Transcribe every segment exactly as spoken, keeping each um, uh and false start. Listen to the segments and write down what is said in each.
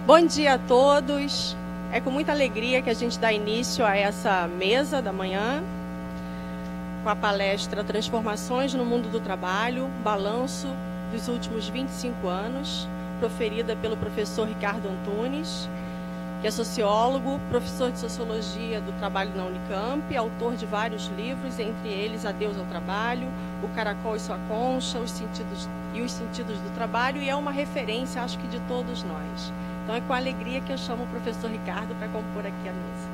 Bom dia a todos. É com muita alegria que a gente dá início a essa mesa da manhã, com a palestra Transformações no Mundo do Trabalho, Balanço dos Últimos vinte e cinco anos, proferida pelo professor Ricardo Antunes, que é sociólogo, professor de Sociologia do Trabalho na Unicamp, autor de vários livros, entre eles Adeus ao Trabalho, O Caracol e Sua Concha, os sentidos, e os Sentidos do Trabalho, e é uma referência, acho que, de todos nós. Então é com alegria que eu chamo o professor Ricardo para compor aqui a mesa.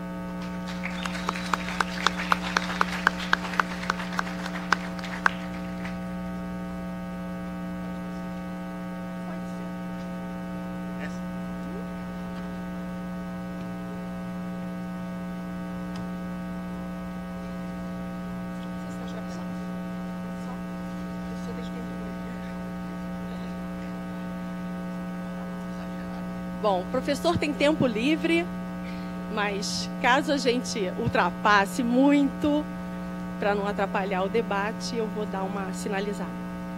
Bom, o professor tem tempo livre, mas caso a gente ultrapasse muito, para não atrapalhar o debate, eu vou dar uma sinalizada.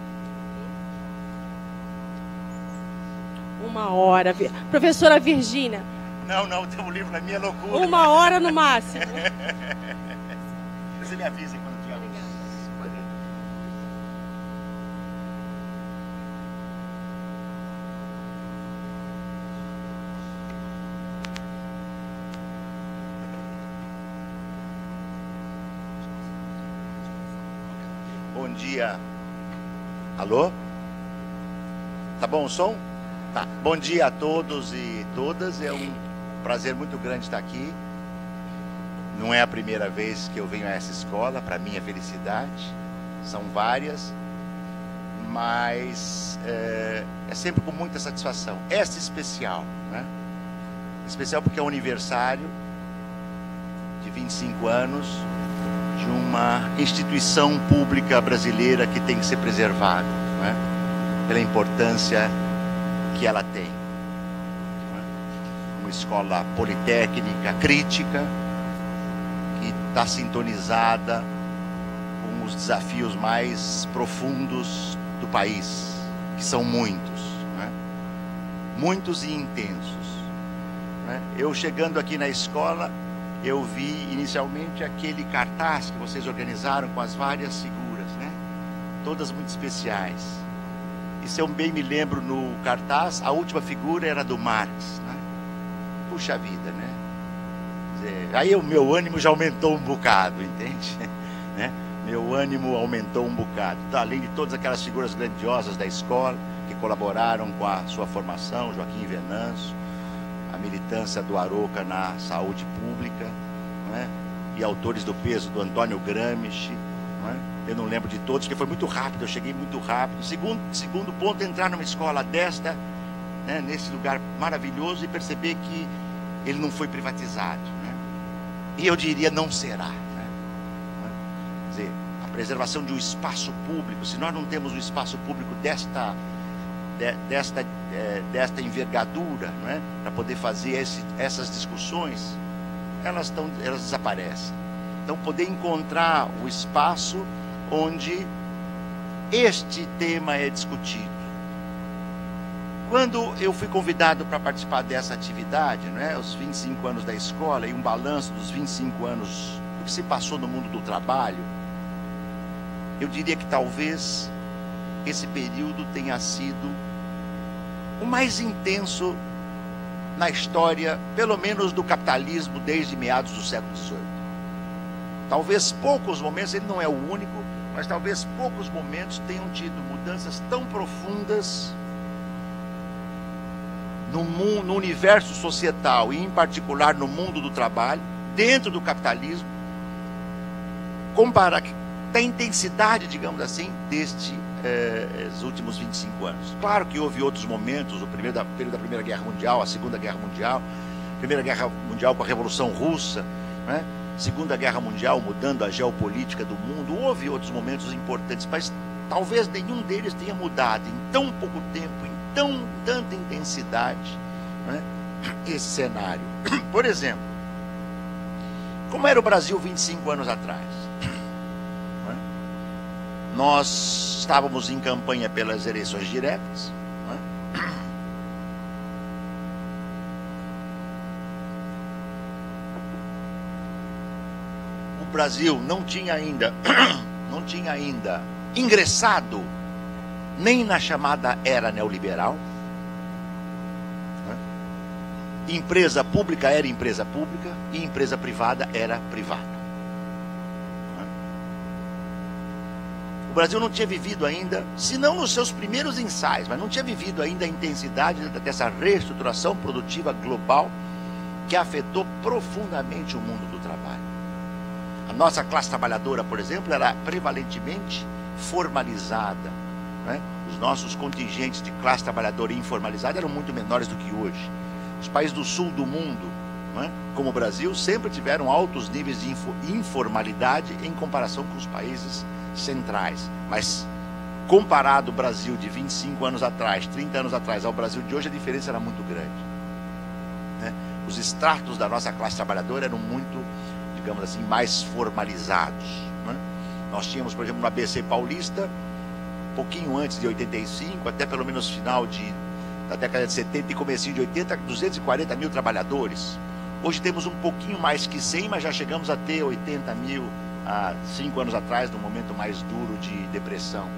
Uma hora. Professora Virgínia. Não, não, tem um livro na minha loucura. Uma hora no máximo. Você me avisa quando tiver. Bom dia. Alô? Tá bom o som? Tá. Bom dia a todos e todas. É um prazer muito grande estar aqui. Não é a primeira vez que eu venho a essa escola, para minha felicidade. São várias, mas é, é sempre com muita satisfação. Esta especial, né? Especial porque é o aniversário de vinte e cinco anos de uma instituição pública brasileira que tem que ser preservada, né? Pela importância que ela tem. Né? Uma escola politécnica, crítica, que está sintonizada com os desafios mais profundos do país, que são muitos, né? Muitos e intensos. Né? Eu chegando aqui na escola, eu vi inicialmente aquele cartaz que vocês organizaram com as várias figuras, né? Todas muito especiais. E se eu bem me lembro, no cartaz, a última figura era do Marx, né? Puxa vida, né? Quer dizer, aí o meu ânimo já aumentou um bocado, entende? Né? Meu ânimo aumentou um bocado. Então, além de todas aquelas figuras grandiosas da escola que colaboraram com a sua formação, Joaquim Venâncio, a militância do Aroca na saúde pública, né? E autores do peso do Antônio Gramsci, né? Eu não lembro de todos, porque foi muito rápido, eu cheguei muito rápido. Segundo, segundo ponto, entrar numa escola desta, né? Nesse lugar maravilhoso, e perceber que ele não foi privatizado, né? E eu diria, não será, né? Quer dizer, a preservação de um espaço público, se nós não temos um espaço público desta De, desta, é, desta envergadura, né, para poder fazer esse, essas discussões, elas, tão, elas desaparecem. Então, poder encontrar o espaço onde este tema é discutido. Quando eu fui convidado para participar dessa atividade, né, os vinte e cinco anos da escola e um balanço dos vinte e cinco anos do que se passou no mundo do trabalho, eu diria que talvez esse período tenha sido o mais intenso na história, pelo menos do capitalismo, desde meados do século dezoito. Talvez poucos momentos, ele não é o único, mas talvez poucos momentos tenham tido mudanças tão profundas no mundo, no universo societal e, em particular, no mundo do trabalho, dentro do capitalismo, comparar da intensidade, digamos assim, deste eh, os últimos vinte e cinco anos. Claro que houve outros momentos, o primeiro da, período da Primeira Guerra Mundial, a Segunda Guerra Mundial, Primeira Guerra Mundial com a Revolução Russa, né? Segunda Guerra Mundial mudando a geopolítica do mundo, houve outros momentos importantes, mas talvez nenhum deles tenha mudado em tão pouco tempo, em tão, tanta intensidade, né? Esse cenário. Por exemplo, como era o Brasil vinte e cinco anos atrás? Nós estávamos em campanha pelas eleições diretas, né? Brasil não tinha ainda, não tinha ainda ingressado nem na chamada era neoliberal. Empresa pública era empresa pública e empresa privada era privada. O Brasil não tinha vivido ainda, se não nos seus primeiros ensaios, mas não tinha vivido ainda a intensidade dessa reestruturação produtiva global que afetou profundamente o mundo do trabalho. A nossa classe trabalhadora, por exemplo, era prevalentemente formalizada, né? Os nossos contingentes de classe trabalhadora informalizada eram muito menores do que hoje. Os países do sul do mundo, né, como o Brasil, sempre tiveram altos níveis de informalidade em comparação com os países centrais. Mas, comparado o Brasil de vinte e cinco anos atrás, trinta anos atrás, ao Brasil de hoje, a diferença era muito grande. Né? Os estratos da nossa classe trabalhadora eram muito, digamos assim, mais formalizados. Né? Nós tínhamos, por exemplo, no A B C Paulista, pouquinho antes de oitenta e cinco, até pelo menos final de da década de setenta e comecinho de oitenta, duzentos e quarenta mil trabalhadores. Hoje temos um pouquinho mais que cem, mas já chegamos a ter oitenta mil há cinco anos atrás, no momento mais duro de depressão.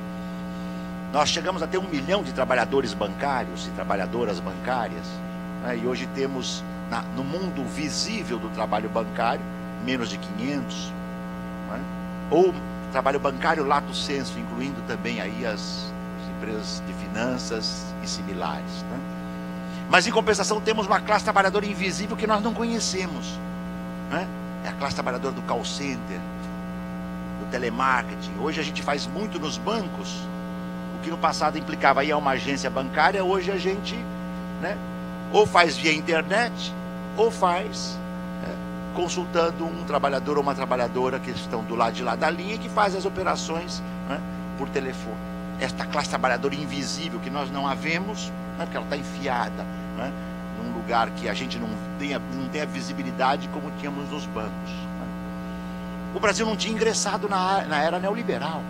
Nós chegamos a ter um milhão de trabalhadores bancários e trabalhadoras bancárias, né? E hoje temos, na, no mundo visível do trabalho bancário, menos de quinhentos, né? Ou trabalho bancário lato sensu, incluindo também aí as empresas de finanças e similares, né? Mas em compensação temos uma classe trabalhadora invisível que nós não conhecemos, né? É a classe trabalhadora do call center, do telemarketing. Hoje a gente faz muito nos bancos, o que no passado implicava ir a uma agência bancária. Hoje a gente, né, ou faz via internet, ou faz, né, consultando um trabalhador ou uma trabalhadora que estão do lado de lá da linha e que faz as operações, né, por telefone. Esta classe trabalhadora invisível que nós não a vemos, né, porque ela está enfiada, né, num lugar que a gente não tem, não tem a visibilidade como tínhamos nos bancos. Né. O Brasil não tinha ingressado na, na era neoliberal.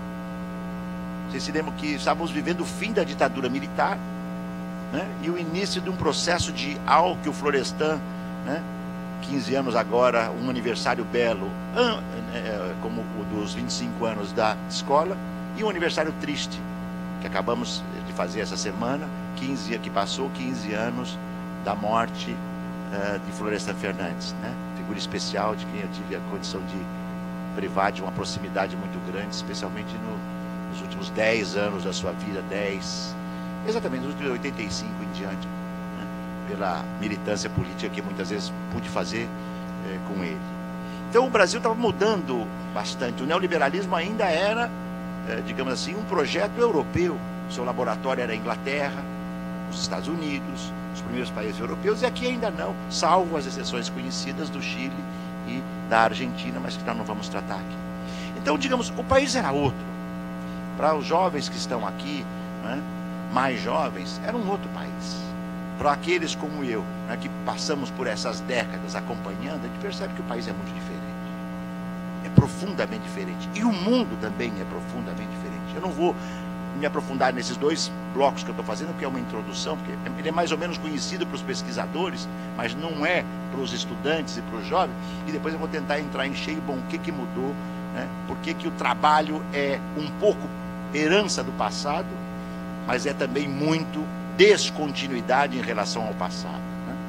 Vocês se lembram que estávamos vivendo o fim da ditadura militar, né, e o início de um processo de algo que o Florestan, né, quinze anos agora, um aniversário belo, como o dos vinte e cinco anos da escola, e um aniversário triste, que acabamos de fazer essa semana, quinze, que passou quinze anos da morte uh, de Florestan Fernandes, né? Figura especial de quem eu tive a condição de privar de uma proximidade muito grande, especialmente no, nos últimos dez anos da sua vida, dez, exatamente nos últimos oitenta e cinco em diante, né? Pela militância política que muitas vezes pude fazer eh, com ele. Então o Brasil estava mudando bastante. O neoliberalismo ainda era, É, digamos assim, um projeto europeu. O seu laboratório era a Inglaterra, os Estados Unidos, os primeiros países europeus, e aqui ainda não, salvo as exceções conhecidas do Chile e da Argentina, mas que nós não vamos tratar aqui. Então, digamos, o país era outro. Para os jovens que estão aqui, né, mais jovens, era um outro país. Para aqueles como eu, né, que passamos por essas décadas acompanhando, a gente percebe que o país é muito diferente. É profundamente diferente. E o mundo também é profundamente diferente. Eu não vou me aprofundar nesses dois blocos que eu estou fazendo, porque é uma introdução, porque ele é mais ou menos conhecido para os pesquisadores, mas não é para os estudantes e para os jovens. E depois eu vou tentar entrar em cheio, bom, o que, que mudou, né? Por que, que o trabalho é um pouco herança do passado, mas é também muito descontinuidade em relação ao passado.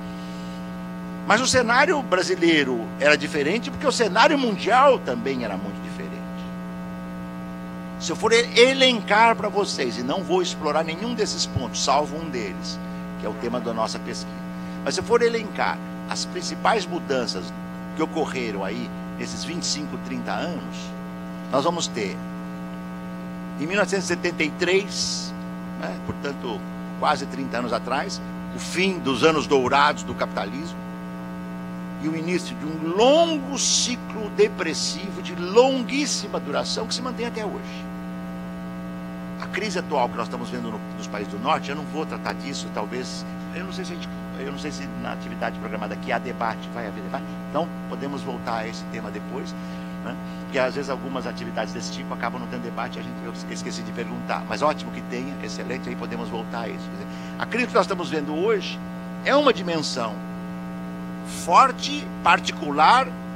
Mas o cenário brasileiro era diferente porque o cenário mundial também era muito diferente. Se eu for elencar para vocês, e não vou explorar nenhum desses pontos, salvo um deles, que é o tema da nossa pesquisa, mas se eu for elencar as principais mudanças que ocorreram aí nesses vinte e cinco, trinta anos, nós vamos ter, em mil novecentos e setenta e três, né, portanto, quase trinta anos atrás, o fim dos anos dourados do capitalismo, e o início de um longo ciclo depressivo de longuíssima duração que se mantém até hoje. A crise atual que nós estamos vendo no, nos países do norte, eu não vou tratar disso, talvez, eu não sei se a gente, eu não sei se na atividade programada aqui há debate, vai haver debate, então podemos voltar a esse tema depois, né? Porque às vezes algumas atividades desse tipo acabam não tendo debate, a gente, eu esqueci de perguntar, mas ótimo que tenha, excelente, aí podemos voltar a isso. Quer dizer, a crise que nós estamos vendo hoje é uma dimensão forte, particular,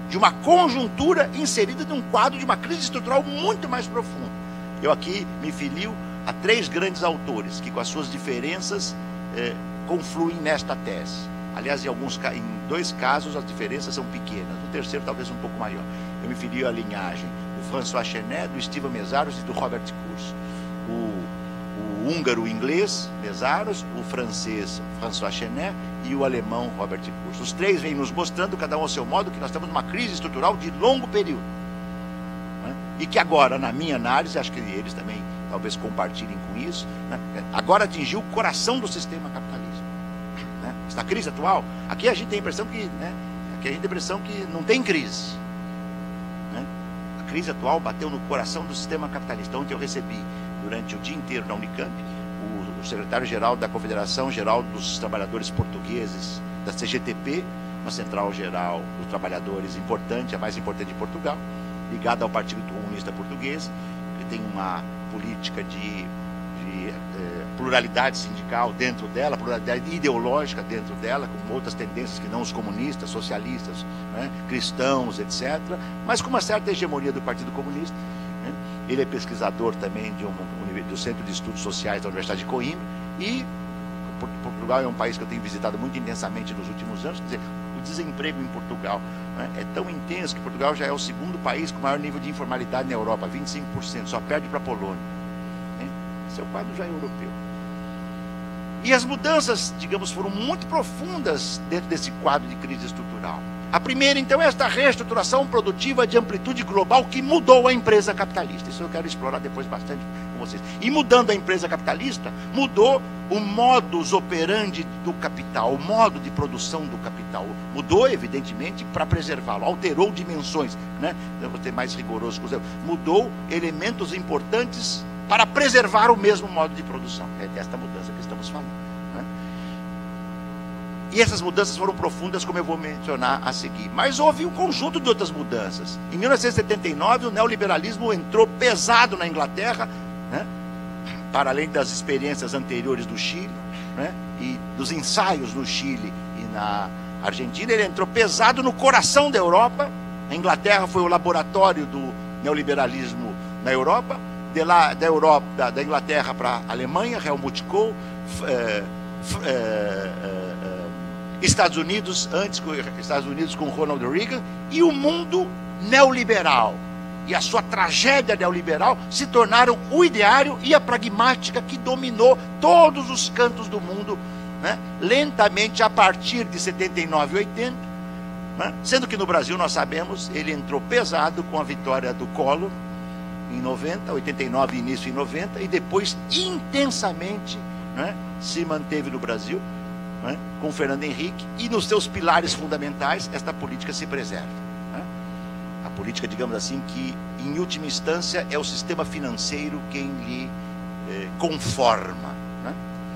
de uma conjuntura inserida num quadro de uma crise estrutural muito mais profunda. Eu aqui me filio a três grandes autores que, com as suas diferenças, eh, confluem nesta tese. Aliás, em, alguns, em dois casos as diferenças são pequenas, no terceiro talvez um pouco maior. Eu me filio à linhagem do François Chenet, do Estevan Mesaros e do Robert Kurz. O, o húngaro-inglês, Mesaros, o francês, François Chenet, e o alemão, Robert Kurz. Os três vêm nos mostrando, cada um ao seu modo, que nós estamos numa crise estrutural de longo período. Né? E que agora, na minha análise, acho que eles também talvez compartilhem com isso, né? Agora atingiu o coração do sistema capitalista. Né? Esta crise atual, aqui a gente tem a impressão que, né, aqui a gente tem a impressão que não tem crise. Né? A crise atual bateu no coração do sistema capitalista. Ontem eu recebi, durante o dia inteiro na Unicamp, o, o secretário-geral da Confederação Geral dos Trabalhadores Portugueses, da C G T P, uma central geral dos trabalhadores importante, a mais importante de Portugal, ligada ao Partido Comunista Português, que tem uma política de, de eh, pluralidade sindical dentro dela, pluralidade ideológica dentro dela, com outras tendências que não os comunistas, socialistas, né, cristãos, etcétera, mas com uma certa hegemonia do Partido Comunista. Né. Ele é pesquisador também de um, do Centro de Estudos Sociais da Universidade de Coimbra, e Portugal é um país que eu tenho visitado muito intensamente nos últimos anos. Quer dizer, o desemprego em Portugal, né, é tão intenso que Portugal já é o segundo país com maior nível de informalidade na Europa, vinte e cinco por cento, só perde para a Polônia. Né? Esse é o quadro já europeu. E as mudanças, digamos, foram muito profundas dentro desse quadro de crise estrutural. A primeira, então, é esta reestruturação produtiva de amplitude global que mudou a empresa capitalista. Isso eu quero explorar depois bastante com vocês. E mudando a empresa capitalista, mudou o modus operandi do capital, o modo de produção do capital. Mudou, evidentemente, para preservá-lo. Alterou dimensões, né? Eu vou ter mais rigoroso com os... Mudou elementos importantes para preservar o mesmo modo de produção. É desta mudança que estamos falando. E essas mudanças foram profundas, como eu vou mencionar a seguir. Mas houve um conjunto de outras mudanças. Em mil novecentos e setenta e nove, o neoliberalismo entrou pesado na Inglaterra, né, para além das experiências anteriores do Chile, né, e dos ensaios no Chile e na Argentina. Ele entrou pesado no coração da Europa. A Inglaterra foi o laboratório do neoliberalismo na Europa. De lá, da, Europa, da, da Inglaterra para a Alemanha, Helmut Kohl, é, é, é, Estados Unidos, antes com Estados Unidos com Ronald Reagan, e o mundo neoliberal e a sua tragédia neoliberal se tornaram o ideário e a pragmática que dominou todos os cantos do mundo, né, lentamente a partir de setenta e nove e oitenta, né, sendo que no Brasil nós sabemos, ele entrou pesado com a vitória do Collor em noventa, oitenta e nove, início em noventa, e depois intensamente, né, se manteve no Brasil, né, com Fernando Henrique, e nos seus pilares fundamentais esta política se preserva. Né? A política, digamos assim, que em última instância é o sistema financeiro quem lhe eh, conforma. Né?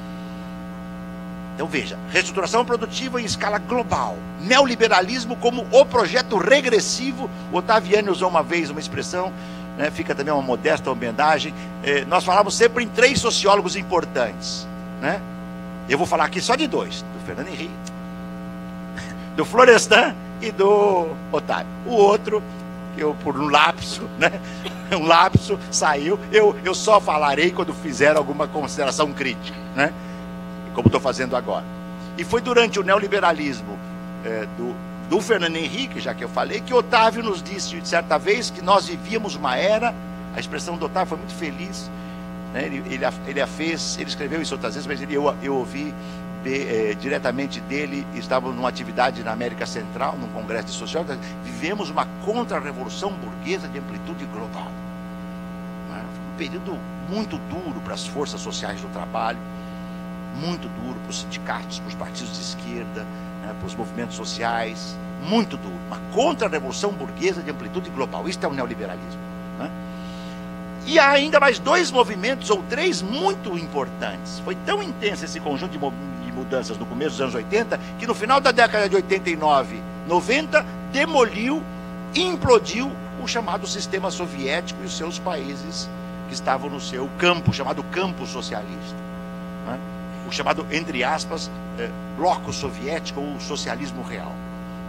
Então veja, reestruturação produtiva em escala global, neoliberalismo como o projeto regressivo. O Ottaviani usou uma vez uma expressão, né, fica também uma modesta homenagem, eh, nós falamos sempre em três sociólogos importantes, né? Eu vou falar aqui só de dois, do Fernando Henrique, do Florestan e do Otávio. O outro, eu por um lapso, né, um lapso, saiu, eu, eu só falarei quando fizer alguma consideração crítica, né, como estou fazendo agora. E foi durante o neoliberalismo é, do, do Fernando Henrique, já que eu falei, que Otávio nos disse, certa vez, que nós vivíamos uma era, a expressão do Otávio foi muito feliz, né, ele, ele, a, ele a fez, ele escreveu isso outras vezes, mas ele, eu, eu ouvi de, é, diretamente dele, estávamos numa atividade na América Central, num congresso de sociólogos, vivemos uma contra-revolução burguesa de amplitude global. Né, um período muito duro para as forças sociais do trabalho, muito duro para os sindicatos, para os partidos de esquerda, né, para os movimentos sociais, muito duro. Uma contra-revolução burguesa de amplitude global. Isto é o neoliberalismo. Né? E há ainda mais dois movimentos, ou três, muito importantes. Foi tão intenso esse conjunto de, de mudanças no começo dos anos oitenta, que no final da década de oitenta e nove, noventa, demoliu, implodiu o chamado sistema soviético e os seus países que estavam no seu campo, chamado campo socialista. Né? O chamado, entre aspas, eh, bloco soviético ou socialismo real.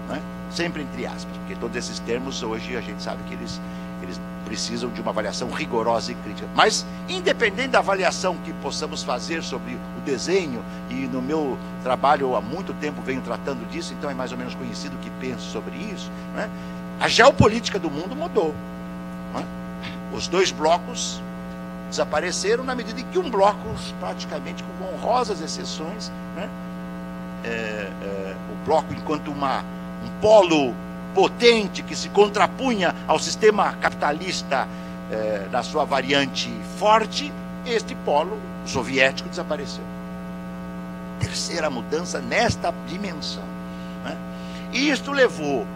né? Sempre entre aspas, porque todos esses termos hoje a gente sabe que eles, eles precisam de uma avaliação rigorosa e crítica. Mas, independente da avaliação que possamos fazer sobre o desenho, e no meu trabalho há muito tempo venho tratando disso, então é mais ou menos conhecido o que penso sobre isso, né? A geopolítica do mundo mudou, né? Os dois blocos desapareceram na medida em que um bloco, praticamente com honrosas exceções, né? é, é, o bloco enquanto uma, um polo potente que se contrapunha ao sistema capitalista é, na sua variante forte, este polo soviético desapareceu. Terceira mudança nesta dimensão, né? E isto levou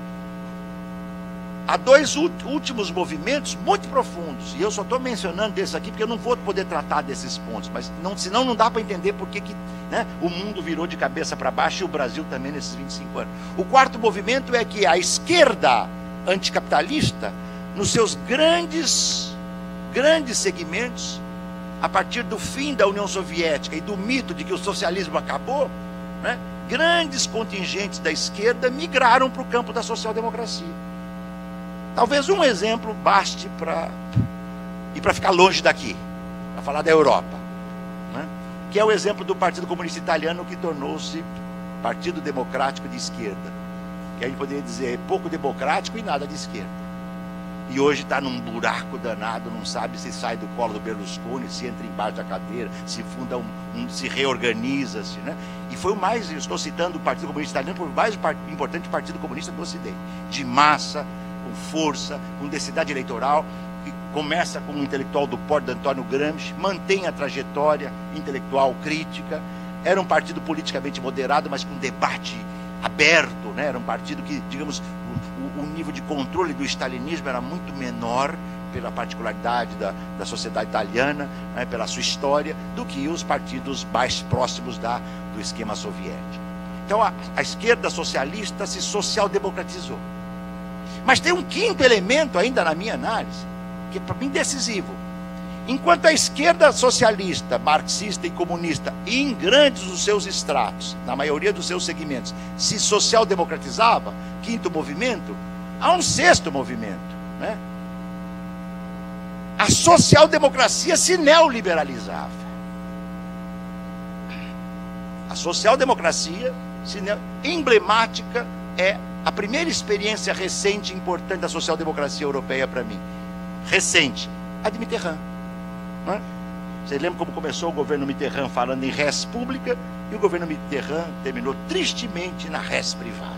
a dois últimos movimentos muito profundos, e eu só estou mencionando esse aqui porque eu não vou poder tratar desses pontos, mas não, senão não dá para entender por que, que né, o mundo virou de cabeça para baixo e o Brasil também nesses vinte e cinco anos. O quarto movimento é que a esquerda anticapitalista, nos seus grandes, grandes segmentos, a partir do fim da União Soviética e do mito de que o socialismo acabou, né, grandes contingentes da esquerda migraram para o campo da social-democracia. Talvez um exemplo baste para e para ficar longe daqui, para falar da Europa, né? Que é o exemplo do Partido Comunista Italiano, que tornou-se Partido Democrático de Esquerda, que a gente poderia dizer pouco democrático e nada de esquerda. E hoje está num buraco danado, não sabe se sai do colo do Berlusconi, se entra embaixo da cadeira, se funda um, um se reorganiza-se, né? E foi o mais, eu estou citando o Partido Comunista Italiano, por mais importante partido comunista do Ocidente, de massa, com força, com densidade eleitoral, que começa com um intelectual do porte de Antônio Gramsci, mantém a trajetória intelectual crítica, era um partido politicamente moderado, mas com debate aberto, né? Era um partido que, digamos, o, o nível de controle do stalinismo era muito menor, pela particularidade da, da sociedade italiana, né? Pela sua história, do que os partidos mais próximos da, do esquema soviético. Então a, a esquerda socialista se social-democratizou. Mas tem um quinto elemento ainda na minha análise, que é para mim decisivo. Enquanto a esquerda socialista, marxista e comunista, em grandes dos seus estratos, na maioria dos seus segmentos, se social-democratizava, quinto movimento, há um sexto movimento, né? A social-democracia se neoliberalizava. A social-democracia se ne... emblemática é a primeira experiência recente e importante da social-democracia europeia para mim. Recente, a de Mitterrand. Não é? Vocês lembram como começou o governo Mitterrand falando em res pública, e o governo Mitterrand terminou tristemente na res privada.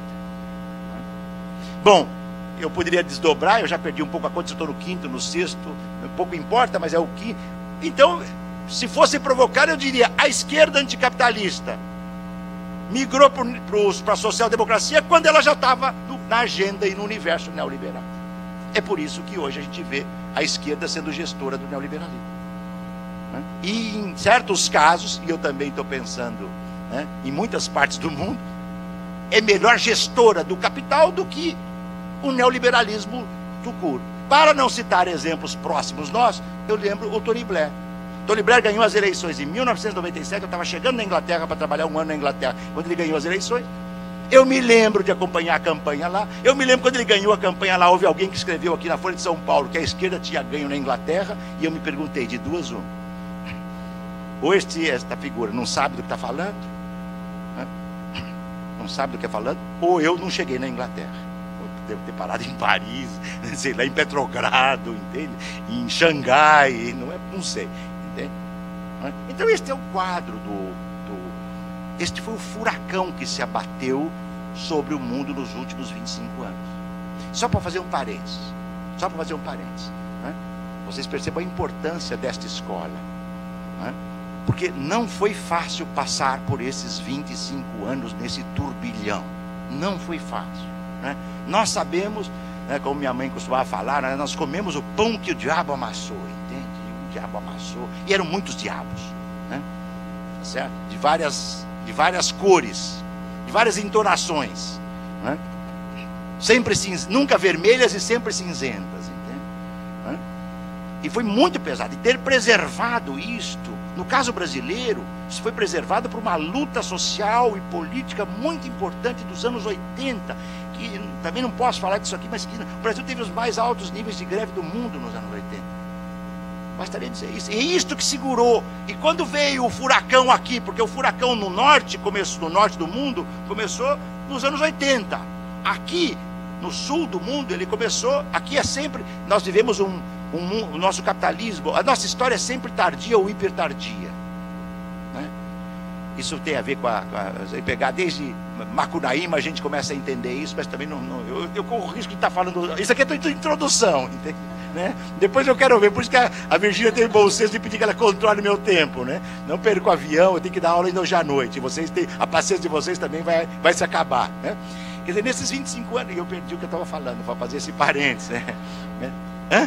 Bom, eu poderia desdobrar, eu já perdi um pouco a conta, se eu estou no quinto, no sexto, pouco importa, mas é o quinto. Então, se fosse provocar, eu diria, a esquerda anticapitalista migrou para a social-democracia quando ela já estava na agenda e no universo neoliberal. É por isso que hoje a gente vê a esquerda sendo gestora do neoliberalismo, né? E em certos casos, e eu também estou pensando, né, em muitas partes do mundo, é melhor gestora do capital do que o neoliberalismo do curto. Para não citar exemplos próximos nossos, eu lembro o Tony Blair. Tony Blair ganhou as eleições em mil novecentos e noventa e sete, eu estava chegando na Inglaterra para trabalhar um ano na Inglaterra, quando ele ganhou as eleições. Eu me lembro de acompanhar a campanha lá, eu me lembro quando ele ganhou a campanha lá, houve alguém que escreveu aqui na Folha de São Paulo que a esquerda tinha ganho na Inglaterra, e eu me perguntei, de duas uma, ou este, esta figura não sabe do que está falando, né? Não sabe do que está falando, ou eu não cheguei na Inglaterra. Devo ter parado em Paris, sei lá, em Petrogrado, entende? Em Xangai, não, é, não sei. Entende? Então este é o quadro do, do... Este foi o furacão que se abateu sobre o mundo nos últimos vinte e cinco anos. Só para fazer um parênteses, só para fazer um parênteses, né? Vocês percebam a importância desta escola, né? Porque não foi fácil passar por esses vinte e cinco anos nesse turbilhão. Não foi fácil, né? Nós sabemos, né, como minha mãe costumava falar, né, nós comemos o pão que o diabo amassou, entende? O diabo amassou, e eram muitos diabos, né? Certo? De várias, de várias cores, de várias entonações, né? Sempre cinz... nunca vermelhas e sempre cinzentas, entende? Né? E foi muito pesado, e ter preservado isto No caso brasileiro, isso foi preservado por uma luta social e política muito importante dos anos oitenta, que também não posso falar disso aqui, mas que o Brasil teve os mais altos níveis de greve do mundo nos anos oitenta. Bastaria dizer isso. E isto que segurou. E quando veio o furacão aqui, porque o furacão no norte, começou, no norte do mundo, começou nos anos oitenta. Aqui, no sul do mundo, ele começou, aqui é sempre, nós vivemos um, um, o nosso capitalismo, a nossa história é sempre tardia ou hipertardia. Né? Isso tem a ver com a, com a pegar desde Macunaíma, a gente começa a entender isso, mas também não, não eu, eu corro o risco de estar falando, isso aqui é tua introdução, entende? Né? Depois eu quero ver, por isso que a, a Virgínia teve bom senso de pedir que ela controle meu tempo, né? Não perco o avião, eu tenho que dar aula ainda hoje à noite, vocês têm, a paciência de vocês também vai, vai se acabar, né? Quer dizer, nesses vinte e cinco anos, eu perdi o que eu estava falando, para fazer esse parênteses, né? Hã?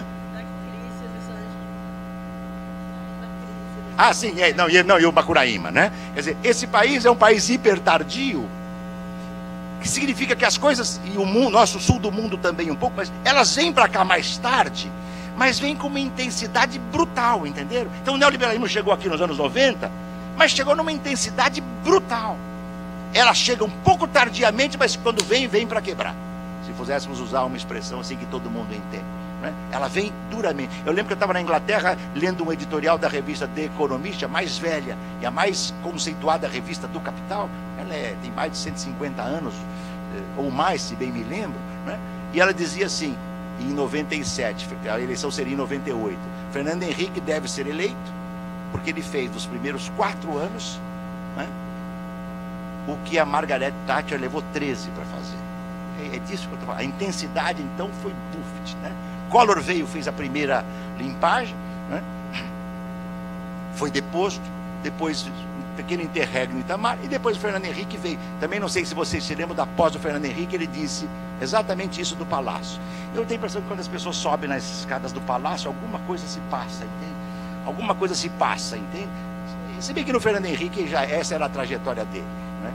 Ah, sim, é, não, e, não, e o Macunaíma, né? Quer dizer, esse país é um país hipertardio, que significa que as coisas, e o mundo, nosso sul do mundo também um pouco, mas elas vêm para cá mais tarde, mas vêm com uma intensidade brutal, entenderam? Então o neoliberalismo chegou aqui nos anos noventa, mas chegou numa intensidade brutal. Ela chega um pouco tardiamente, mas quando vem, vem para quebrar. Se pudéssemos usar uma expressão assim que todo mundo entende, né? Ela vem duramente. Eu lembro que eu estava na Inglaterra lendo um editorial da revista The Economist, a mais velha e a mais conceituada revista do Capital. Ela é, tem mais de cento e cinquenta anos, ou mais, se bem me lembro, né? E ela dizia assim, em noventa e sete, a eleição seria em noventa e oito, Fernando Henrique deve ser eleito, porque ele fez nos primeiros quatro anos, né, o que a Margaret Thatcher levou treze para fazer. É, é disso que eu estou falando. A intensidade, então, foi Buffett, né? Collor veio, fez a primeira limpagem, né? Foi deposto, depois um pequeno interregno em Itamar, e depois o Fernando Henrique veio. Também não sei se vocês se lembram da pós do Fernando Henrique, ele disse exatamente isso do Palácio. Eu tenho a impressão que quando as pessoas sobem nas escadas do Palácio, alguma coisa se passa, entende? Alguma coisa se passa, entende? Se bem que no Fernando Henrique, já essa era a trajetória dele, né?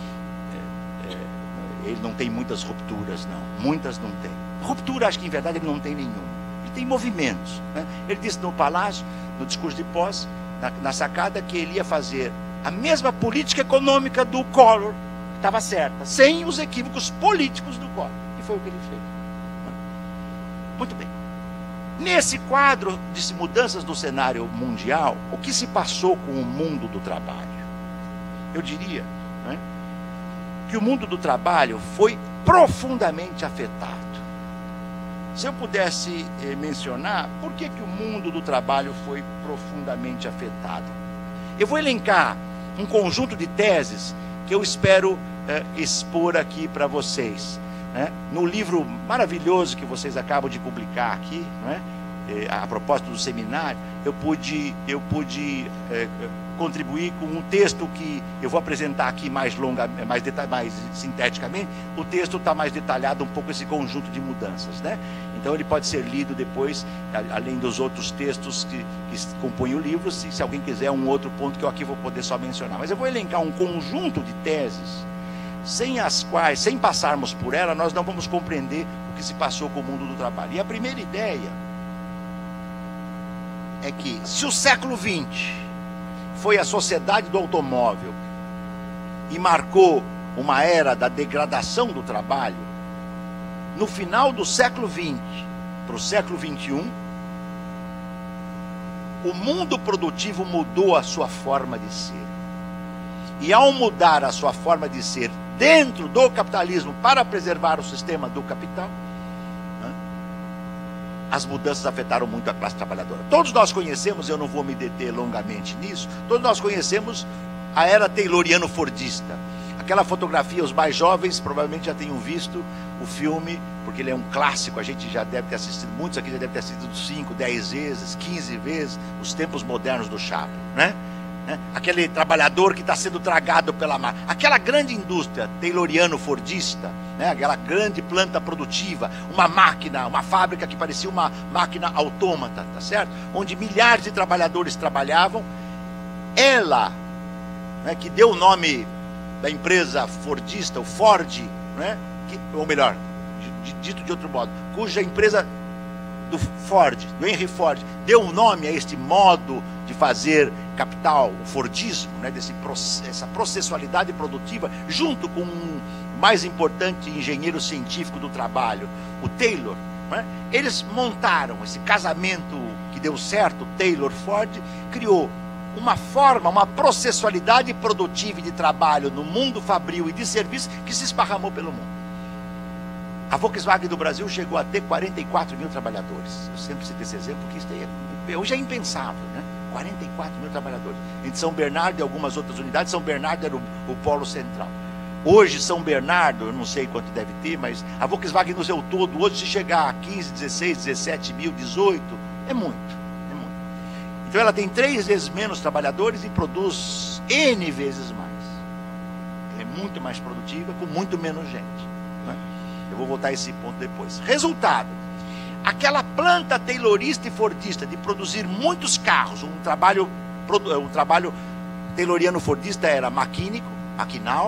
É, é, ele não tem muitas rupturas, não. Muitas não tem. Ruptura, acho que em verdade ele não tem nenhuma. Ele tem movimentos, né? Ele disse no Palácio, no discurso de posse, na, na sacada, que ele ia fazer a mesma política econômica do Collor, que estava certa, sem os equívocos políticos do Collor. E foi o que ele fez. Muito bem. Nesse quadro de mudanças do cenário mundial, o que se passou com o mundo do trabalho? Eu diria, né, que o mundo do trabalho foi profundamente afetado. Se eu pudesse eh, mencionar, por que que o mundo do trabalho foi profundamente afetado? Eu vou elencar um conjunto de teses que eu espero eh, expor aqui para vocês, né? No livro maravilhoso que vocês acabam de publicar aqui, né? eh, a propósito do seminário, eu pude, eu pude eh, contribuir com um texto que eu vou apresentar aqui mais longa, mais, mais sinteticamente. O texto está mais detalhado um pouco esse conjunto de mudanças, né? Então ele pode ser lido depois, além dos outros textos que, que compõem o livro, se, se alguém quiser um outro ponto que eu aqui vou poder só mencionar. Mas eu vou elencar um conjunto de teses, sem as quais, sem passarmos por ela, nós não vamos compreender o que se passou com o mundo do trabalho. E a primeira ideia é que, se o século vinte foi a sociedade do automóvel e marcou uma era da degradação do trabalho, no final do século vinte para o século vinte e um, o mundo produtivo mudou a sua forma de ser. E ao mudar a sua forma de ser dentro do capitalismo para preservar o sistema do capital, né, as mudanças afetaram muito a classe trabalhadora. Todos nós conhecemos, eu não vou me deter longamente nisso, todos nós conhecemos a era tayloriano-fordista. Aquela fotografia, os mais jovens provavelmente já tenham visto o filme, porque ele é um clássico, a gente já deve ter assistido, muitos aqui já devem ter assistido cinco, dez vezes, quinze vezes, Os Tempos Modernos do Chaplin, né? Né? Aquele trabalhador que está sendo tragado pela máquina, aquela grande indústria tayloriano-fordista, né? Aquela grande planta produtiva, uma máquina, uma fábrica que parecia uma máquina autômata, tá certo? Onde milhares de trabalhadores trabalhavam. Ela, né, que deu o nome da empresa fordista, o Ford, né? Que, ou melhor, dito de outro modo, cuja empresa do Ford, do Henry Ford, deu um nome a este modo de fazer capital, o Fordismo, né, desse, essa processualidade produtiva, junto com o mais importante engenheiro científico do trabalho, o Taylor, né, eles montaram esse casamento que deu certo. Taylor Ford criou uma forma, uma processualidade produtiva e de trabalho no mundo fabril e de serviço que se esparramou pelo mundo. A Volkswagen do Brasil chegou a ter quarenta e quatro mil trabalhadores. Eu sempre cito esse exemplo, porque isso é, hoje é impensável, né? quarenta e quatro mil trabalhadores. Entre São Bernardo e algumas outras unidades, São Bernardo era o, o polo central. Hoje, São Bernardo, eu não sei quanto deve ter, mas a Volkswagen no seu todo, hoje, se chegar a quinze, dezesseis, dezessete mil, dezoito, é muito, é muito. Então, ela tem três vezes menos trabalhadores e produz N vezes mais. Ela é muito mais produtiva, com muito menos gente, né? Eu vou voltar a esse ponto depois. Resultado: aquela planta taylorista e fordista de produzir muitos carros, um trabalho, um trabalho tayloriano fordista era maquínico, maquinal,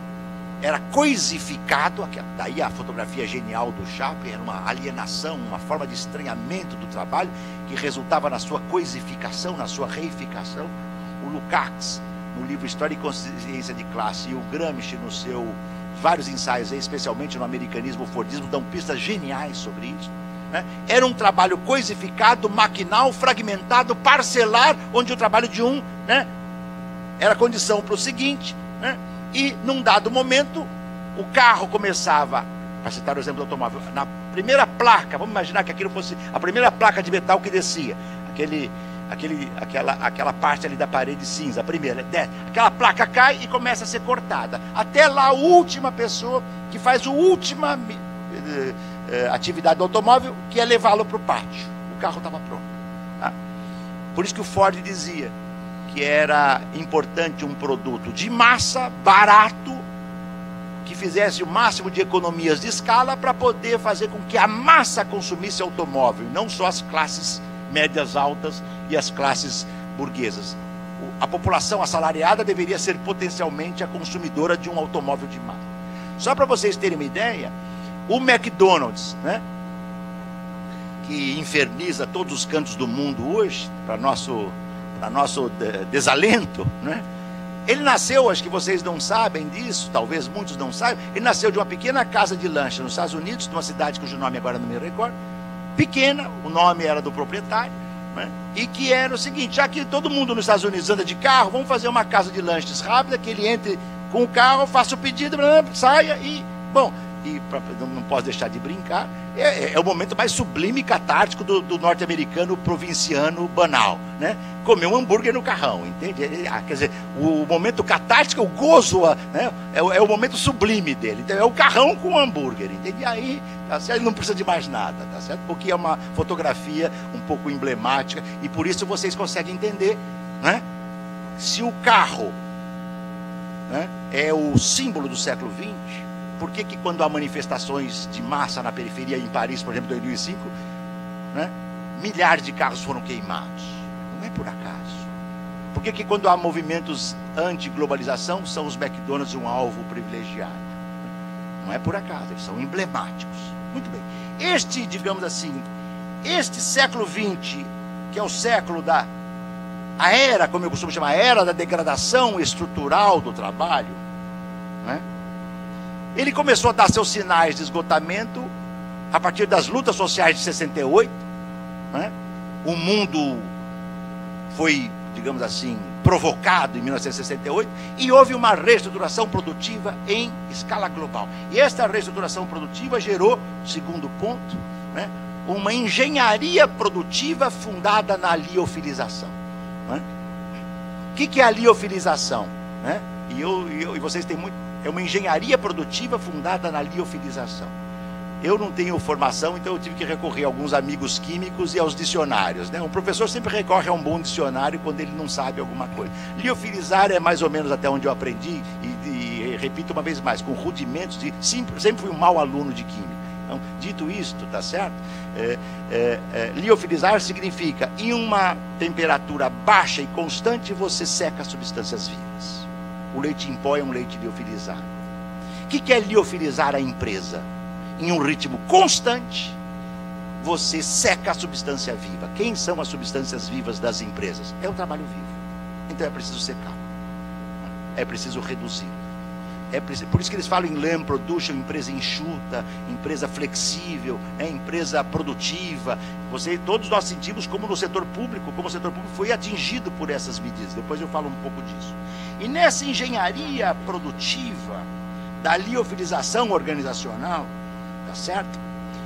era coisificado, daí a fotografia genial do Chaplin, era uma alienação, uma forma de estranhamento do trabalho, que resultava na sua coisificação, na sua reificação. O Lukács, no livro História e Consciência de Classe, e o Gramsci, no seu vários ensaios, especialmente no americanismo, o fordismo, dão pistas geniais sobre isso, né? Era um trabalho coisificado, maquinal, fragmentado, parcelar, onde o trabalho de um, né, era condição para o seguinte, né? E num dado momento o carro começava, para citar o exemplo do automóvel, na primeira placa, vamos imaginar que aquilo fosse a primeira placa de metal que descia, aquele, aquele, aquela, aquela parte ali da parede cinza, a primeira, desce, aquela placa cai e começa a ser cortada, até lá a última pessoa que faz a última eh, eh, atividade do automóvel, que é levá-lo para o pátio. O carro estava pronto, tá? Por isso que o Ford dizia que era importante um produto de massa, barato, que fizesse o máximo de economias de escala para poder fazer com que a massa consumisse automóvel, e não só as classes médias altas e as classes burguesas. A população assalariada deveria ser potencialmente a consumidora de um automóvel de massa. Só para vocês terem uma ideia, o McDonald's, né, que inferniza todos os cantos do mundo hoje, para nosso, para nosso desalento, né? Ele nasceu, acho que vocês não sabem disso, talvez muitos não saibam, ele nasceu de uma pequena casa de lanche nos Estados Unidos, numa cidade cujo nome agora não me recordo, pequena, o nome era do proprietário, né? E que era o seguinte: já que todo mundo nos Estados Unidos anda de carro, vamos fazer uma casa de lanches rápida, que ele entre com o carro, faça o pedido, saia e, bom, e pra, não posso deixar de brincar, é, é o momento mais sublime e catártico do, do norte-americano provinciano banal, né? Comer um hambúrguer no carrão, entende? É, quer dizer, o momento catártico, o gozo, né? é, é o momento sublime dele. Então, é o carrão com o hambúrguer, entende? E aí, tá certo? Ele não precisa de mais nada, tá certo? Porque é uma fotografia um pouco emblemática, e por isso vocês conseguem entender, né? Se o carro, né, é o símbolo do século vinte, por que que quando há manifestações de massa na periferia, em Paris, por exemplo, em dois mil e cinco, né, milhares de carros foram queimados? Não é por acaso. Por que que quando há movimentos anti-globalização, são os McDonald's um alvo privilegiado? Não é por acaso, eles são emblemáticos. Muito bem. Este, digamos assim, este século vinte, que é o século da... a era, como eu costumo chamar, a era da degradação estrutural do trabalho, né? Ele começou a dar seus sinais de esgotamento a partir das lutas sociais de sessenta e oito, né? O mundo foi, digamos assim, provocado em mil novecentos e sessenta e oito, e houve uma reestruturação produtiva em escala global. E esta reestruturação produtiva gerou, segundo ponto, né, uma engenharia produtiva fundada na liofilização. Né? O que que é a liofilização? Né? E, eu, eu, e vocês têm muito... É uma engenharia produtiva fundada na liofilização. Eu não tenho formação, então eu tive que recorrer a alguns amigos químicos e aos dicionários, né? Um professor sempre recorre a um bom dicionário quando ele não sabe alguma coisa. Liofilizar é mais ou menos até onde eu aprendi, e, e repito uma vez mais, com rudimentos de... Sempre, sempre fui um mau aluno de química. Então, dito isto, tá certo? É, é, é, liofilizar significa, em uma temperatura baixa e constante, você seca substâncias vivas. O leite em pó é um leite liofilizado. O que é liofilizar a empresa? Em um ritmo constante, você seca a substância viva. Quem são as substâncias vivas das empresas? É o trabalho vivo. Então é preciso secar, é preciso reduzir. É preciso, por isso que eles falam em lean production, empresa enxuta, empresa flexível, é, empresa produtiva. Você, todos nós sentimos como no setor público, como o setor público foi atingido por essas medidas. Depois eu falo um pouco disso. E nessa engenharia produtiva, da liofilização organizacional, tá certo?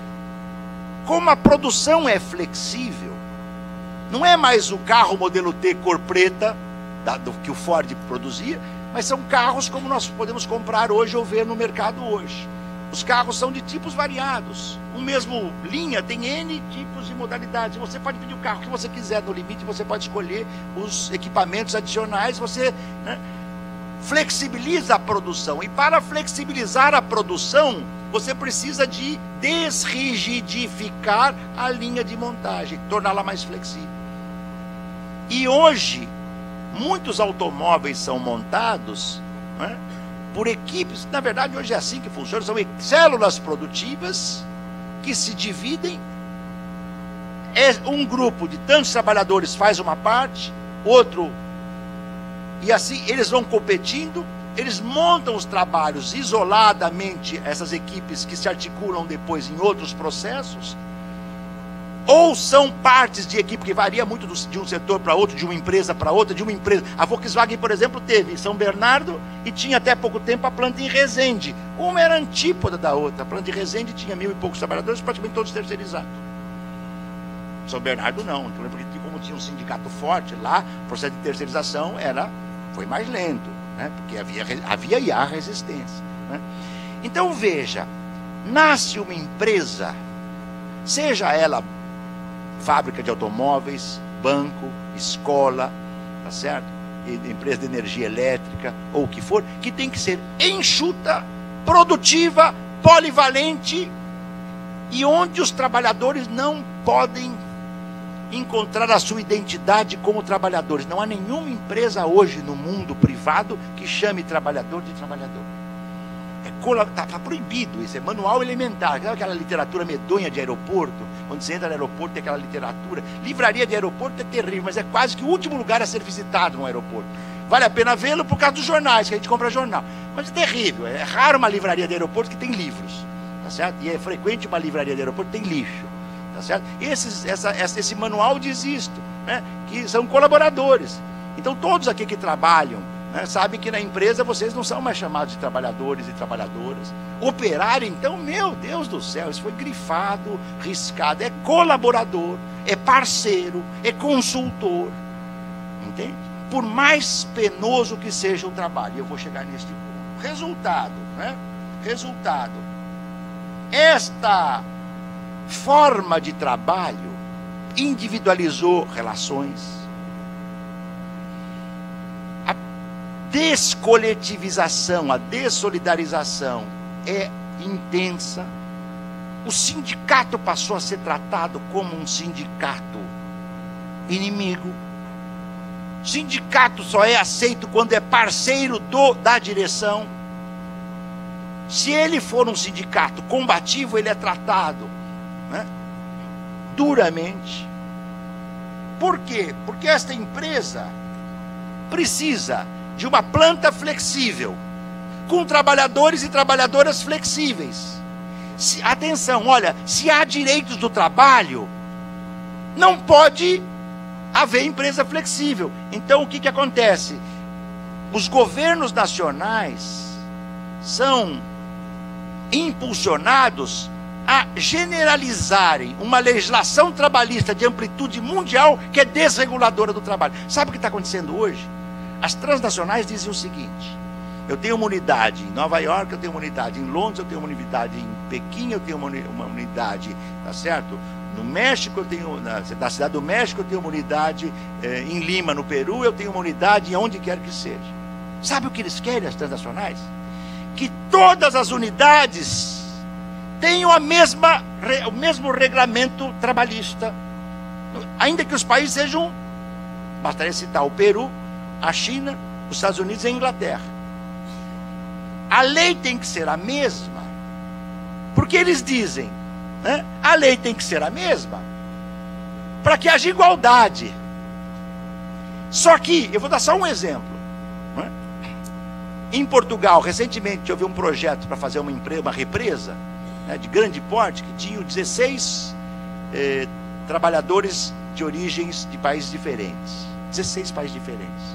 Como a produção é flexível, não é mais o carro modelo T cor preta, da, do, que o Ford produzia, mas são carros como nós podemos comprar hoje ou ver no mercado hoje. Os carros são de tipos variados. O mesmo linha tem N tipos de modalidades. Você pode pedir o carro que você quiser, no limite você pode escolher os equipamentos adicionais, você, né, flexibiliza a produção. E para flexibilizar a produção, você precisa de desrigidificar a linha de montagem, torná-la mais flexível. E hoje, muitos automóveis são montados, né, por equipes. Na verdade, hoje é assim que funciona. São células produtivas que se dividem. É um grupo de tantos trabalhadores faz uma parte, outro, e assim eles vão competindo. Eles montam os trabalhos isoladamente, essas equipes que se articulam depois em outros processos, ou são partes de equipe que varia muito de um setor para outro, de uma empresa para outra, de uma empresa. A Volkswagen, por exemplo, teve em São Bernardo e tinha até pouco tempo a planta em Resende. Uma era antípoda da outra. A planta em Resende tinha mil e poucos trabalhadores, praticamente todos terceirizados. São Bernardo não, porque como tinha um sindicato forte lá, o processo de terceirização era, foi mais lento, né? Porque havia, havia e há resistência, né? Então veja, nasce uma empresa, seja ela fábrica de automóveis, banco, escola, tá certo? Empresa de energia elétrica, ou o que for, que tem que ser enxuta, produtiva, polivalente, e onde os trabalhadores não podem encontrar a sua identidade como trabalhadores. Não há nenhuma empresa hoje no mundo privado que chame trabalhador de trabalhador. Está tá proibido isso, é manual elementar. Aquela literatura medonha de aeroporto, quando você entra no aeroporto tem aquela literatura. Livraria de aeroporto é terrível, mas é quase que o último lugar a ser visitado no aeroporto. Vale a pena vê-lo por causa dos jornais, que a gente compra jornal. Mas é terrível, é raro uma livraria de aeroporto que tem livros, tá certo? E é frequente uma livraria de aeroporto que tem lixo, tá certo? Esses, essa, esse manual diz isto, né? Que são colaboradores. Então todos aqui que trabalham, né, sabem que na empresa vocês não são mais chamados de trabalhadores e trabalhadoras. Operário, então, meu Deus do céu, isso foi grifado, riscado. É colaborador, é parceiro, é consultor. Entende? Por mais penoso que seja o trabalho, eu vou chegar neste ponto. Resultado, né? Resultado. Esta forma de trabalho individualizou relações. Descoletivização, a dessolidarização é intensa. O sindicato passou a ser tratado como um sindicato inimigo. O sindicato só é aceito quando é parceiro do, da direção. Se ele for um sindicato combativo, ele é tratado, né, duramente. Por quê? Porque esta empresa precisa de uma planta flexível, com trabalhadores e trabalhadoras flexíveis. Se, atenção, olha, se há direitos do trabalho, não pode haver empresa flexível. Então o que que acontece? Os governos nacionais são impulsionados a generalizarem uma legislação trabalhista de amplitude mundial que é desreguladora do trabalho. Sabe o que está acontecendo hoje? As transnacionais dizem o seguinte: eu tenho uma unidade em Nova York, eu tenho uma unidade em Londres, eu tenho uma unidade em Pequim, eu tenho uma, uma unidade, tá certo? No México, eu tenho, na, na cidade do México, eu tenho uma unidade eh, em Lima, no Peru, eu tenho uma unidade em onde quer que seja. Sabe o que eles querem, as transnacionais? Que todas as unidades tenham a mesma, o mesmo regulamento trabalhista. Ainda que os países sejam, bastaria citar o Peru, a China, os Estados Unidos e a Inglaterra. A lei tem que ser a mesma, porque eles dizem, né? A lei tem que ser a mesma, para que haja igualdade. Só que, eu vou dar só um exemplo, né? Em Portugal, recentemente, houve um projeto para fazer uma, empresa, uma represa, né, de grande porte, que tinha dezesseis eh, trabalhadores de origens de países diferentes. dezesseis países diferentes.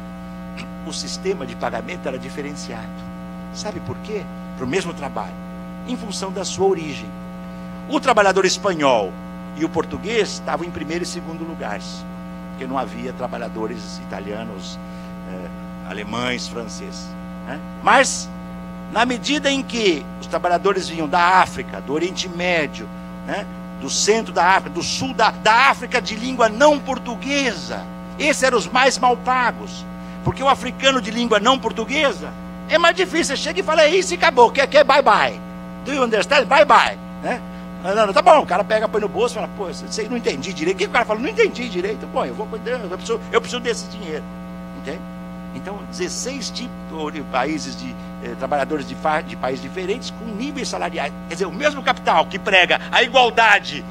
O sistema de pagamento era diferenciado. Sabe por quê? Para o mesmo trabalho, em função da sua origem. O trabalhador espanhol e o português estavam em primeiro e segundo lugares, porque não havia trabalhadores italianos, eh, alemães, franceses, né? Mas, na medida em que os trabalhadores vinham da África, do Oriente Médio, né, do centro da África, do sul da, da África de língua não portuguesa, esses eram os mais mal pagos, porque o africano de língua não portuguesa é mais difícil. Você chega e fala, é isso e acabou, quer, quer, bye bye. Do you understand? Bye bye. Né? Não, não, tá bom, o cara pega, põe no bolso e fala, pô, você não entendi direito. O que o cara fala? Não entendi direito. Bom, eu vou cuidar, eu preciso, eu preciso desse dinheiro. Entende? Então, dezesseis tipos de países de eh, trabalhadores de, de países diferentes com níveis salariais. Quer dizer, o mesmo capital que prega a igualdade,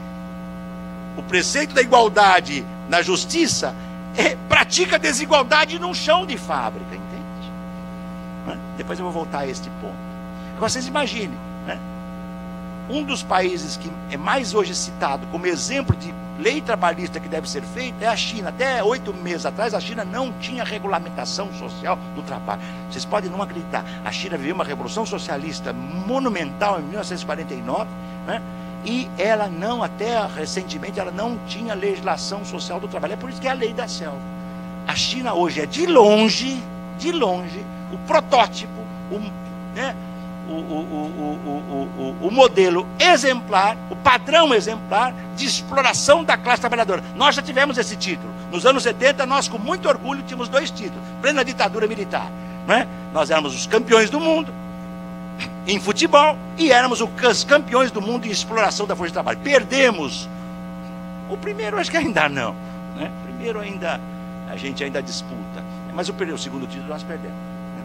o preceito da igualdade na justiça, é, pratica desigualdade num chão de fábrica, entende? Né? Depois eu vou voltar a este ponto. Agora vocês imaginem, né? Um dos países que é mais hoje citado como exemplo de lei trabalhista que deve ser feita é a China. Até oito meses atrás a China não tinha regulamentação social do trabalho. Vocês podem não acreditar, a China viveu uma revolução socialista monumental em mil novecentos e quarenta e nove, né? E ela não, até recentemente, ela não tinha legislação social do trabalho. É por isso que é a lei da selva. A China hoje é de longe, de longe, o protótipo, o, né, o, o, o, o, o, o modelo exemplar, o padrão exemplar de exploração da classe trabalhadora. Nós já tivemos esse título. Nos anos setenta, nós com muito orgulho tínhamos dois títulos, plena ditadura militar, né? Nós éramos os campeões do mundo em futebol e éramos os campeões do mundo em exploração da força de trabalho. Perdemos o primeiro, acho que ainda não, né? Primeiro ainda a gente ainda disputa, mas o, o segundo título nós perdemos, né?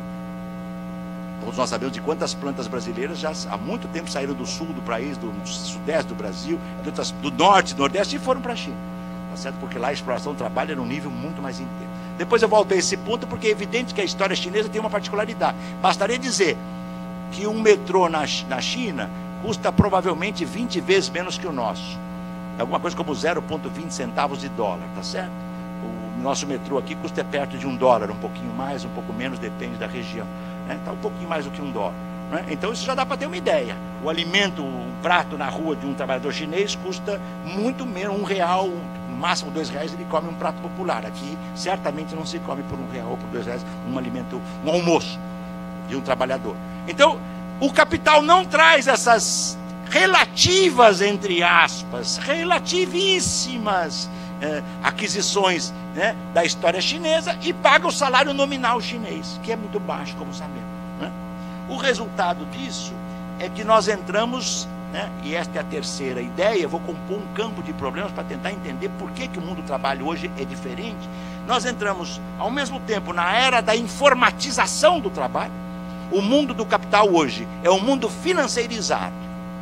Todos nós sabemos de quantas plantas brasileiras já há muito tempo saíram do sul do país, do sudeste do Brasil, do norte, do nordeste e foram para a China, tá certo? Porque lá a exploração do trabalho era um nível muito mais intenso. Depois eu volto a esse ponto porque é evidente que a história chinesa tem uma particularidade. Bastaria dizer que um metrô na, na China custa provavelmente vinte vezes menos que o nosso. É alguma coisa como zero vírgula vinte centavos de dólar, tá certo? O nosso metrô aqui custa perto de um dólar, um pouquinho mais, um pouco menos, depende da região. Né? Tá um pouquinho mais do que um dólar. Né? Então isso já dá para ter uma ideia. O alimento, um prato na rua de um trabalhador chinês custa muito menos, um real, no máximo dois reais ele come um prato popular. Aqui certamente não se come por um real ou por dois reais um alimento, um almoço de um trabalhador. Então, o capital não traz essas relativas, entre aspas, relativíssimas eh, aquisições, né, da história chinesa e paga o salário nominal chinês, que é muito baixo, como sabemos, né? O resultado disso é que nós entramos, né, e esta é a terceira ideia, eu vou compor um campo de problemas para tentar entender por que, que o mundo do trabalho hoje é diferente. Nós entramos, ao mesmo tempo, na era da informatização do trabalho. O mundo do capital hoje é um mundo financeirizado.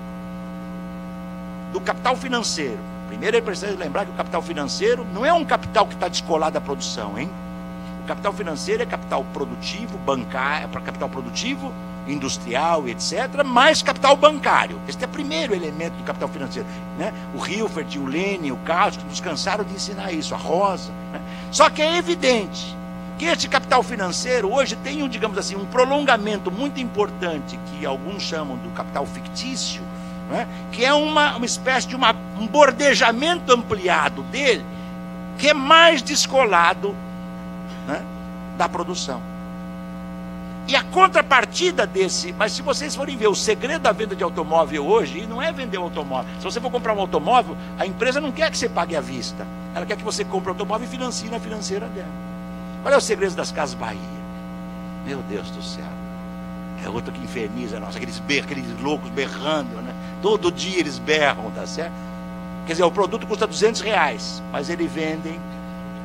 Do capital financeiro. Primeiro é preciso lembrar que o capital financeiro não é um capital que está descolado da produção, hein? O capital financeiro é capital produtivo, bancário, capital produtivo, industrial, etcétera, mais capital bancário. Este é o primeiro elemento do capital financeiro, né? O Hilfert, o Lênin, o Carlos, que nos cansaram de ensinar isso, a Rosa, né? Só que é evidente que este capital financeiro hoje tem, um, digamos assim, um prolongamento muito importante, que alguns chamam do capital fictício, né? Que é uma, uma espécie de uma, um bordejamento ampliado dele, que é mais descolado, né, da produção. E a contrapartida desse, mas se vocês forem ver o segredo da venda de automóvel hoje, e não é vender o automóvel. Se você for comprar um automóvel, a empresa não quer que você pague à vista, ela quer que você compre o automóvel e financie na financeira dela. Qual é o segredo das Casas Bahia? Meu Deus do céu. É outro que inferniza nós, aqueles, ber, aqueles loucos berrando, né? Todo dia eles berram, tá certo? Quer dizer, o produto custa duzentos reais, mas eles vendem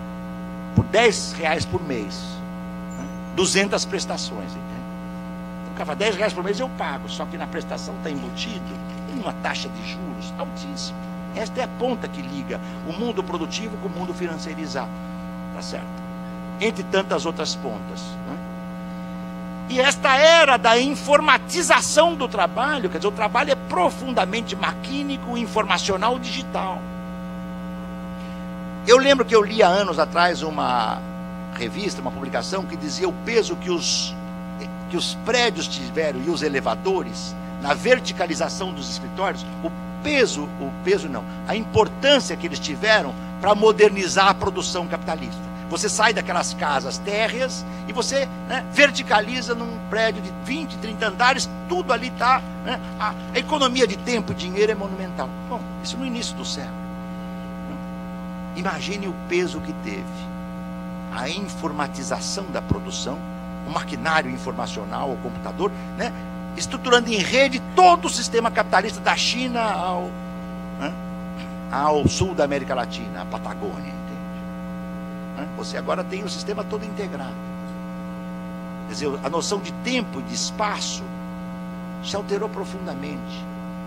por dez reais por mês, né? duzentas prestações, entende? Então, cara fala, dez reais por mês eu pago, só que na prestação está embutido uma taxa de juros altíssima. Esta é a ponta que liga o mundo produtivo com o mundo financeirizado, tá certo? Entre tantas outras pontas, né? E esta era da informatização do trabalho, quer dizer, o trabalho é profundamente maquínico, informacional, digital. Eu lembro que eu li há anos atrás uma revista, uma publicação que dizia o peso que os, que os prédios tiveram e os elevadores na verticalização dos escritórios, o peso, o peso não, a importância que eles tiveram para modernizar a produção capitalista. Você sai daquelas casas térreas e você, né, verticaliza num prédio de vinte, trinta andares, tudo ali está, né, a, a economia de tempo e dinheiro é monumental. Bom, isso no início do século. Imagine o peso que teve a informatização da produção, o maquinário informacional, o computador, né, estruturando em rede todo o sistema capitalista da China ao, né, ao sul da América Latina, a Patagônia. Você agora tem o sistema todo integrado. Quer dizer, a noção de tempo e de espaço se alterou profundamente.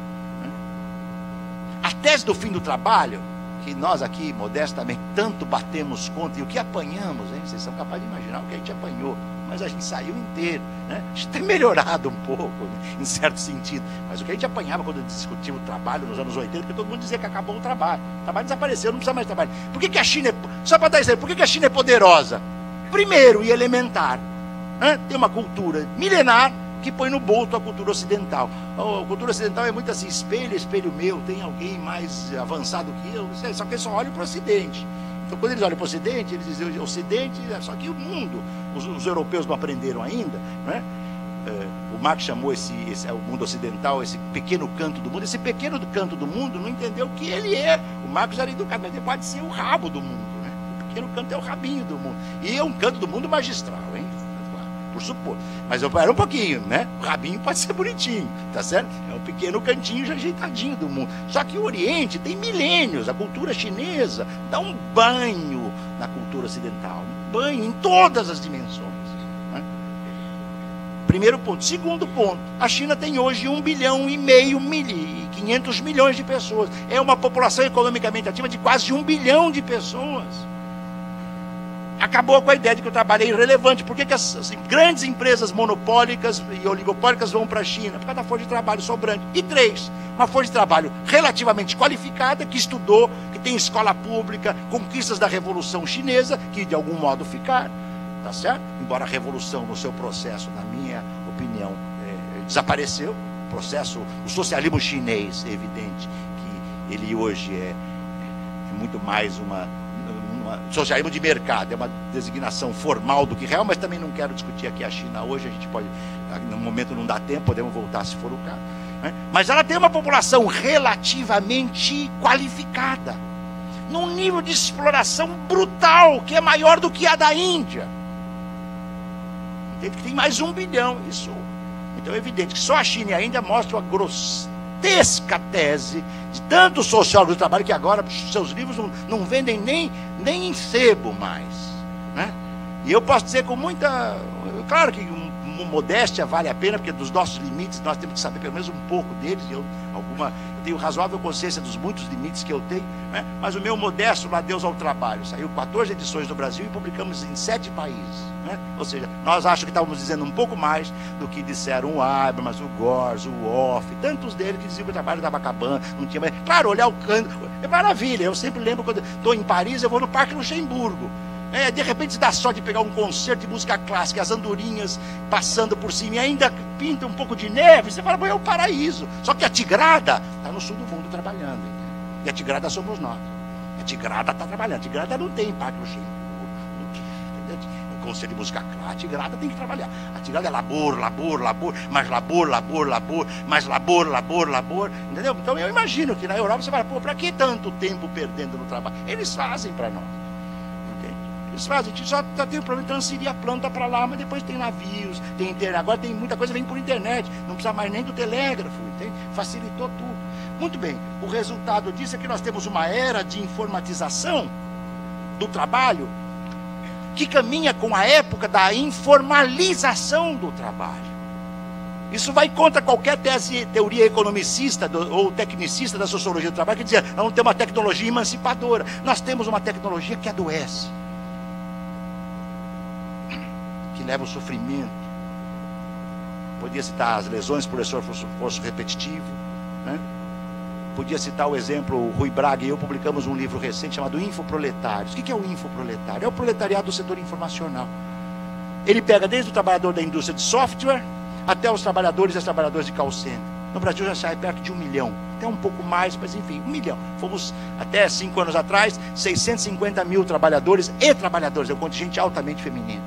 A tese do fim do trabalho, que nós aqui, modestamente, tanto batemos contra, e o que apanhamos, hein? Vocês são capazes de imaginar o que a gente apanhou, mas a gente saiu inteiro, né? A gente tem melhorado um pouco, né? Em certo sentido, mas o que a gente apanhava quando discutia o trabalho nos anos oitenta, porque todo mundo dizia que acabou o trabalho, o trabalho desapareceu, não precisa mais de trabalho. Por que que a China é, só para dar isso aí, por que que a China é poderosa? Primeiro e elementar, né? Tem uma cultura milenar que põe no bolso a cultura ocidental. A cultura ocidental é muito assim, espelho, espelho meu, tem alguém mais avançado que eu, só que eles só olham para o Ocidente. Então, quando eles olham para o Ocidente, eles dizem o Ocidente, só que o mundo, os, os europeus não aprenderam ainda, né? É, o Marx chamou esse, esse o mundo ocidental, esse pequeno canto do mundo. Esse pequeno canto do mundo não entendeu que ele é. O Marx era educado, mas ele pode ser o rabo do mundo, né? O pequeno canto é o rabinho do mundo. E é um canto do mundo magistral, hein? Por supor, mas eu era um pouquinho, né? O rabinho pode ser bonitinho, tá certo? É um pequeno cantinho já ajeitadinho do mundo. Só que o Oriente tem milênios, a cultura chinesa dá um banho na cultura ocidental, um banho em todas as dimensões, né? Primeiro ponto. Segundo ponto, a China tem hoje um bilhão e meio, mil, quinhentos milhões de pessoas. É uma população economicamente ativa de quase um bilhão de pessoas. Acabou com a ideia de que o trabalho é irrelevante. Por que que as, as grandes empresas monopólicas e oligopólicas vão para a China? Por causa da força de trabalho sobrante. E três, uma força de trabalho relativamente qualificada, que estudou, que tem escola pública, conquistas da Revolução Chinesa, que de algum modo ficaram, tá certo? Embora a Revolução, no seu processo, na minha opinião, é, desapareceu. O processo, o socialismo chinês, é evidente que ele hoje é, é muito mais uma... socialismo de mercado, é uma designação formal do que real, mas também não quero discutir aqui a China hoje, a gente pode, no momento não dá tempo, podemos voltar se for o caso, né? Mas ela tem uma população relativamente qualificada, num nível de exploração brutal, que é maior do que a da Índia. Entende? Que tem mais um bilhão, isso. Então é evidente que só a China e a Índia mostram a grotesca tese de tantos sociólogos do trabalho que agora seus livros não, não vendem nem, nem em sebo mais, né? E eu posso dizer com muita... Claro que uma modéstia vale a pena, porque dos nossos limites nós temos que saber pelo menos um pouco deles. Eu, alguma, eu tenho razoável consciência dos muitos limites que eu tenho, né? Mas o meu modesto lá, Deus ao Trabalho, saiu quatorze edições no Brasil e publicamos em sete países, né? Ou seja, nós acho que estávamos dizendo um pouco mais do que disseram o Habermas, o Gors, o Off, tantos deles que diziam que o trabalho estava acabando, não tinha mais. Claro, olhar o canto é maravilha. Eu sempre lembro quando estou em Paris, eu vou no Parque Luxemburgo. É, de repente dá sorte de pegar um concerto de música clássica, as andorinhas passando por cima e ainda pinta um pouco de neve, você fala, é o paraíso. Só que a tigrada está no sul do mundo trabalhando, entende? E a tigrada somos nós. A tigrada está trabalhando, a tigrada não tem Parque Luxemburgo, concerto de música clássica, a tigrada tem que trabalhar. A tigrada é labor, labor, labor, mais labor, labor, labor, mais labor, labor, labor, entendeu? Então eu imagino que na Europa você fala, pô, para que tanto tempo perdendo no trabalho? Eles fazem para nós. Eles fazem, a gente só, só tem o problema de transferir a planta para lá, mas depois tem navios, tem internet, agora tem muita coisa que vem por internet, não precisa mais nem do telégrafo, entende? Facilitou tudo. Muito bem, o resultado disso é que nós temos uma era de informatização do trabalho que caminha com a época da informalização do trabalho. Isso vai contra qualquer tese, teoria economicista do, ou tecnicista da sociologia do trabalho, que dizia, nós não temos uma tecnologia emancipadora. Nós temos uma tecnologia que adoece, que leva ao sofrimento. Podia citar as lesões por esforço repetitivo, né? Podia citar o exemplo, o Rui Braga e eu publicamos um livro recente chamado Infoproletários. O que é o infoproletário? É o proletariado do setor informacional. Ele pega desde o trabalhador da indústria de software até os trabalhadores e as trabalhadoras de call center. No Brasil já sai perto de um milhão, até um pouco mais, mas enfim, um milhão. Fomos até cinco anos atrás, seiscentos e cinquenta mil trabalhadores e trabalhadoras, é um contingente altamente feminino.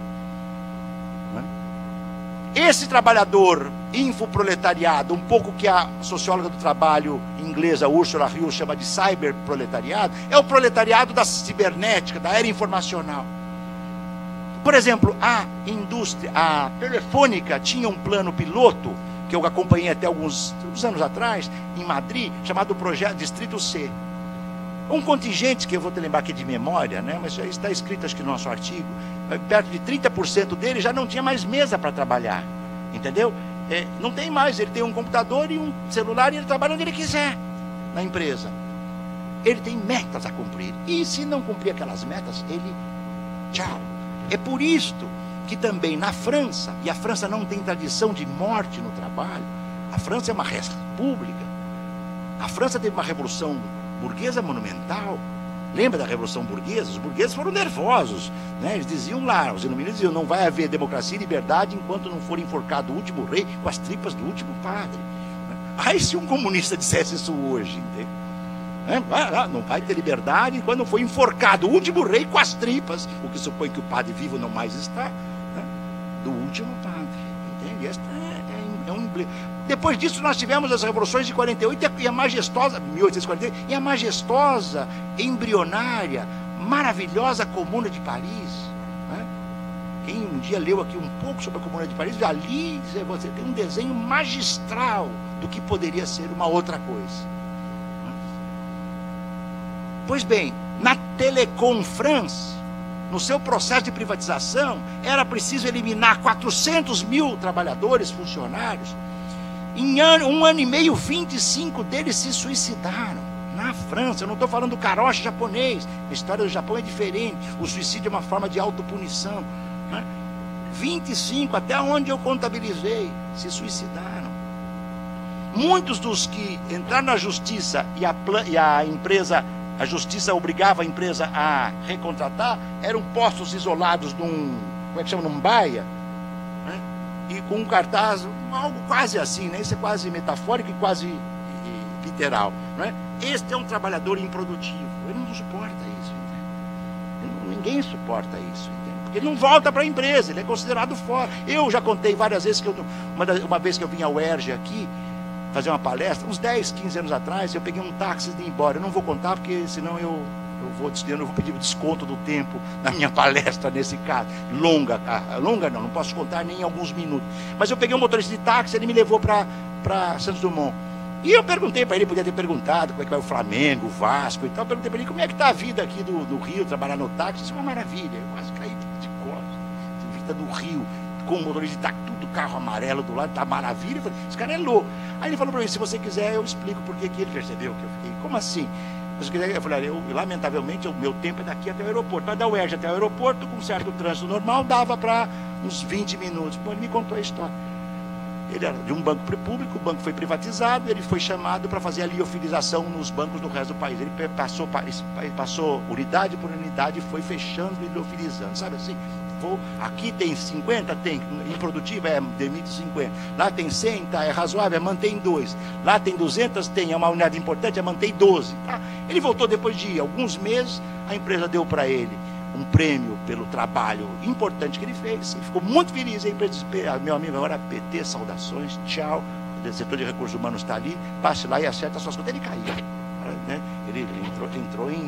Esse trabalhador infoproletariado, um pouco que a socióloga do trabalho inglesa Ursula Hill chama de cyberproletariado, é o proletariado da cibernética, da era informacional. Por exemplo, a indústria, a Telefônica tinha um plano piloto, que eu acompanhei até alguns, alguns anos atrás, em Madrid, chamado Projeto Distrito C. Um contingente, que eu vou te lembrar aqui de memória, né, mas já está escrito acho que no nosso artigo, perto de trinta por cento dele já não tinha mais mesa para trabalhar, entendeu? É, não tem mais, ele tem um computador e um celular e ele trabalha onde ele quiser na empresa. Ele tem metas a cumprir, e se não cumprir aquelas metas, ele, tchau. É por isto que também na França, e a França não tem tradição de morte no trabalho, a França é uma república, a França teve uma revolução burguesa monumental. Lembra da Revolução Burguesa? Os burgueses foram nervosos, né? Eles diziam lá, os iluministas diziam, não vai haver democracia e liberdade enquanto não for enforcado o último rei com as tripas do último padre. Aí se um comunista dissesse isso hoje, entende? É, não vai ter liberdade enquanto não for enforcado o último rei com as tripas, o que supõe que o padre vivo não mais está, né? Do último padre, entende? Esta é, é, é um emblema. Depois disso nós tivemos as revoluções de quarenta e oito e a majestosa, mil oitocentos e quarenta e oito, e a majestosa, embrionária, maravilhosa Comuna de Paris, né? Quem um dia leu aqui um pouco sobre a Comuna de Paris, ali você tem um desenho magistral do que poderia ser uma outra coisa. Pois bem, na Telecom France, no seu processo de privatização, era preciso eliminar quatrocentos mil trabalhadores, funcionários. Em ano, um ano e meio, vinte e cinco deles se suicidaram. Na França, eu não estou falando do caroche japonês, a história do Japão é diferente. O suicídio é uma forma de autopunição, né? vinte e cinco, até onde eu contabilizei, se suicidaram. Muitos dos que entraram na justiça e a, e a empresa, a justiça obrigava a empresa a recontratar, eram postos isolados num, como é que chama, num baia, né? E com um cartaz, algo quase assim, né? Isso é quase metafórico e quase e, literal, né? Este é um trabalhador improdutivo, ele não suporta isso, entende? Ninguém suporta isso, entende? Porque ele não volta para a empresa, ele é considerado fora. Eu já contei várias vezes que eu, uma, da, uma vez que eu vim ao U E R J aqui fazer uma palestra, uns dez, quinze anos atrás, eu peguei um táxi de ir embora. Eu não vou contar porque senão eu Eu vou, eu não vou pedir o desconto do tempo na minha palestra nesse caso. Longa, longa não, não posso contar nem em alguns minutos. Mas eu peguei um motorista de táxi, ele me levou para Santos Dumont. E eu perguntei para ele, podia ter perguntado como é que vai o Flamengo, o Vasco e tal. Eu perguntei para ele como é que está a vida aqui do, do Rio, trabalhar no táxi. Isso é uma maravilha. Eu quase caí de costas. A vida do Rio, com o motorista de táxi, tudo carro amarelo do lado, tá maravilha. Eu falei, esse cara é louco. Aí ele falou para mim, se você quiser eu explico por que ele percebeu que eu fiquei. Como assim? Eu falei, eu, lamentavelmente, o meu tempo é daqui até o aeroporto. Mas da U E R J até o aeroporto, com um certo trânsito normal, dava para uns vinte minutos. Bom, ele me contou a história. Ele era de um banco público, o banco foi privatizado, ele foi chamado para fazer a liofilização nos bancos do resto do país. Ele passou, passou unidade por unidade e foi fechando e liofilizando, sabe assim? Vou, aqui tem cinquenta, tem improdutivo, é, demite cinquenta. Lá tem cem, tá, é razoável, é, mantém dois. Lá tem duzentas, tem, é uma unidade importante, é, mantém doze. Tá? Ele voltou depois de alguns meses, a empresa deu para ele um prêmio pelo trabalho importante que ele fez. Ele ficou muito feliz. A empresa disse, meu amigo, agora P T, saudações, tchau. O setor de recursos humanos está ali, passe lá e acerta as suas contas. Ele caiu. Né? Ele entrou, entrou em, em,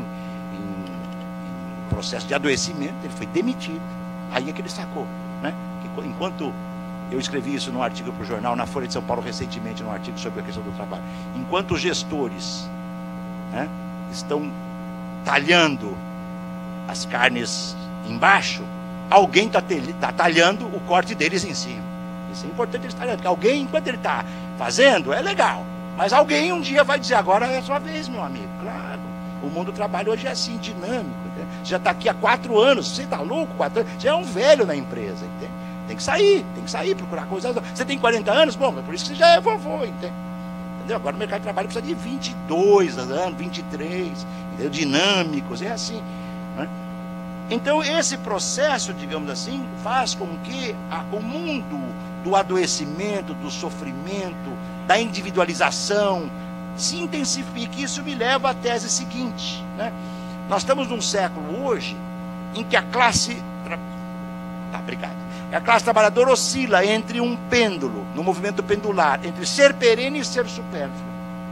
em processo de adoecimento, ele foi demitido. Aí é que ele sacou, né? Que enquanto eu escrevi isso num artigo para o jornal, na Folha de São Paulo, recentemente, num artigo sobre a questão do trabalho. Enquanto os gestores, né, estão talhando as carnes embaixo, alguém está tá talhando o corte deles em cima. Isso é importante ele estar, porque alguém, enquanto ele está fazendo, é legal. Mas alguém um dia vai dizer, agora é a sua vez, meu amigo. Claro, o mundo do trabalho hoje é assim, dinâmico. Entende? Você já está aqui há quatro anos, você está louco? Quatro anos, você é um velho na empresa, entende? Tem que sair, tem que sair, procurar coisas. Você tem quarenta anos? Bom, é por isso que você já é vovô, entende? Entendeu? Agora o mercado de trabalho precisa de vinte e dois anos, vinte e três, entendeu? Dinâmicos, é assim. Né? Então esse processo, digamos assim, faz com que a, o mundo do adoecimento, do sofrimento, da individualização se intensifique. Isso me leva à tese seguinte, né? Nós estamos num século hoje em que a classe tra... tá, obrigado. A classe trabalhadora oscila entre um pêndulo, no movimento pendular, entre ser perene e ser supérfluo.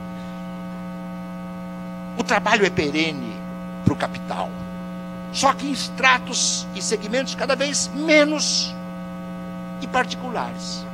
O trabalho é perene para o capital, só que em estratos e segmentos cada vez menos e particulares.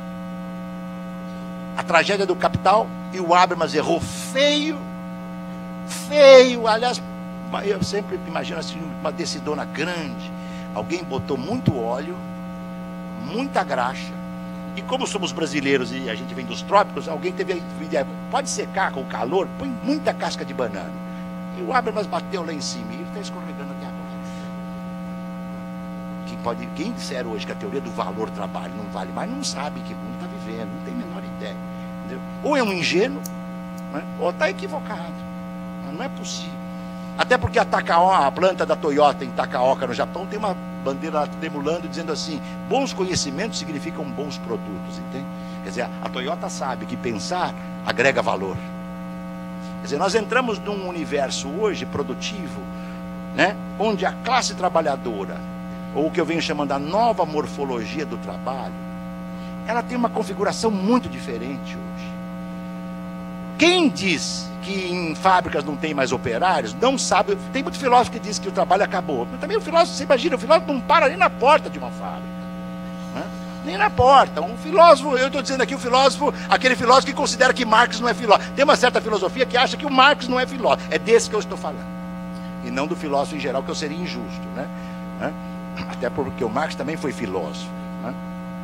A tragédia do capital, e o Habermas errou feio, feio, aliás, eu sempre imagino assim, uma decidona grande, alguém botou muito óleo, muita graxa, e como somos brasileiros e a gente vem dos trópicos, alguém teve a ideia, pode secar com o calor, põe muita casca de banana. E o Habermas bateu lá em cima, e ele está escorregando até agora. Quem, pode, quem disser hoje que a teoria do valor trabalho não vale mais, não sabe que mundo está vivendo, não tem a menor ideia. Entendeu? Ou é um ingênuo, né? Ou está equivocado. Mas não é possível. Até porque a Takaoka, a planta da Toyota em Takaoka, no Japão, tem uma bandeira tremulando dizendo assim, bons conhecimentos significam bons produtos, entende? Quer dizer, a Toyota sabe que pensar agrega valor. Quer dizer, nós entramos num universo hoje produtivo, né, onde a classe trabalhadora, ou o que eu venho chamando a nova morfologia do trabalho, ela tem uma configuração muito diferente hoje. Quem diz que em fábricas não tem mais operários, não sabe. Tem muito filósofo que diz que o trabalho acabou. Mas também o filósofo, você imagina, o filósofo não para nem na porta de uma fábrica, né? Nem na porta. Um filósofo, eu estou dizendo aqui o filósofo, aquele filósofo que considera que Marx não é filósofo. Tem uma certa filosofia que acha que o Marx não é filósofo. É desse que eu estou falando. E não do filósofo em geral, que eu seria injusto, né? Até porque o Marx também foi filósofo, né?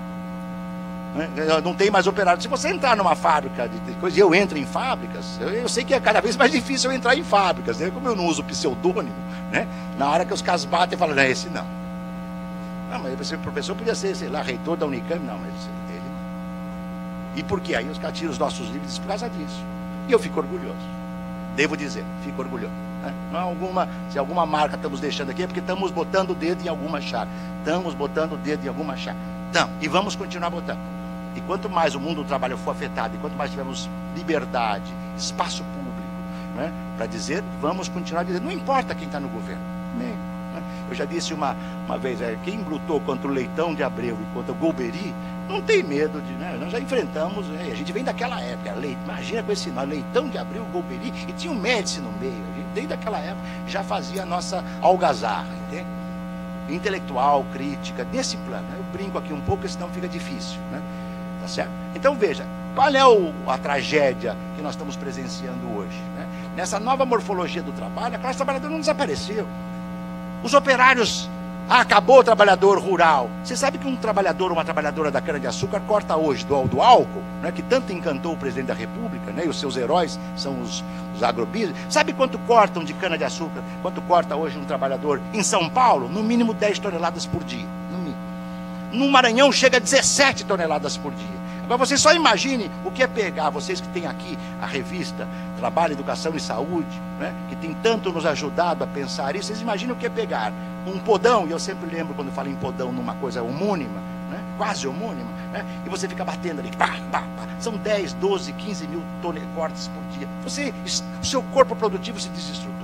Não tem mais operário. Se você entrar numa fábrica de coisa, e eu entro em fábricas, eu, eu sei que é cada vez mais difícil eu entrar em fábricas, né? Como eu não uso pseudônimo, né? Na hora que os caras batem, eu falo, não, esse não. Não, mas esse professor podia ser, sei lá, reitor da Unicamp, não, mas ele. E por quê? Aí os caras tiram os nossos livros por causa disso. E eu fico orgulhoso. Devo dizer, fico orgulhoso. Né? Não há alguma, se alguma marca estamos deixando aqui, é porque estamos botando o dedo em alguma chave. Estamos botando o dedo em alguma chave. Então, e vamos continuar botando. E quanto mais o mundo do trabalho for afetado, e quanto mais tivermos liberdade, espaço público, né, para dizer, vamos continuar dizendo, não importa quem está no governo. Nem, né? Eu já disse uma, uma vez, é, quem lutou contra o Leitão de Abreu e contra o Golbery, não tem medo de, né? Nós já enfrentamos, né? A gente vem daquela época, Leite, imagina com esse nome, Leitão de Abreu, Golbery, e tinha um Médici no meio, a gente desde aquela época já fazia a nossa algazarra, entende? Intelectual, crítica, desse plano. Eu brinco aqui um pouco, senão fica difícil, né? Tá certo? Então veja, qual é o, a tragédia que nós estamos presenciando hoje, né? Nessa nova morfologia do trabalho, a classe trabalhadora não desapareceu. Os operários, ah, acabou o trabalhador rural. Você sabe que um trabalhador ou uma trabalhadora da cana-de-açúcar corta hoje do, do álcool, né, que tanto encantou o presidente da República, né, e os seus heróis são os, os agrobusiness. Sabe quanto cortam de cana-de-açúcar? Quanto corta hoje um trabalhador em São Paulo? No mínimo dez toneladas por dia. No mínimo. No Maranhão chega a dezessete toneladas por dia. Agora você só imagine o que é pegar, vocês que têm aqui a revista Trabalho, Educação e Saúde, né, que tem tanto nos ajudado a pensar isso, vocês imaginam o que é pegar um podão, e eu sempre lembro quando falo em podão numa coisa homônima, né, quase homônima, né, e você fica batendo ali, pá, pá, pá, são dez, doze, quinze mil cortes por dia. Você, o seu corpo produtivo se desestrutura.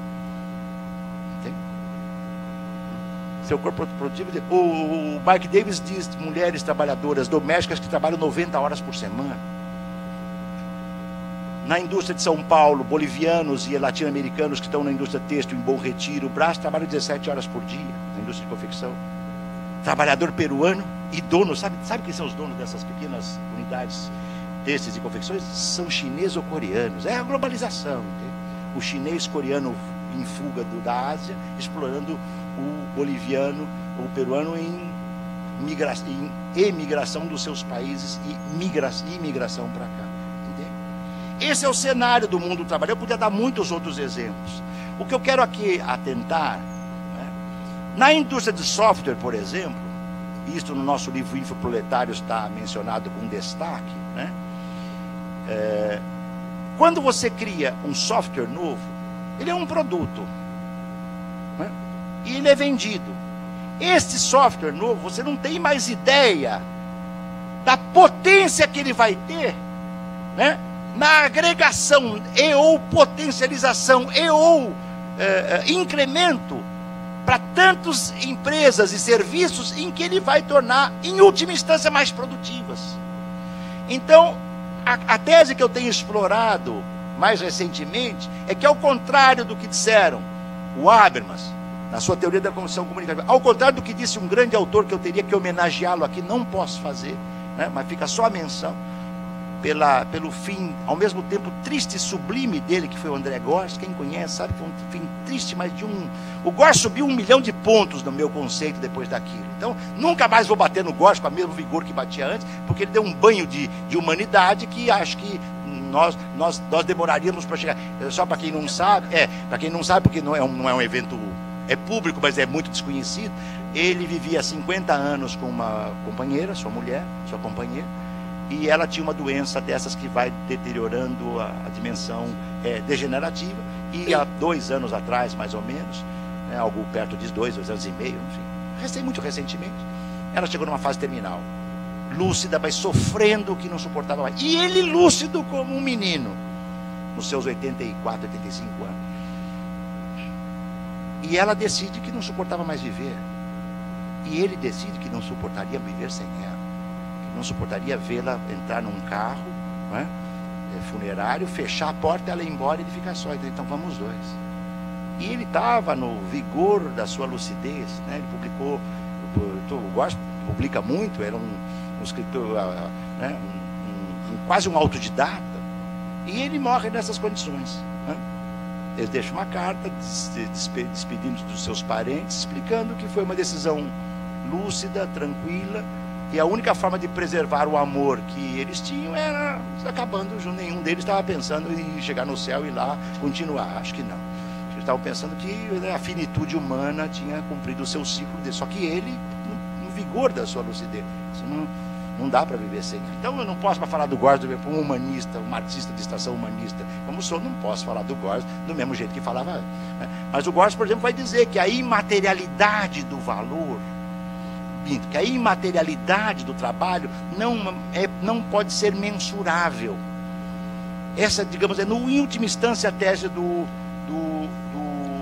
Seu corpo produtivo. O Mark Davis diz mulheres trabalhadoras domésticas que trabalham noventa horas por semana. Na indústria de São Paulo, bolivianos e latino-americanos que estão na indústria têxtil em Bom Retiro, o Brás trabalham dezessete horas por dia na indústria de confecção. Trabalhador peruano e dono, sabe, sabe quem são os donos dessas pequenas unidades têxteis e confecções? São chineses ou coreanos. É a globalização. Entende? O chinês coreano em fuga do, da Ásia, explorando o boliviano, o peruano em migra em emigração dos seus países e migra imigração para cá. Entende? Esse é o cenário do mundo do trabalho. Eu podia dar muitos outros exemplos. O que eu quero aqui atentar, né, na indústria de software, por exemplo, isto no nosso livro Infoproletário está mencionado com destaque, né? É, quando você cria um software novo, ele é um produto, né? E ele é vendido. Este software novo, você não tem mais ideia da potência que ele vai ter, né, na agregação e ou potencialização e ou é, incremento para tantas empresas e serviços em que ele vai tornar, em última instância, mais produtivas. Então, a, a tese que eu tenho explorado mais recentemente é que, ao contrário do que disseram o Habermas, na sua teoria da condição comunicativa, ao contrário do que disse um grande autor que eu teria que homenageá-lo aqui, não posso fazer, né, mas fica só a menção, pela, pelo fim, ao mesmo tempo triste e sublime dele, que foi o André Gorz. Quem conhece sabe que foi um fim triste, mas de um... O Gorz subiu um milhão de pontos no meu conceito depois daquilo. Então, nunca mais vou bater no Gorz com o mesmo vigor que batia antes, porque ele deu um banho de, de humanidade que acho que nós, nós, nós demoraríamos para chegar. Só para quem não sabe, é, para quem não sabe, porque não é um, não é um evento... é público, mas é muito desconhecido. Ele vivia cinquenta anos com uma companheira, sua mulher, sua companheira, e ela tinha uma doença dessas que vai deteriorando a, a dimensão é, degenerativa, e há dois anos atrás, mais ou menos, né, algo perto de dois, dois anos e meio, enfim, recém, muito recentemente, ela chegou numa fase terminal, lúcida, mas sofrendo o que não suportava mais. E ele lúcido como um menino, nos seus oitenta e quatro, oitenta e cinco anos. E ela decide que não suportava mais viver. E ele decide que não suportaria viver sem ela. Que não suportaria vê-la entrar num carro, né, funerário, fechar a porta, ela ir embora e ele ficar só. Então vamos os dois. E ele estava no vigor da sua lucidez, né? Ele publicou, o Gorz publica muito, era um, um escritor, né, um, um, quase um autodidata. E ele morre nessas condições, né? Ele deixa uma carta despedindo dos seus parentes, explicando que foi uma decisão lúcida, tranquila, e a única forma de preservar o amor que eles tinham era acabando. Nenhum deles estava pensando em chegar no céu e lá continuar. Acho que não. Eles estavam pensando que a finitude humana tinha cumprido o seu ciclo dele. Só que ele, no, no vigor da sua lucidez, isso não, não dá para viver sem. Então eu não posso para falar do Gorz, um humanista, um marxista de extração humanista, como sou, não posso falar do Gorz do mesmo jeito que falava antes, né? Mas o Gorz, por exemplo, vai dizer que a imaterialidade do valor, que a imaterialidade do trabalho não, é, não pode ser mensurável. Essa, digamos, é, no, em última instância, a tese do, do, do,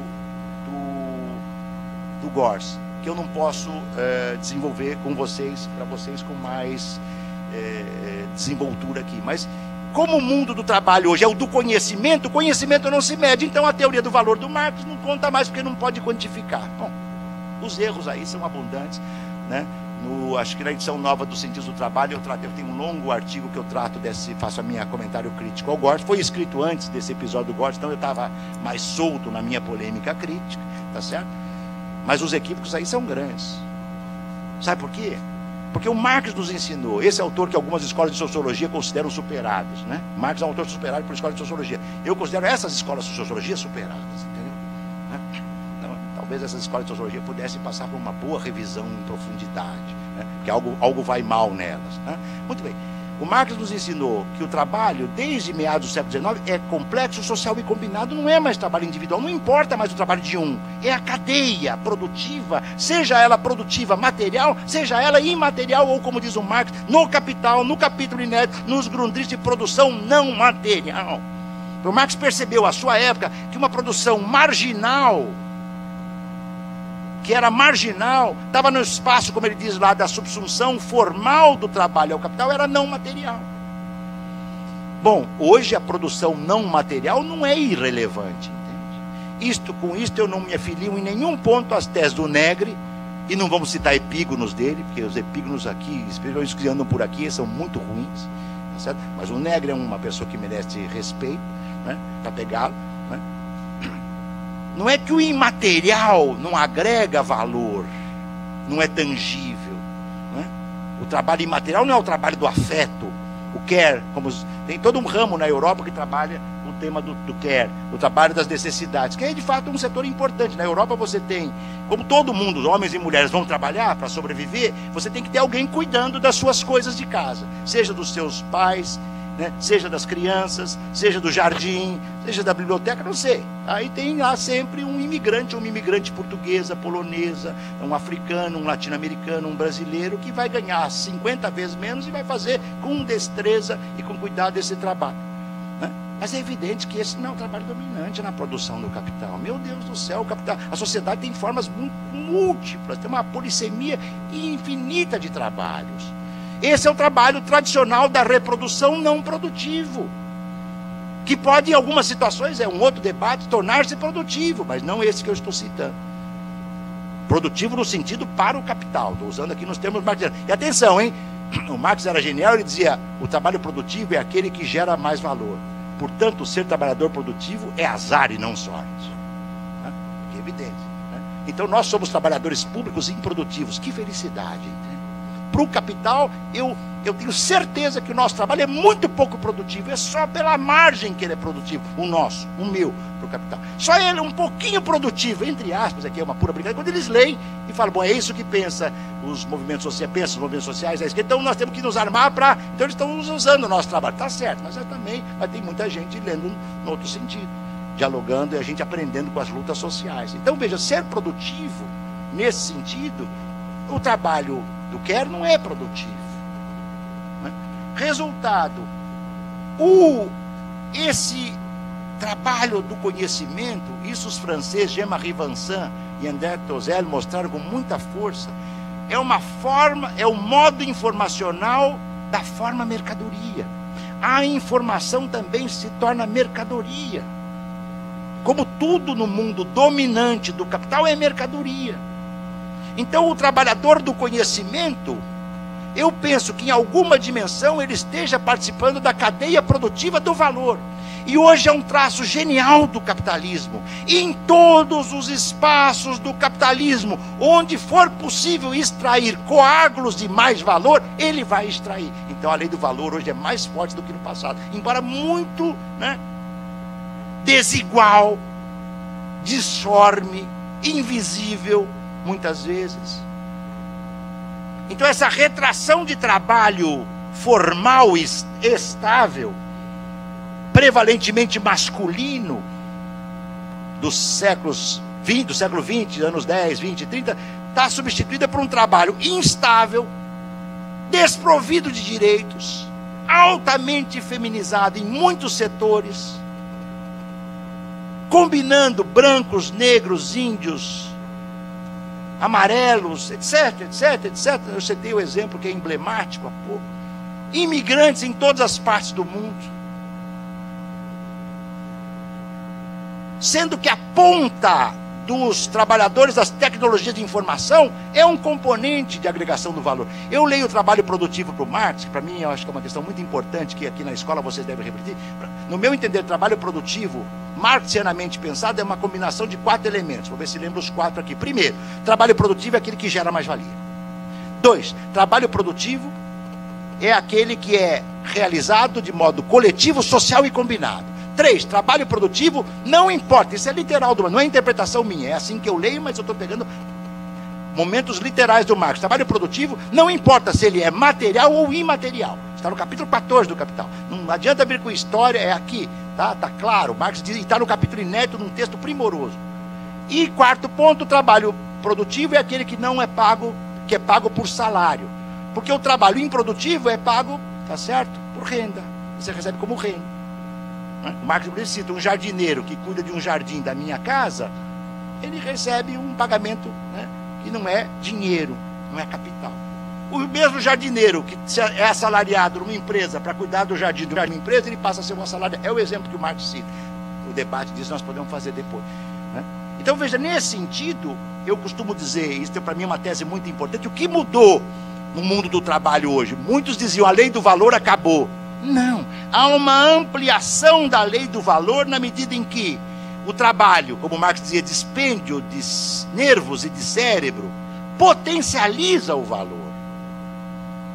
do, do Gorz, que eu não posso é, desenvolver com vocês, para vocês com mais é, desenvoltura aqui. Mas como o mundo do trabalho hoje é o do conhecimento, o conhecimento não se mede, então a teoria do valor do Marx não conta mais, porque não pode quantificar. Bom, os erros aí são abundantes, né? No, acho que na edição nova do Cientistas do Trabalho eu, trato, eu tenho um longo artigo que eu trato desse, faço a minha comentário crítico ao Gorz. Foi escrito antes desse episódio do Gorz, então eu estava mais solto na minha polêmica crítica, tá certo? Mas os equívocos aí são grandes. Sabe por quê? Porque o Marx nos ensinou, esse autor que algumas escolas de sociologia consideram superados, né? Marx é um autor superado por escola de sociologia. Eu considero essas escolas de sociologia superadas, entendeu? Né? Talvez essas escolas de sociologia pudessem passar por uma boa revisão em profundidade, né? Porque algo, algo vai mal nelas, né? Muito bem. O Marx nos ensinou que o trabalho, desde meados do século dezenove, é complexo, social e combinado, não é mais trabalho individual, não importa mais o trabalho de um, é a cadeia produtiva, seja ela produtiva material, seja ela imaterial, ou como diz o Marx, no Capital, no capítulo inédito, nos Grundrisse de produção não material. O Marx percebeu, à sua época, que uma produção marginal, que era marginal, estava no espaço, como ele diz lá, da subsunção formal do trabalho ao capital, era não material. Bom, hoje a produção não material não é irrelevante, entende? Isto, com isto eu não me afilio em nenhum ponto às teses do Negri, e não vamos citar epígonos dele, porque os epígonos aqui, especialmente os que andam por aqui, são muito ruins, tá certo? Mas o Negri é uma pessoa que merece respeito, né, para pegá-lo, né? Não é que o imaterial não agrega valor, não é tangível. O trabalho imaterial não é o trabalho do afeto, o care, como tem todo um ramo na Europa que trabalha o tema do, do care, o trabalho das necessidades, que é de fato um setor importante. Na Europa você tem, como todo mundo, homens e mulheres vão trabalhar para sobreviver, você tem que ter alguém cuidando das suas coisas de casa, seja dos seus pais, né, seja das crianças, seja do jardim, seja da biblioteca, não sei. Aí tem lá sempre um imigrante, uma imigrante portuguesa, polonesa, um africano, um latino-americano, um brasileiro, que vai ganhar cinquenta vezes menos e vai fazer com destreza e com cuidado esse trabalho, né? Mas é evidente que esse não é o trabalho dominante na produção do capital. Meu Deus do céu, o capital, a sociedade tem formas muito múltiplas, tem uma polissemia infinita de trabalhos. Esse é o trabalho tradicional da reprodução não produtivo, que pode, em algumas situações, é um outro debate, tornar-se produtivo, mas não esse que eu estou citando. Produtivo no sentido para o capital, estou usando aqui nos termos marxianos. E atenção, hein? O Marx era genial, ele dizia, o trabalho produtivo é aquele que gera mais valor. Portanto, ser trabalhador produtivo é azar e não sorte. Né? Que é evidente. Né? Então, nós somos trabalhadores públicos improdutivos. Que felicidade, entende? Para o capital, eu, eu tenho certeza que o nosso trabalho é muito pouco produtivo. É só pela margem que ele é produtivo. O nosso, o meu, para o capital. Só ele é um pouquinho produtivo, entre aspas, aqui é uma pura brincadeira, quando eles leem e falam, bom, é isso que pensa os movimentos sociais, pensa os movimentos sociais, é isso que, então nós temos que nos armar para... Então eles estão usando o nosso trabalho. Está certo, mas é também, mas tem muita gente lendo no outro sentido, dialogando e a gente aprendendo com as lutas sociais. Então, veja, ser produtivo, nesse sentido, o trabalho do care não é produtivo, né? Resultado, o, esse trabalho do conhecimento, isso os franceses Jean-Marie Vincent e André Tozel mostraram com muita força, é uma forma, é o modo informacional da forma mercadoria. A informação também se torna mercadoria. Como tudo no mundo dominante do capital é mercadoria. Então, o trabalhador do conhecimento, eu penso que em alguma dimensão ele esteja participando da cadeia produtiva do valor. E hoje é um traço genial do capitalismo. E em todos os espaços do capitalismo, onde for possível extrair coágulos de mais valor, ele vai extrair. Então, a lei do valor hoje é mais forte do que no passado. Embora muito, né, desigual, disforme, invisível, muitas vezes. Então essa retração de trabalho formal e estável, prevalentemente masculino, dos séculos vinte, do século vinte, anos dez, vinte, trinta, está substituída por um trabalho instável, desprovido de direitos, altamente feminizado em muitos setores, combinando brancos, negros, índios, amarelos, etc, etc, etc. Eu citei o exemplo que é emblemático há pouco. Imigrantes em todas as partes do mundo. Sendo que a ponta dos trabalhadores das tecnologias de informação é um componente de agregação do valor. Eu leio o trabalho produtivo para o Marx, que para mim eu acho que é uma questão muito importante, que aqui na escola vocês devem refletir. No meu entender, trabalho produtivo, marxianamente pensado, é uma combinação de quatro elementos. Vou ver se lembro os quatro aqui. Primeiro, trabalho produtivo é aquele que gera mais-valia. Dois, trabalho produtivo é aquele que é realizado de modo coletivo, social e combinado. Três, trabalho produtivo, não importa, isso é literal, não é interpretação minha, é assim que eu leio, mas eu estou pegando momentos literais do Marx. Trabalho produtivo, não importa se ele é material ou imaterial. Está no capítulo quatorze do Capital. Não adianta vir com história, é aqui, tá? Tá claro, Marx diz, está no capítulo inédito, num texto primoroso. E quarto ponto, trabalho produtivo é aquele que não é pago, que é pago por salário. Porque o trabalho improdutivo é pago, tá certo? Por renda. Você recebe como renda. O Marx cita um jardineiro que cuida de um jardim da minha casa, ele recebe um pagamento, né, que não é dinheiro, não é capital. O mesmo jardineiro que é assalariado numa empresa para cuidar do jardim de uma empresa, ele passa a ser um assalariado. É o exemplo que o Marx cita. O debate disso nós podemos fazer depois, né? Então veja, nesse sentido, eu costumo dizer, isso para mim é uma tese muito importante, o que mudou no mundo do trabalho hoje? Muitos diziam, a lei do valor acabou. Não, há uma ampliação da lei do valor na medida em que o trabalho, como Marx dizia, dispêndio de nervos e de cérebro, potencializa o valor.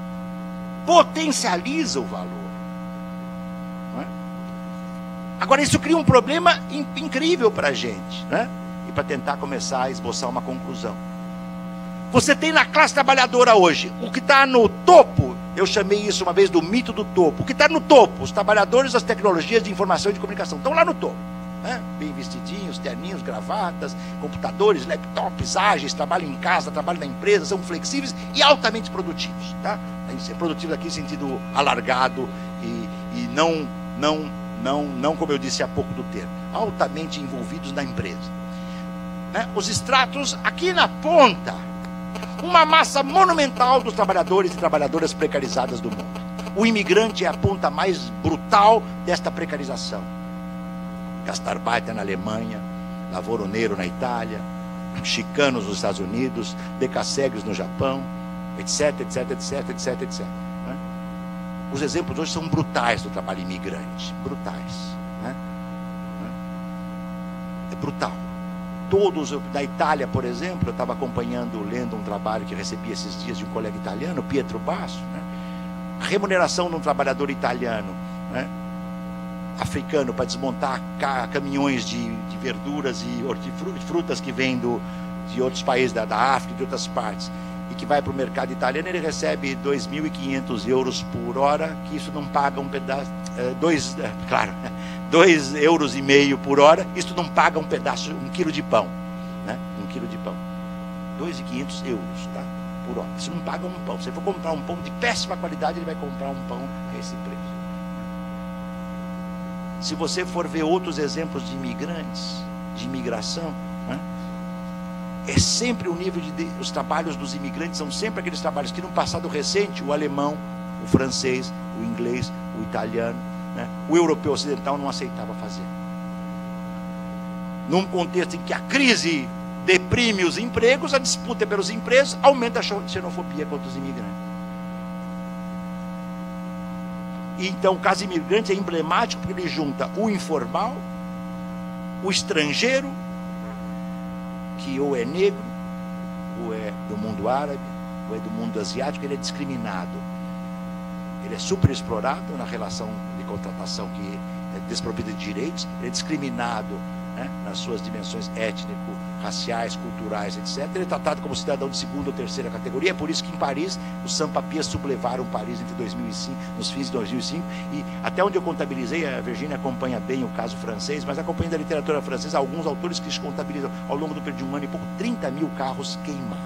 potencializa o valor. Não é? Agora, isso cria um problema in, incrível para a gente, né? E para tentar começar a esboçar uma conclusão. Você tem na classe trabalhadora hoje, o que está no topo, eu chamei isso uma vez do mito do topo, o que está no topo, os trabalhadores das tecnologias de informação e de comunicação, estão lá no topo. Né? Bem vestidinhos, terninhos, gravatas, computadores, laptops ágeis, trabalham em casa, trabalham na empresa, são flexíveis e altamente produtivos. Tá? Produtivos aqui em sentido alargado e, e não, não, não, não, como eu disse há pouco do termo, altamente envolvidos na empresa. Né? Os estratos aqui na ponta, uma massa monumental dos trabalhadores e trabalhadoras precarizadas do mundo. O imigrante é a ponta mais brutal desta precarização. Gastarbeiter na Alemanha, lavoroneiro na Itália, chicanos nos Estados Unidos, decassegues no Japão, etc, etc, etc, etc, etc. Né? Os exemplos hoje são brutais do trabalho imigrante. Brutais. Né? É brutal. Todos, da Itália, por exemplo, eu estava acompanhando, lendo um trabalho que recebi esses dias de um colega italiano, Pietro Basso, né? A remuneração de um trabalhador italiano, né? africano, para desmontar caminhões de, de verduras e hortifrutas que vêm do, de outros países da, da África e de outras partes, e que vai para o mercado italiano, ele recebe dois mil e quinhentos euros por hora, que isso não paga um pedaço, é, dois, é, claro, dois euros e meio por hora, isso não paga um pedaço, um quilo de pão, né? Um quilo de pão, dois mil e quinhentos euros, tá? Por hora, isso não paga um pão. Se for comprar um pão de péssima qualidade, ele vai comprar um pão a esse preço. Se você for ver outros exemplos de imigrantes, de imigração, né? É sempre o nível de, de... Os trabalhos dos imigrantes são sempre aqueles trabalhos que no passado recente, o alemão, o francês, o inglês, o italiano, né? O europeu ocidental não aceitava fazer. Num contexto em que a crise deprime os empregos, a disputa pelos empregos aumenta a xenofobia contra os imigrantes. E então o caso imigrante é emblemático porque ele junta o informal, o estrangeiro, que ou é negro, ou é do mundo árabe, ou é do mundo asiático, ele é discriminado. Ele é superexplorado na relação de contratação que é desprovida de direitos, ele é discriminado, né, nas suas dimensões étnico, raciais, culturais, etcétera. Ele é tratado como cidadão de segunda ou terceira categoria. É por isso que em Paris, os sans-papiers sublevaram Paris entre dois mil e cinco, nos fins de dois mil e cinco, e até onde eu contabilizei, a Virgínia acompanha bem o caso francês, mas acompanhando a literatura francesa, alguns autores que contabilizam ao longo do período de um ano e pouco, trinta mil carros queimados.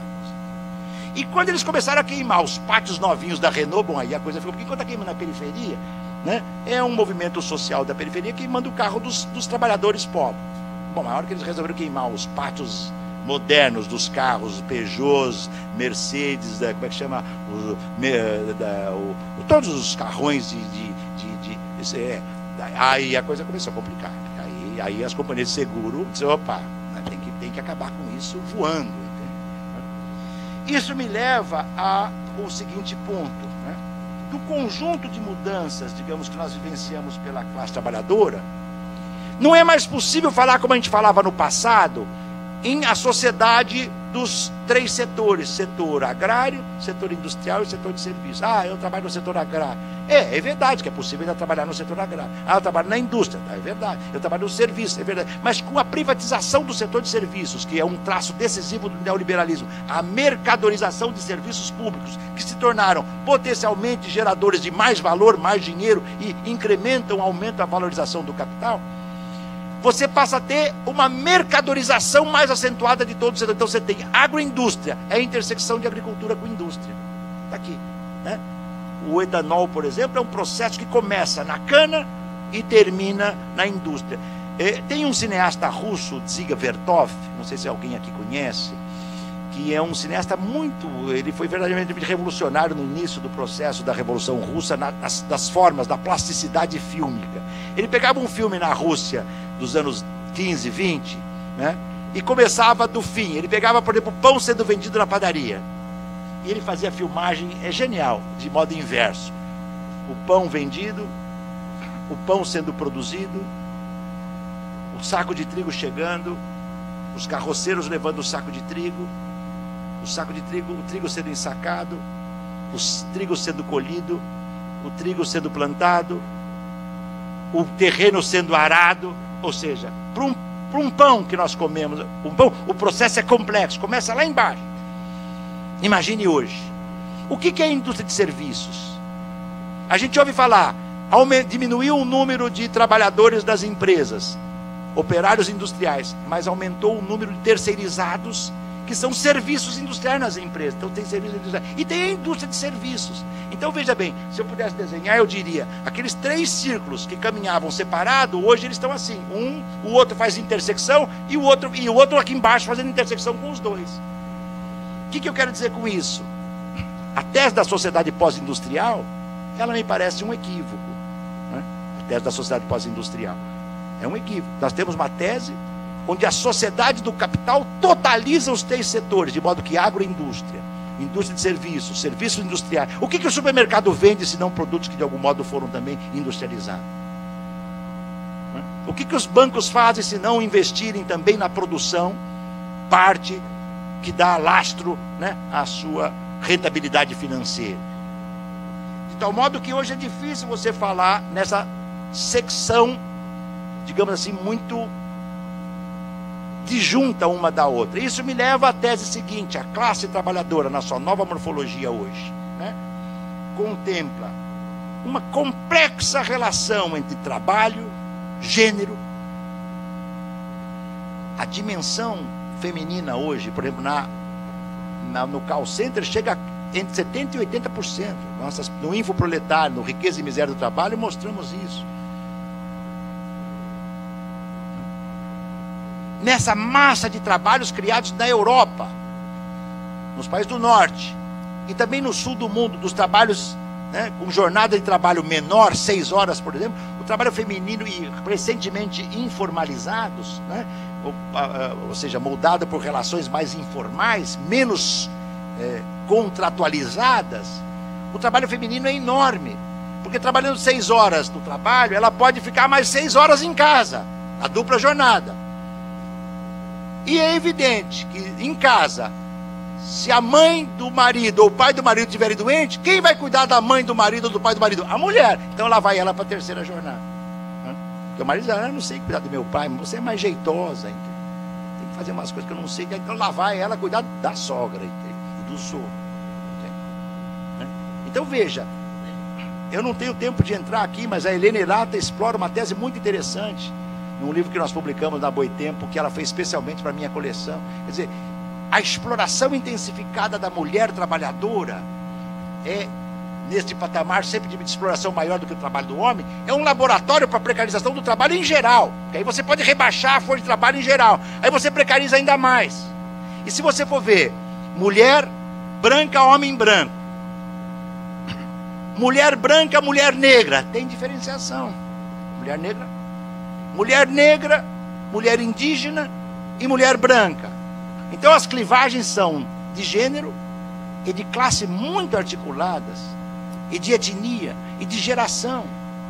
E quando eles começaram a queimar os pátios novinhos da Renault, bom, aí a coisa ficou, porque enquanto está queimando na periferia, né, é um movimento social da periferia que manda o carro dos, dos trabalhadores pobres. Bom, na hora que eles resolveram queimar os pátios modernos dos carros, Peugeots, Mercedes, da, como é que chama? O, da, o, todos os carrões de... de, de, de é, aí a coisa começou a complicar. Aí, aí as companhias de seguro disseram, opa, né, tem, que, tem que acabar com isso voando. Entende? Isso me leva ao seguinte ponto. Né? Do conjunto de mudanças, digamos, que nós vivenciamos pela classe trabalhadora, não é mais possível falar como a gente falava no passado, em a sociedade dos três setores, setor agrário, setor industrial e setor de serviços. Ah, eu trabalho no setor agrário. É, é verdade que é possível ainda trabalhar no setor agrário. Ah, eu trabalho na indústria, é verdade. Eu trabalho no serviço, é verdade. Mas com a privatização do setor de serviços, que é um traço decisivo do neoliberalismo, a mercadorização de serviços públicos, que se tornaram potencialmente geradores de mais valor, mais dinheiro e incrementam, aumentam a valorização do capital, você passa a ter uma mercadorização mais acentuada de todo o setor. Então você tem agroindústria, é a intersecção de agricultura com indústria. Está aqui. Né? O etanol, por exemplo, é um processo que começa na cana e termina na indústria. É, tem um cineasta russo, Dziga Vertov, não sei se alguém aqui conhece, que é um cineasta muito... Ele foi verdadeiramente revolucionário no início do processo da Revolução Russa, nas, das formas, da plasticidade fílmica. Ele pegava um filme na Rússia dos anos quinze, vinte, né? E começava do fim. Ele pegava, por exemplo, o pão sendo vendido na padaria. E ele fazia a filmagem, é genial, de modo inverso. O pão vendido, o pão sendo produzido, o saco de trigo chegando, os carroceiros levando o saco de trigo, o saco de trigo, o trigo sendo ensacado, o trigo sendo colhido, o trigo sendo plantado, o terreno sendo arado, ou seja, para um, para um pão que nós comemos, um pão, o processo é complexo, começa lá embaixo. Imagine hoje, o que é a indústria de serviços? A gente ouve falar, diminuiu o número de trabalhadores das empresas, operários industriais, mas aumentou o número de terceirizados, que são serviços industriais nas empresas. Então tem serviços industriais e tem a indústria de serviços. Então veja bem, se eu pudesse desenhar, eu diria, aqueles três círculos que caminhavam separados, hoje eles estão assim, um, o outro faz intersecção e o outro, e o outro aqui embaixo fazendo intersecção com os dois. O que, que eu quero dizer com isso? A tese da sociedade pós-industrial, ela me parece um equívoco, né? A tese da sociedade pós-industrial é um equívoco. Nós temos uma tese onde a sociedade do capital totaliza os três setores, de modo que agroindústria, indústria de serviços, serviços industriais. O que, que o supermercado vende, se não produtos que de algum modo foram também industrializados? O que, que os bancos fazem, se não investirem também na produção, parte que dá lastro, né, à sua rentabilidade financeira? De tal modo que hoje é difícil você falar nessa secção, digamos assim, muito disjunta uma da outra. Isso me leva à tese seguinte: a classe trabalhadora, na sua nova morfologia hoje, né, contempla uma complexa relação entre trabalho, gênero. A dimensão feminina hoje, por exemplo, na, na, no call center, chega entre setenta por cento e oitenta por cento. Nossas, no Infoproletário, no Riqueza e Miséria do Trabalho, mostramos isso. Nessa massa de trabalhos criados na Europa, nos países do norte, e também no sul do mundo, dos trabalhos, né, com jornada de trabalho menor, seis horas, por exemplo, o trabalho feminino e recentemente informalizados, né, ou, ou seja, moldado por relações mais informais, menos é, contratualizadas, o trabalho feminino é enorme, porque trabalhando seis horas no trabalho, ela pode ficar mais seis horas em casa, a dupla jornada. E é evidente que em casa, se a mãe do marido ou o pai do marido estiverem doente, quem vai cuidar da mãe do marido ou do pai do marido? A mulher. Então lá vai ela para a terceira jornada. Porque o marido diz, ah, eu não sei cuidar do meu pai, mas você é mais jeitosa, então tem que fazer umas coisas que eu não sei. Então lá vai ela cuidar da sogra e do sogro. Então veja, eu não tenho tempo de entrar aqui, mas a Helena Hirata explora uma tese muito interessante num livro que nós publicamos na Boitempo, que ela fez especialmente para a minha coleção. Quer dizer, a exploração intensificada da mulher trabalhadora é, neste patamar sempre de exploração maior do que o trabalho do homem, é um laboratório para a precarização do trabalho em geral. Porque aí você pode rebaixar a força de trabalho em geral. Aí você precariza ainda mais. E se você for ver, mulher branca, homem branco, mulher branca, mulher negra, tem diferenciação. Mulher negra, mulher negra, mulher indígena e mulher branca. Então as clivagens são de gênero e de classe muito articuladas, e de etnia e de geração.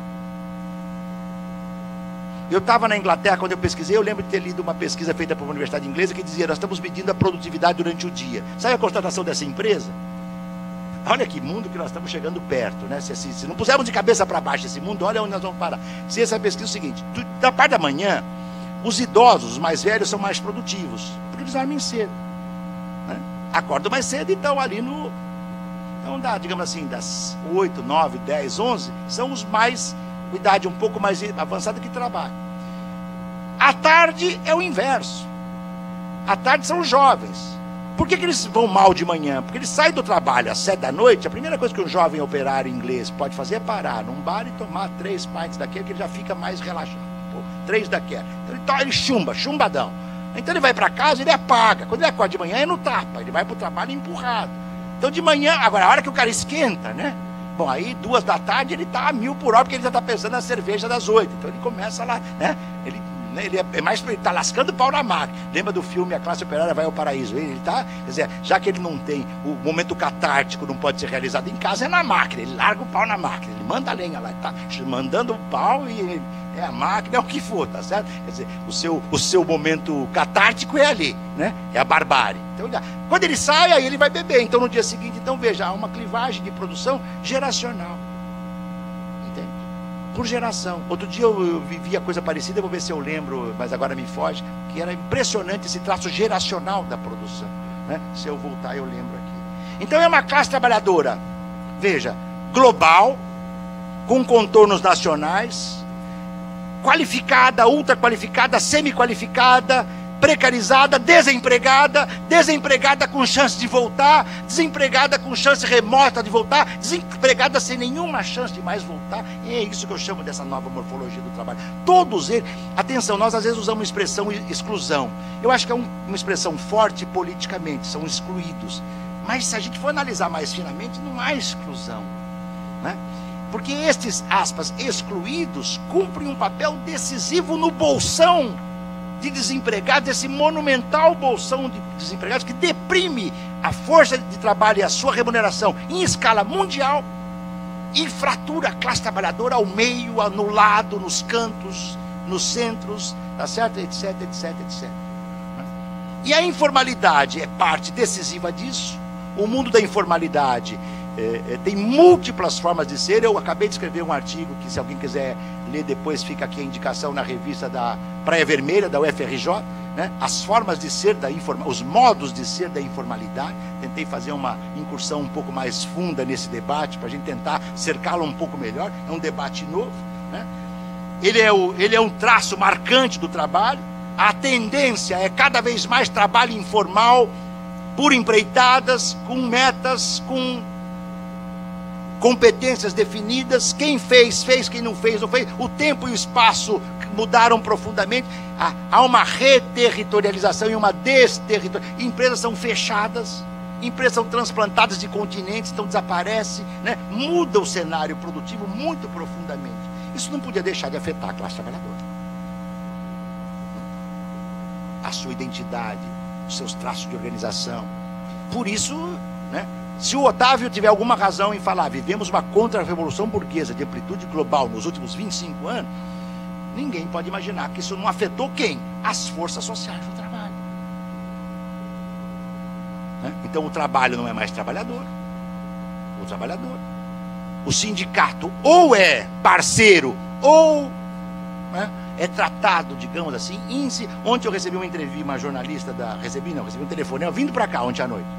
Eu estava na Inglaterra quando eu pesquisei, eu lembro de ter lido uma pesquisa feita por uma universidade inglesa que dizia, nós estamos medindo a produtividade durante o dia. Sabe a constatação dessa empresa? Olha que mundo que nós estamos chegando perto, né? Se, se, se não pusermos de cabeça para baixo esse mundo, olha onde nós vamos parar. Se essa pesquisa é o seguinte, do, da parte da manhã, os idosos, os mais velhos, são mais produtivos, porque eles dormem cedo, né? Acordam mais cedo e estão ali no... Então, dá, digamos assim, das oito, nove, dez, onze, são os mais, com idade um pouco mais avançada que trabalham. À tarde é o inverso. À tarde são os jovens. Por que que eles vão mal de manhã? Porque eles saem do trabalho às sete da noite, a primeira coisa que um jovem operário inglês pode fazer é parar num bar e tomar três pints daquele, que ele já fica mais relaxado. Pô, três daquela. Então ele, ele chumba, chumbadão. Então ele vai para casa, ele apaga. Quando ele acorda de manhã, ele não tapa, ele vai para o trabalho empurrado. Então de manhã, agora a hora que o cara esquenta, né? Bom, aí duas da tarde ele está a mil por hora, porque ele já está pensando na cerveja das oito. Então ele começa lá, né? Ele né? Ele é mais, ele está lascando o pau na máquina. Lembra do filme A Classe Operária Vai ao Paraíso? Ele está, quer dizer, já que ele não tem, o momento catártico não pode ser realizado em casa, é na máquina. Ele larga o pau na máquina, ele manda a lenha lá, ele está mandando o pau e ele, é a máquina, é o que for, tá certo? Quer dizer, o seu, o seu momento catártico é ali, né? É a barbárie. Então, quando ele sai, aí ele vai beber. Então, no dia seguinte, então veja, há uma clivagem de produção geracional. Entende? Por geração. Outro dia eu, eu vivia coisa parecida, vou ver se eu lembro, mas agora me foge, que era impressionante esse traço geracional da produção, né? Se eu voltar, eu lembro aqui. Então, é uma classe trabalhadora, veja, global, com contornos nacionais, qualificada, ultra qualificada, semi-qualificada, precarizada, desempregada, desempregada com chance de voltar, desempregada com chance remota de voltar, desempregada sem nenhuma chance de mais voltar. E é isso que eu chamo dessa nova morfologia do trabalho. Todos eles, atenção, nós às vezes usamos a expressão exclusão. Eu acho que é um, uma expressão forte politicamente, são excluídos. Mas se a gente for analisar mais finamente, não há exclusão, né? Porque estes, aspas, excluídos, cumprem um papel decisivo no bolsão de desempregados, esse monumental bolsão de desempregados que deprime a força de trabalho e a sua remuneração em escala mundial e fratura a classe trabalhadora ao meio, no lado, nos cantos, nos centros, tá certo? Etc, etc, etcétera. E a informalidade é parte decisiva disso. O mundo da informalidade É, é, tem múltiplas formas de ser. Eu acabei de escrever um artigo que, se alguém quiser ler depois, fica aqui a indicação na revista da Praia Vermelha, da U F R J, né? As formas de ser da informalidade, os modos de ser da informalidade. Tentei fazer uma incursão um pouco mais funda nesse debate, para a gente tentar cercá-lo um pouco melhor. É um debate novo, né? Ele é, o, ele é um traço marcante do trabalho. A tendência é cada vez mais trabalho informal, por empreitadas, com metas, com competências definidas. Quem fez, fez, quem não fez, não fez. O tempo e o espaço mudaram profundamente. Há uma reterritorialização e uma desterritorialização. Empresas são fechadas, empresas são transplantadas de continentes, então desaparece, né? Muda o cenário produtivo muito profundamente. Isso não podia deixar de afetar a classe trabalhadora. A sua identidade, os seus traços de organização. Por isso, né? Se o Otávio tiver alguma razão em falar, vivemos uma contra-revolução burguesa de amplitude global nos últimos vinte e cinco anos, ninguém pode imaginar que isso não afetou quem? As forças sociais do trabalho. Né? Então o trabalho não é mais trabalhador. O trabalhador. O sindicato ou é parceiro, ou, né, é tratado, digamos assim, índice. Ontem eu recebi uma entrevista, uma jornalista da... Recebi não, recebi um telefonema, vindo para cá ontem à noite.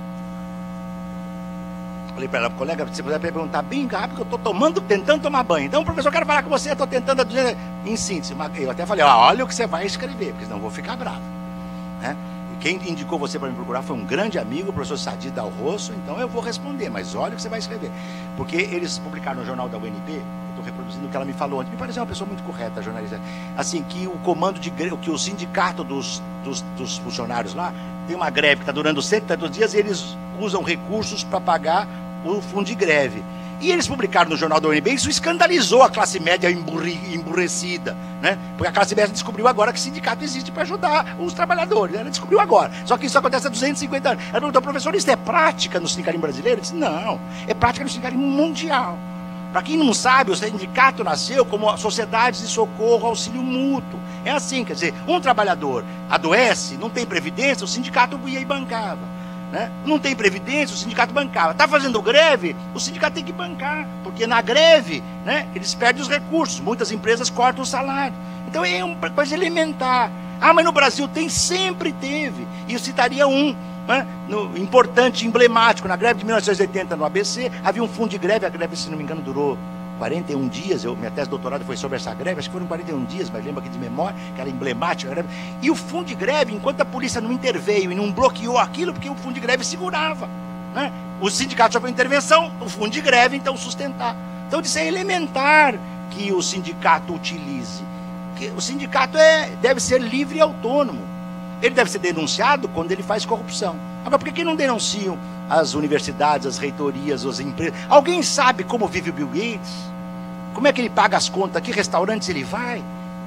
Falei para ela, colega, se você puder perguntar bem rápido, que eu estou tomando, tentando tomar banho. Então, professor, eu quero falar com você, eu estou tentando, em síntese. Eu até falei, ó, olha o que você vai escrever, porque senão eu vou ficar bravo. Né? E quem indicou você para me procurar foi um grande amigo, o professor Sadi Dal Rosso, então eu vou responder, mas olha o que você vai escrever. Porque eles publicaram no jornal da U N B, eu estou reproduzindo o que ela me falou ontem, me pareceu uma pessoa muito correta, jornalista, assim, que o comando de greve, que o sindicato dos, dos, dos funcionários lá, tem uma greve que está durando cento e tantos dias e eles usam recursos para pagar o fundo de greve. E eles publicaram no jornal da U N B, isso escandalizou a classe média emburrecida, né? Porque a classe média descobriu agora que o sindicato existe para ajudar os trabalhadores, ela descobriu agora. Só que isso acontece há duzentos e cinquenta anos. Ela perguntou, professor, isso é prática no sindicalismo brasileiro? Eu disse, não, é prática no sindicalismo mundial. Para quem não sabe, o sindicato nasceu como sociedades de socorro, auxílio mútuo. É assim, quer dizer, um trabalhador adoece, não tem previdência, o sindicato ia e bancava. Né? Não tem previdência, o sindicato bancava. Está fazendo greve, o sindicato tem que bancar, porque na greve, né, eles perdem os recursos, muitas empresas cortam o salário. Então é uma coisa elementar. Ah, mas no Brasil tem, sempre teve. E eu citaria um, né, no, importante, emblemático. Na greve de mil novecentos e oitenta no A B C, havia um fundo de greve, a greve, se não me engano, durou quarenta e um dias, eu, minha tese de doutorado foi sobre essa greve, acho que foram quarenta e um dias, mas lembro aqui de memória, que era emblemática a greve. E o fundo de greve, enquanto a polícia não interveio e não bloqueou aquilo, porque o fundo de greve segurava, né? O sindicato sofreu intervenção, o fundo de greve então sustentar. Então isso é elementar que o sindicato utilize. Que o sindicato é, deve ser livre e autônomo. Ele deve ser denunciado quando ele faz corrupção. Agora, por que não denunciam as universidades, as reitorias, as empresas? Alguém sabe como vive o Bill Gates? Como é que ele paga as contas? Que restaurantes ele vai?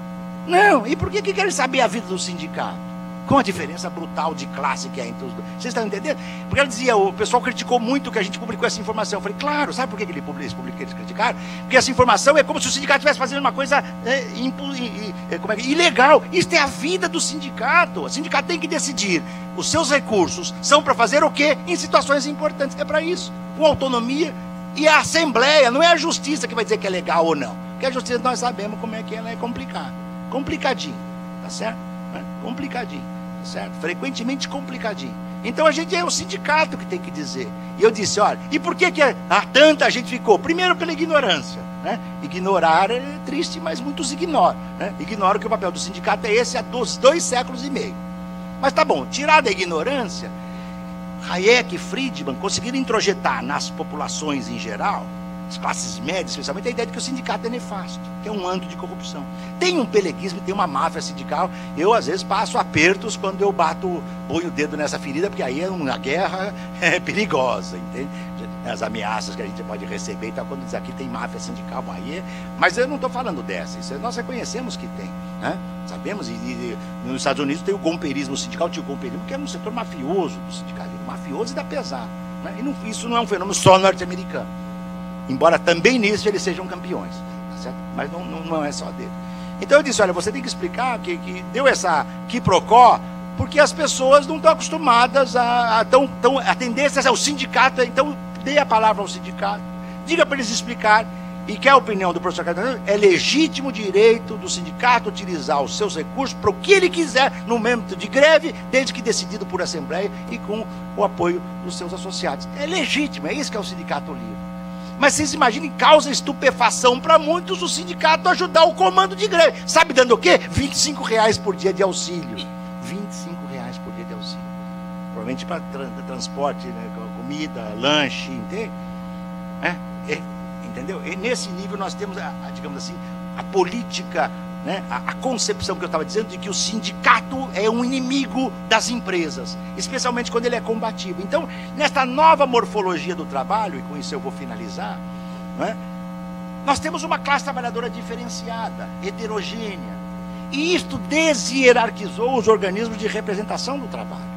Não, e por que, que querem saber a vida do sindicato? Com a diferença brutal de classe que é entre os dois. Vocês estão entendendo? Porque ela dizia, o pessoal criticou muito que a gente publicou essa informação. Eu falei, claro, sabe por que ele publicou, publicou, eles criticaram? Porque essa informação é como se o sindicato estivesse fazendo uma coisa é, impu, é, como é, ilegal. Isso é a vida do sindicato. O sindicato tem que decidir. Os seus recursos são para fazer o quê? Em situações importantes. É para isso. Com autonomia. E a Assembleia, não é a Justiça que vai dizer que é legal ou não. Porque a Justiça nós sabemos como é que ela é complicada. Complicadinho. Tá certo? É, complicadinho. Certo? Frequentemente complicadinho. Então a gente é o sindicato que tem que dizer. E eu disse, olha, e por que, que a, a tanta gente ficou? Primeiro pela ignorância, né? Ignorar é triste, mas muitos ignoram, né? Ignoram que o papel do sindicato é esse há dois, dois séculos e meio. Mas tá bom, tirar da ignorância, Hayek e Friedman conseguiram introjetar nas populações em geral, as classes médias especialmente, a ideia de que o sindicato é nefasto, que é um antro de corrupção. Tem um peleguismo, tem uma máfia sindical. Eu, às vezes, passo apertos quando eu bato, ponho o dedo nessa ferida, porque aí é uma guerra é, perigosa, entende? As ameaças que a gente pode receber, então, quando diz aqui tem máfia sindical, aí é... mas eu não estou falando dessa, isso nós reconhecemos que tem, né? Sabemos, e, e nos Estados Unidos tem o gomperismo sindical, tinha o gomperismo, que é um setor mafioso do sindicalismo, mafioso e da pesada, né? E não, isso não é um fenômeno só norte-americano. Embora também nisso eles sejam campeões, tá certo? Mas não, não, não é só dele. Então eu disse, olha, você tem que explicar que, que deu essa quiprocó, porque as pessoas não estão acostumadas a, a, tão, tão, a tendência ao sindicato, então dê a palavra ao sindicato, diga para eles explicar, e que a opinião do professor Caetano é legítimo direito do sindicato utilizar os seus recursos para o que ele quiser no momento de greve, desde que decidido por assembleia e com o apoio dos seus associados. É legítimo, é isso que é o sindicato livre. Mas vocês imaginem, causa estupefação para muitos o sindicato ajudar o comando de greve. Sabe dando o quê? vinte e cinco reais por dia de auxílio. vinte e cinco reais por dia de auxílio. Provavelmente para tra transporte, né, comida, lanche, entende? É, é, entendeu? E nesse nível nós temos, a, a, digamos assim, a política, né, a, a concepção que eu estava dizendo de que o sindicato é um inimigo das empresas, especialmente quando ele é combativo. Então, nesta nova morfologia do trabalho, e com isso eu vou finalizar, né, nós temos uma classe trabalhadora diferenciada, heterogênea, e isto deshierarquizou os organismos de representação do trabalho.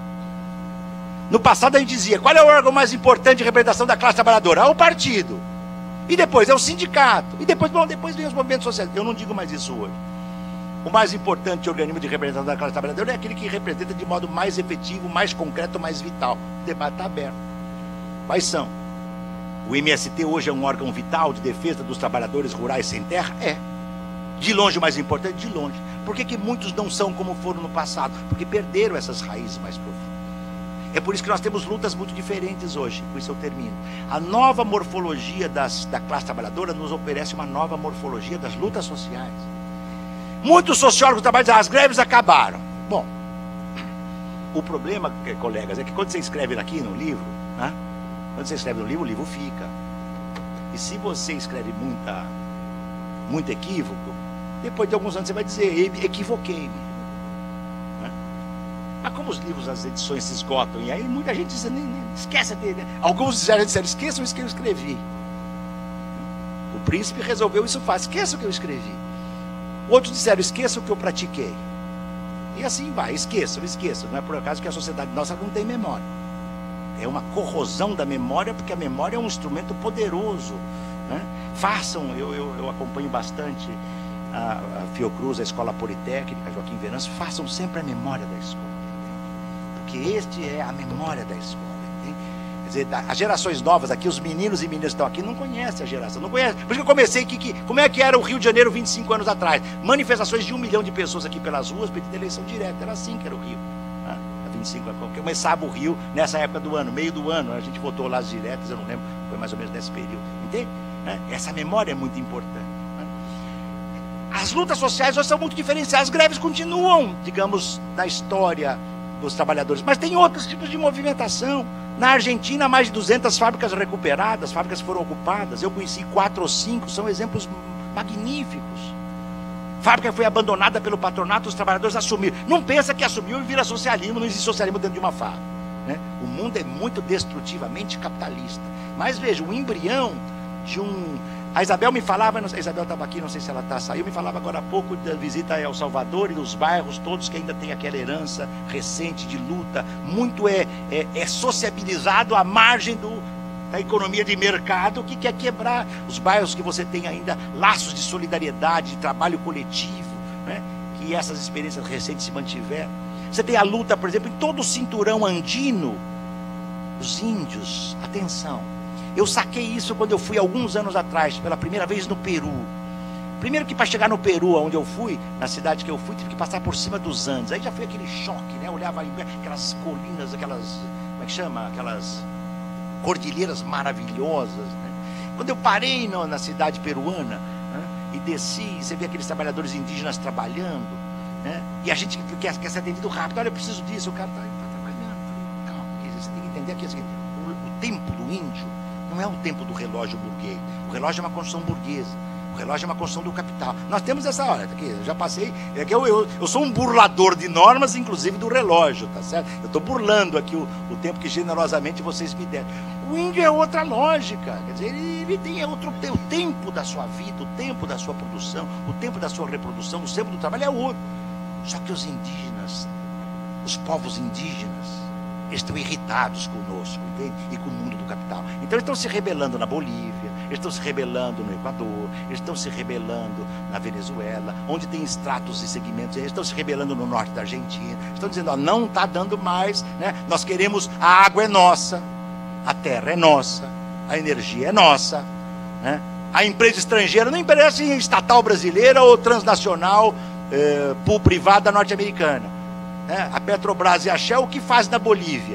No passado a gente dizia, qual é o órgão mais importante de representação da classe trabalhadora? É o partido. E depois é o sindicato. E depois, bom, depois vem os movimentos sociais. Eu não digo mais isso hoje. O mais importante organismo de representação da classe trabalhadora é aquele que representa de modo mais efetivo, mais concreto, mais vital. O debate está aberto. Quais são? O M S T hoje é um órgão vital de defesa dos trabalhadores rurais sem terra? É. De longe o mais importante? De longe. Por que que muitos não são como foram no passado? Porque perderam essas raízes mais profundas. É por isso que nós temos lutas muito diferentes hoje. Com isso eu termino. A nova morfologia das, da classe trabalhadora nos oferece uma nova morfologia das lutas sociais. Muitos sociólogos trabalham dizem, ah, as greves acabaram. Bom, o problema, colegas, é que quando você escreve aqui no livro, né, quando você escreve no livro, o livro fica. E se você escreve muita, muito equívoco, depois de alguns anos você vai dizer, equivoquei-me. Né? Mas como os livros, as edições se esgotam, e aí muita gente diz, nem, nem, esquece dele. Alguns já disseram, esqueçam isso que eu escrevi. O príncipe resolveu isso fácil, esqueça o que eu escrevi. Outros disseram, esqueça o que eu pratiquei. E assim vai, esqueçam, esqueçam. Não é por acaso que a sociedade nossa não tem memória. É uma corrosão da memória, porque a memória é um instrumento poderoso. Né? Façam, eu, eu, eu acompanho bastante a, a Fiocruz, a Escola Politécnica, Joaquim Venâncio, façam sempre a memória da escola. Entende? Porque este é a memória da escola. Entende? Quer dizer, as gerações novas aqui, os meninos e meninas que estão aqui, não conhecem a geração, não conhecem. Por isso que eu comecei, que, que, como é que era o Rio de Janeiro vinte e cinco anos atrás? Manifestações de um milhão de pessoas aqui pelas ruas, pedindo eleição direta, era assim que era o Rio. Né? Há vinte e cinco anos, começava o Rio nessa época do ano, meio do ano, a gente votou lá as diretas, eu não lembro, foi mais ou menos nesse período. Entende? Né? Essa memória é muito importante. Né? As lutas sociais hoje são muito diferenciadas, as greves continuam, digamos, na história dos trabalhadores, mas tem outros tipos de movimentação. Na Argentina, mais de duzentas fábricas recuperadas, fábricas foram ocupadas. Eu conheci quatro ou cinco, são exemplos magníficos. Fábrica foi abandonada pelo patronato, os trabalhadores assumiram. Não pensa que assumiu e vira socialismo, não existe socialismo dentro de uma fábrica. Né? O mundo é muito destrutivamente capitalista. Mas veja, o embrião de um, A Isabel me falava, a Isabel estava aqui, não sei se ela está, saiu, me falava agora há pouco da visita a El Salvador e dos bairros todos que ainda tem aquela herança recente de luta, muito é, é, é sociabilizado à margem do, da economia de mercado que quer quebrar os bairros que você tem ainda laços de solidariedade, de trabalho coletivo, né? Que essas experiências recentes se mantiveram. Você tem a luta, por exemplo, em todo o cinturão andino, os índios, atenção. Eu saquei isso quando eu fui alguns anos atrás, pela primeira vez no Peru. Primeiro que para chegar no Peru, onde eu fui, na cidade que eu fui, tive que passar por cima dos Andes. Aí já foi aquele choque, né? Eu olhava aquelas colinas, aquelas, como é que chama? Aquelas cordilheiras maravilhosas, né? Quando eu parei no, na cidade peruana, né? E desci, você vê aqueles trabalhadores indígenas trabalhando, né? E a gente quer, quer ser atendido rápido. Olha, eu preciso disso, o cara está tá trabalhando. Calma, você tem que entender aqui o seguinte, o, o tempo do índio não é o tempo do relógio burguês. O relógio é uma construção burguesa. O relógio é uma construção do capital. Nós temos essa hora, aqui, eu já passei, é que eu, eu, eu sou um burlador de normas, inclusive do relógio, tá certo? Eu estou burlando aqui o, o tempo que generosamente vocês me deram. O índio é outra lógica, quer dizer, ele, ele tem outro o tempo da sua vida, o tempo da sua produção, o tempo da sua reprodução, o tempo do trabalho é outro. Só que os indígenas, os povos indígenas, eles estão irritados conosco, entende? E com o mundo do capital. Então eles estão se rebelando na Bolívia, eles estão se rebelando no Equador, eles estão se rebelando na Venezuela, onde tem estratos e segmentos, eles estão se rebelando no norte da Argentina, estão dizendo, ó, não está dando mais, né? Nós queremos, a água é nossa, a terra é nossa, a energia é nossa, né? A empresa estrangeira não interessa em estatal brasileira ou transnacional, eh, privada norte-americana. A Petrobras e a Shell, o que faz na Bolívia?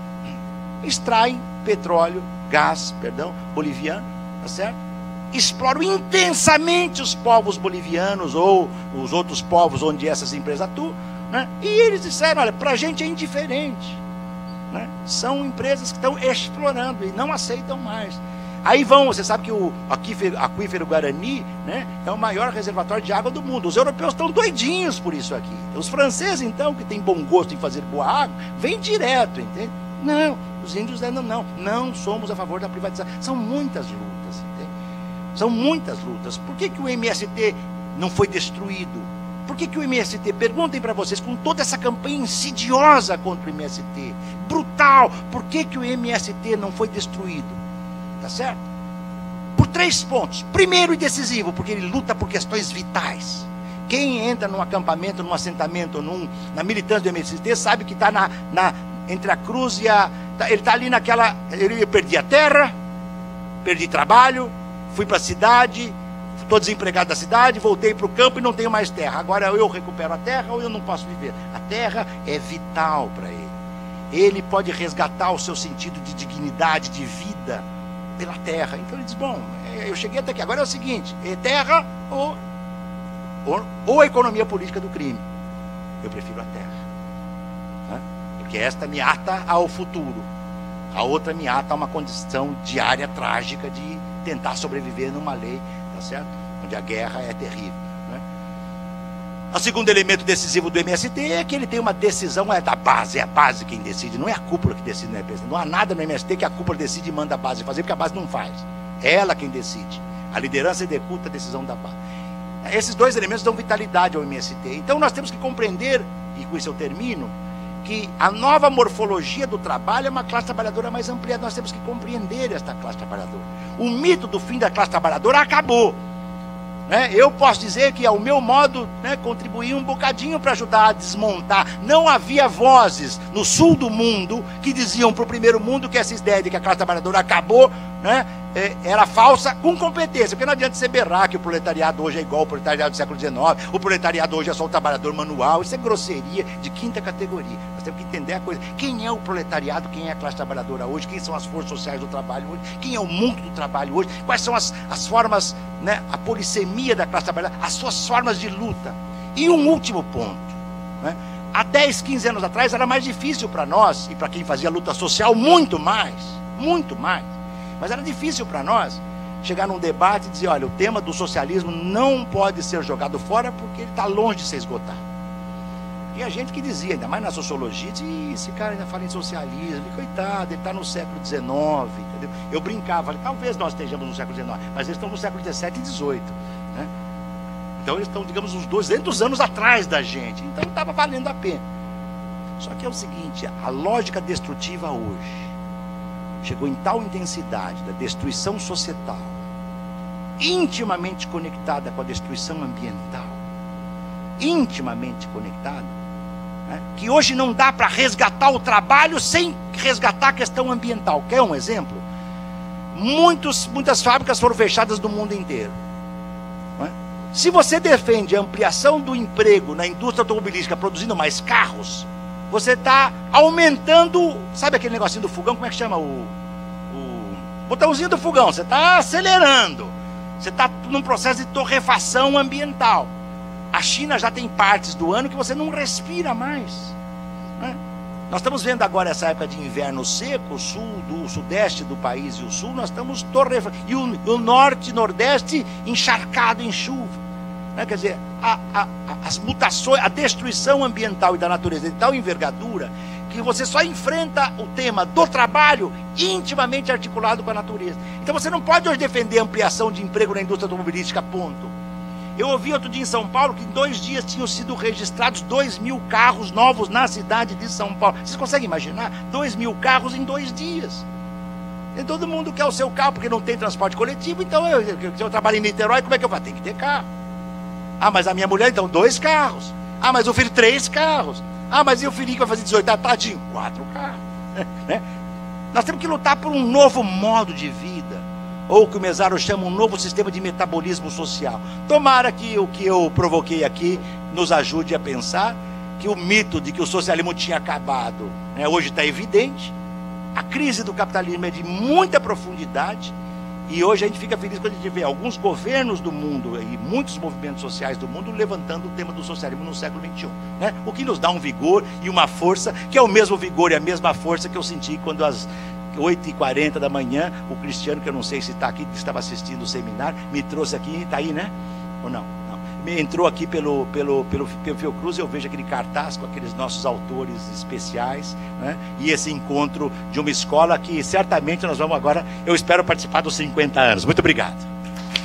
Extraem petróleo, gás, perdão, boliviano, tá certo? Exploram intensamente os povos bolivianos ou os outros povos onde essas empresas atuam, né? E eles disseram, olha, para a gente é indiferente, né? São empresas que estão explorando e não aceitam mais. Aí vão, você sabe que o aquífero, aquífero Guarani, né, é o maior reservatório de água do mundo. Os europeus estão doidinhos por isso aqui. Os franceses, então, que têm bom gosto em fazer boa água, vêm direto, entende? Não, os índios ainda não. Não somos a favor da privatização. São muitas lutas, entende? São muitas lutas. Por que que o M S T não foi destruído? Por que que o M S T, perguntem para vocês, com toda essa campanha insidiosa contra o M S T, brutal, por que que o M S T não foi destruído? Tá certo? Por três pontos. Primeiro e decisivo, porque ele luta por questões vitais. Quem entra num acampamento, num assentamento, num, na militância do M S T, sabe que está na, na, entre a cruz e a... Tá, ele está ali naquela... Ele, eu perdi a terra, perdi trabalho, fui para a cidade, estou desempregado da cidade, voltei para o campo e não tenho mais terra. Agora eu recupero a terra ou eu não posso viver. A terra é vital para ele. Ele pode resgatar o seu sentido de dignidade, de vida, pela terra. Então ele diz, bom, eu cheguei até aqui, agora é o seguinte, é terra ou, ou, ou a economia política do crime. Eu prefiro a terra, né? Porque esta me ata ao futuro, a outra me ata a uma condição diária trágica de tentar sobreviver numa lei, tá certo? Onde a guerra é terrível, né? O segundo elemento decisivo do M S T é que ele tem uma decisão, é da base, é a base quem decide, não é a cúpula que decide, não é a presidente. Não há nada no M S T que a cúpula decide e manda a base fazer, porque a base não faz. É ela quem decide. A liderança executa a decisão da base. Esses dois elementos dão vitalidade ao M S T. Então nós temos que compreender, e com isso eu termino, que a nova morfologia do trabalho é uma classe trabalhadora mais ampliada. Nós temos que compreender esta classe trabalhadora. O mito do fim da classe trabalhadora acabou. Né? Eu posso dizer que, ao meu modo, né, contribuí um bocadinho para ajudar a desmontar. Não havia vozes no sul do mundo que diziam para o primeiro mundo que essa ideia de que a classe trabalhadora acabou, né, era falsa, com competência. Porque não adianta você berrar que o proletariado hoje é igual ao proletariado do século dezenove, o proletariado hoje é só o trabalhador manual. Isso é grosseria de quinta categoria. Nós temos que entender a coisa. Quem é o proletariado, quem é a classe trabalhadora hoje, quem são as forças sociais do trabalho hoje, quem é o mundo do trabalho hoje, quais são as, as formas, né, a polissemia da classe trabalhadora, as suas formas de luta. E um último ponto, né? Há dez, quinze anos atrás era mais difícil para nós, e para quem fazia luta social, muito mais, muito mais. Mas era difícil para nós chegar num debate e dizer, olha, o tema do socialismo não pode ser jogado fora porque ele está longe de ser esgotado. E a gente que dizia, ainda mais na sociologia, dizia, esse cara ainda fala em socialismo, e coitado, ele está no século dezenove, entendeu? Eu brincava, falei, talvez nós estejamos no século dezenove, mas eles estão no século dezessete e dezoito, né? Então eles estão, digamos, uns duzentos anos atrás da gente, então estava valendo a pena. Só que é o seguinte, a lógica destrutiva hoje chegou em tal intensidade da destruição societal, intimamente conectada com a destruição ambiental, intimamente conectada, né, que hoje não dá para resgatar o trabalho sem resgatar a questão ambiental. Quer um exemplo? Muitos, muitas fábricas foram fechadas no mundo inteiro, né? Se você defende a ampliação do emprego na indústria automobilística produzindo mais carros, você está aumentando, sabe aquele negocinho do fogão, como é que chama? O, o botãozinho do fogão, você está acelerando, você está num processo de torrefação ambiental. A China já tem partes do ano que você não respira mais, né? Nós estamos vendo agora essa época de inverno seco, o sul, do, o sudeste do país e o sul, nós estamos torrefação, e o, o norte e nordeste encharcado em chuva, né? Quer dizer, a, a, as mutações, a destruição ambiental e da natureza de tal envergadura, que você só enfrenta o tema do trabalho intimamente articulado com a natureza. Então você não pode hoje defender a ampliação de emprego na indústria automobilística, ponto. Eu ouvi outro dia em São Paulo que em dois dias tinham sido registrados dois mil carros novos na cidade de São Paulo. Vocês conseguem imaginar? Dois mil carros em dois dias. E todo mundo quer o seu carro porque não tem transporte coletivo. Então eu, eu, eu trabalho em Niterói, como é que eu faço? Tem que ter carro. Ah, mas a minha mulher, então, dois carros. Ah, mas o filho, três carros. Ah, mas e o filhinho que vai fazer dezoito anos? Tadinho, quatro carros. Né? Nós temos que lutar por um novo modo de vida, ou o que o Mezzaro chama um novo sistema de metabolismo social. Tomara que o que eu provoquei aqui nos ajude a pensar que o mito de que o socialismo tinha acabado, né, hoje está evidente. A crise do capitalismo é de muita profundidade, e hoje a gente fica feliz quando a gente vê alguns governos do mundo e muitos movimentos sociais do mundo levantando o tema do socialismo no século vinte e um, né? O que nos dá um vigor e uma força, que é o mesmo vigor e a mesma força que eu senti quando as oito e quarenta da manhã, o Cristiano, que eu não sei se está aqui, que estava assistindo o seminário, me trouxe aqui, está aí, né? Ou não? Não. Me entrou aqui pelo, pelo, pelo, pelo Fiocruz, eu vejo aquele cartaz com aqueles nossos autores especiais, né? E esse encontro de uma escola que certamente nós vamos agora, eu espero participar dos cinquenta anos. Muito obrigado.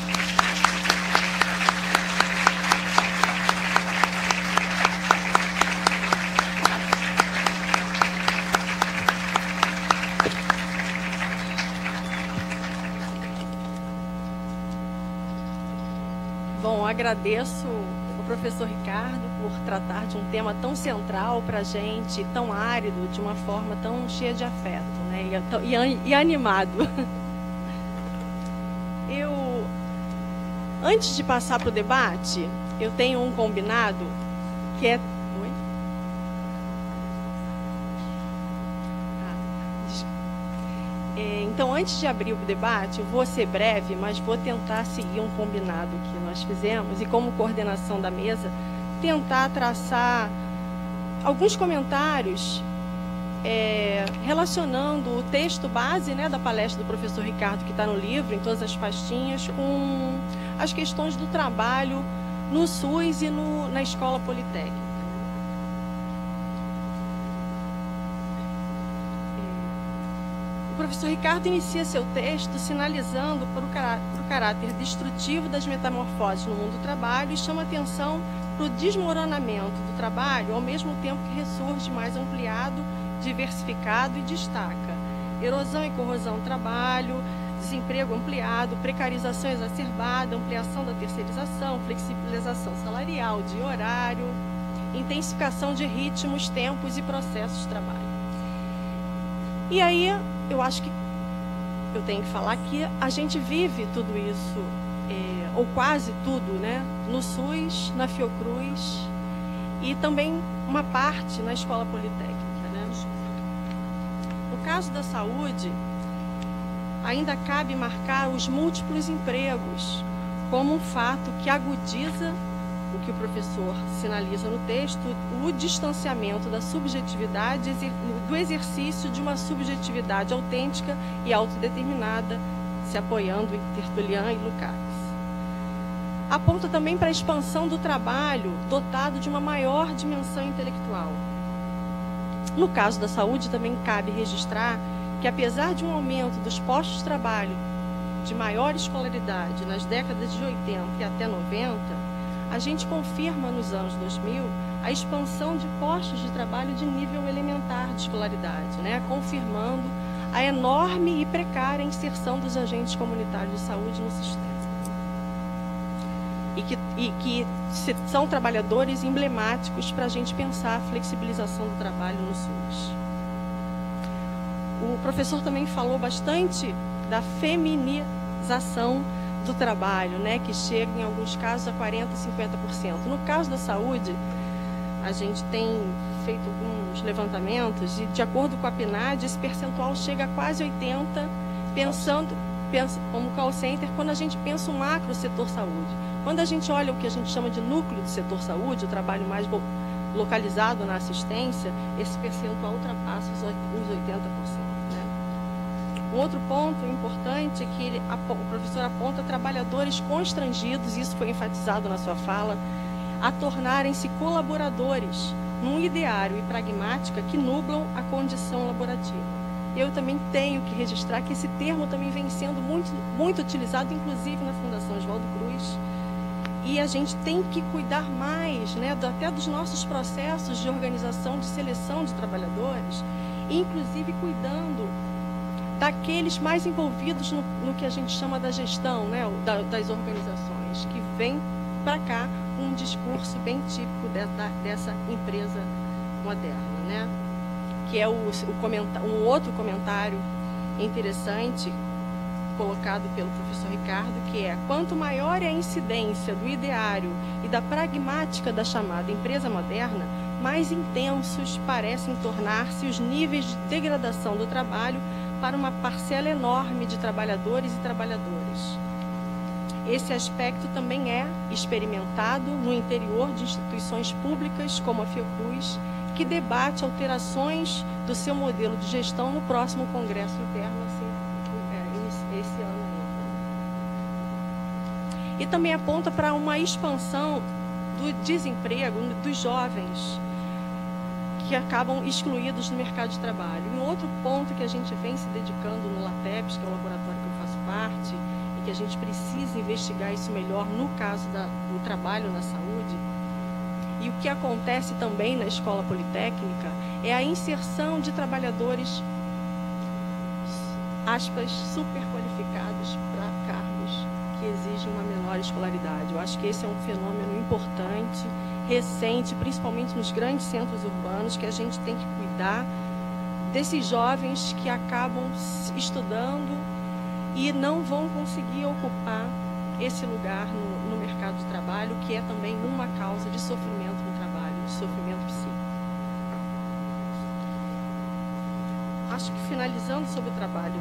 Agradeço o professor Ricardo por tratar de um tema tão central para a gente, tão árido, de uma forma tão cheia de afeto, né? e, e, e animado. Eu, antes de passar para o debate, eu tenho um combinado que é... Oi? Então, antes de abrir o debate, eu vou ser breve, mas vou tentar seguir um combinado que nós fizemos e, como coordenação da mesa, tentar traçar alguns comentários é, relacionando o texto base, né, da palestra do professor Ricardo, que está no livro, em todas as pastinhas, com as questões do trabalho no SUS e no, na Escola Politécnica. O professor Ricardo inicia seu texto sinalizando para o, cará para o caráter destrutivo das metamorfoses no mundo do trabalho e chama atenção para o desmoronamento do trabalho, ao mesmo tempo que ressurge mais ampliado, diversificado e destaca erosão e corrosão do trabalho, desemprego ampliado, precarização exacerbada, ampliação da terceirização, flexibilização salarial, de horário, intensificação de ritmos, tempos e processos de trabalho. E aí, eu acho que eu tenho que falar que a gente vive tudo isso, é, ou quase tudo, né, no SUS, na Fiocruz e também uma parte na Escola Politécnica, né? No caso da saúde, ainda cabe marcar os múltiplos empregos como um fato que agudiza o que o professor sinaliza no texto, o distanciamento da subjetividade, do exercício de uma subjetividade autêntica e autodeterminada, se apoiando em Tertullian e Lukács. aponta também para a expansão do trabalho dotado de uma maior dimensão intelectual. No caso da saúde, também cabe registrar que, apesar de um aumento dos postos de trabalho de maior escolaridade nas décadas de oitenta e até noventa, a gente confirma nos anos dois mil a expansão de postos de trabalho de nível elementar de escolaridade, né? Confirmando a enorme e precária inserção dos agentes comunitários de saúde no sistema. E que, e que são trabalhadores emblemáticos para a gente pensar a flexibilização do trabalho no SUS. O professor também falou bastante da feminização do trabalho, né, que chega em alguns casos a quarenta por cento, cinquenta por cento. No caso da saúde, a gente tem feito alguns levantamentos e, de acordo com a P N A D, esse percentual chega a quase oitenta por cento, pensando, pensa, como call center, quando a gente pensa o macro setor saúde. Quando a gente olha o que a gente chama de núcleo do setor saúde, o trabalho mais localizado na assistência, esse percentual ultrapassa os oitenta por cento. Um outro ponto importante é que ele, o professor aponta trabalhadores constrangidos, isso foi enfatizado na sua fala, a tornarem-se colaboradores num ideário e pragmática que nublam a condição laborativa. Eu também tenho que registrar que esse termo também vem sendo muito, muito utilizado, inclusive na Fundação Oswaldo Cruz, e a gente tem que cuidar mais, né, até dos nossos processos de organização, de seleção de trabalhadores, inclusive cuidando daqueles mais envolvidos no, no que a gente chama da gestão, né, da, das organizações, que vem para cá com um discurso bem típico de, da, dessa empresa moderna, né, que é o, o comentário, um outro comentário interessante colocado pelo professor Ricardo, que é: quanto maior é a incidência do ideário e da pragmática da chamada empresa moderna, mais intensos parecem tornar-se os níveis de degradação do trabalho para uma parcela enorme de trabalhadores e trabalhadoras. Esse aspecto também é experimentado no interior de instituições públicas como a Fiocruz, que debate alterações do seu modelo de gestão no próximo Congresso Interno, assim, é, esse ano ainda. E também aponta para uma expansão do desemprego dos jovens, que acabam excluídos no mercado de trabalho. E um outro ponto que a gente vem se dedicando no LATEPS, que é o laboratório que eu faço parte, e que a gente precisa investigar isso melhor no caso da, do trabalho na saúde, e o que acontece também na escola politécnica, é a inserção de trabalhadores, aspas, super qualificados para cargos que exigem uma menor escolaridade. Eu acho que esse é um fenômeno importante, recente, principalmente nos grandes centros urbanos, que a gente tem que cuidar desses jovens que acabam estudando e não vão conseguir ocupar esse lugar no, no mercado de trabalho, que é também uma causa de sofrimento no trabalho, de sofrimento psíquico. Acho que, finalizando sobre o trabalho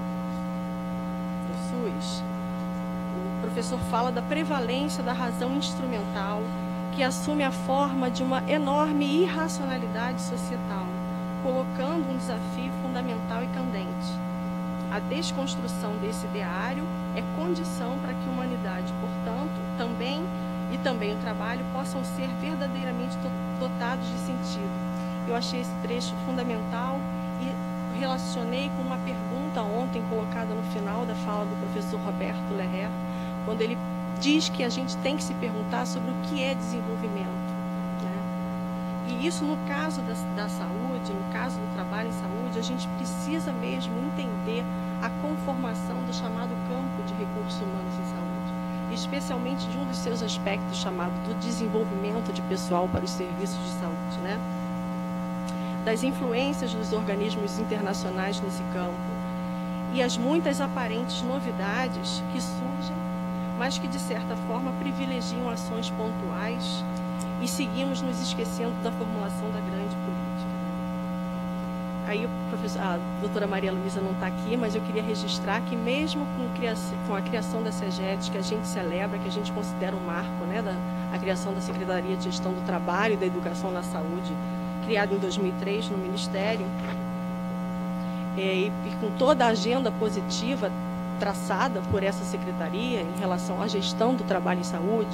do SUS, o professor fala da prevalência da razão instrumental, que assume a forma de uma enorme irracionalidade societal, colocando um desafio fundamental e candente. A desconstrução desse ideário é condição para que a humanidade, portanto, também e também o trabalho possam ser verdadeiramente dotados de sentido. Eu achei esse trecho fundamental e relacionei com uma pergunta ontem colocada no final da fala do professor Roberto Lerrer, quando ele diz que a gente tem que se perguntar sobre o que é desenvolvimento, né? E isso, no caso da, da saúde, no caso do trabalho em saúde, a gente precisa mesmo entender a conformação do chamado campo de recursos humanos em saúde, especialmente de um dos seus aspectos chamado do desenvolvimento de pessoal para os serviços de saúde, né? Das influências dos organismos internacionais nesse campo e as muitas aparentes novidades que surgem, mas que, de certa forma, privilegiam ações pontuais, e seguimos nos esquecendo da formulação da grande política. Aí o professor, a doutora Maria Luísa não está aqui, mas eu queria registrar que, mesmo com, criação, com a criação da SEGET, que a gente celebra, que a gente considera um marco, né, da, a criação da Secretaria de Gestão do Trabalho e da Educação na Saúde, criada em dois mil e três no Ministério, é, e, e com toda a agenda positiva traçada por essa secretaria em relação à gestão do trabalho em saúde,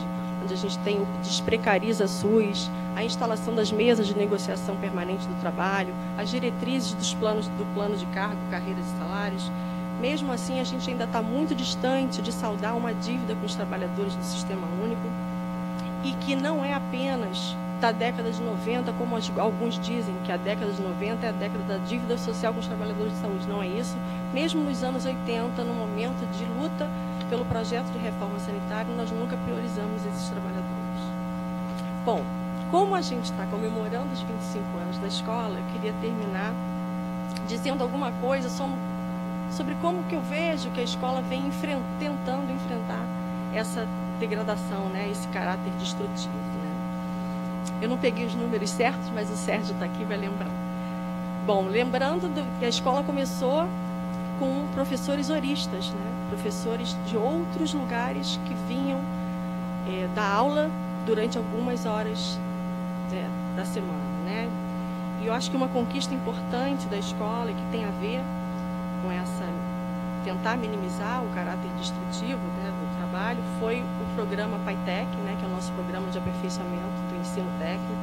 onde a gente tem o Desprecariza SUS, a instalação das mesas de negociação permanente do trabalho, as diretrizes dos planos, do plano de cargo, carreiras e salários. Mesmo assim, a gente ainda está muito distante de saldar uma dívida com os trabalhadores do Sistema Único, e que não é apenas da década de noventa, como alguns dizem, que a década de noventa é a década da dívida social com os trabalhadores de saúde. Não é isso. Mesmo nos anos oitenta, no momento de luta pelo projeto de reforma sanitária, nós nunca priorizamos esses trabalhadores. Bom, como a gente está comemorando os vinte e cinco anos da escola, eu queria terminar dizendo alguma coisa sobre como que eu vejo que a escola vem enfrent, tentando enfrentar essa degradação, né, esse caráter destrutivo. Né? Eu não peguei os números certos, mas o Sérgio está aqui e vai lembrar. Bom, lembrando do, que a escola começou com professores horistas, né? Professores de outros lugares que vinham é, dar aula durante algumas horas é, da semana. Né? E eu acho que uma conquista importante da escola, e que tem a ver com essa, tentar minimizar o caráter destrutivo, né, do trabalho, foi o programa PAITEC, né, que é o nosso programa de aperfeiçoamento do ensino técnico,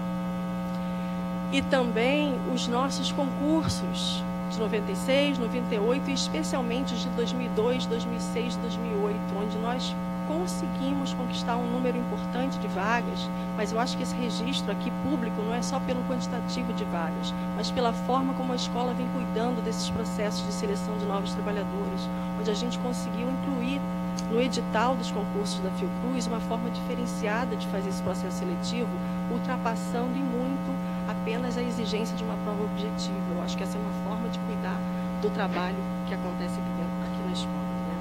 e também os nossos concursos de noventa e seis, noventa e oito e especialmente os de dois mil e dois, dois mil e seis, dois mil e oito, onde nós conseguimos conquistar um número importante de vagas, mas eu acho que esse registro aqui público não é só pelo quantitativo de vagas, mas pela forma como a escola vem cuidando desses processos de seleção de novos trabalhadores, onde a gente conseguiu incluir no edital dos concursos da Fiocruz uma forma diferenciada de fazer esse processo seletivo, ultrapassando em muito apenas a exigência de uma prova objetiva. Eu acho que essa é uma forma de cuidar do trabalho que acontece aqui, dentro, aqui na escola.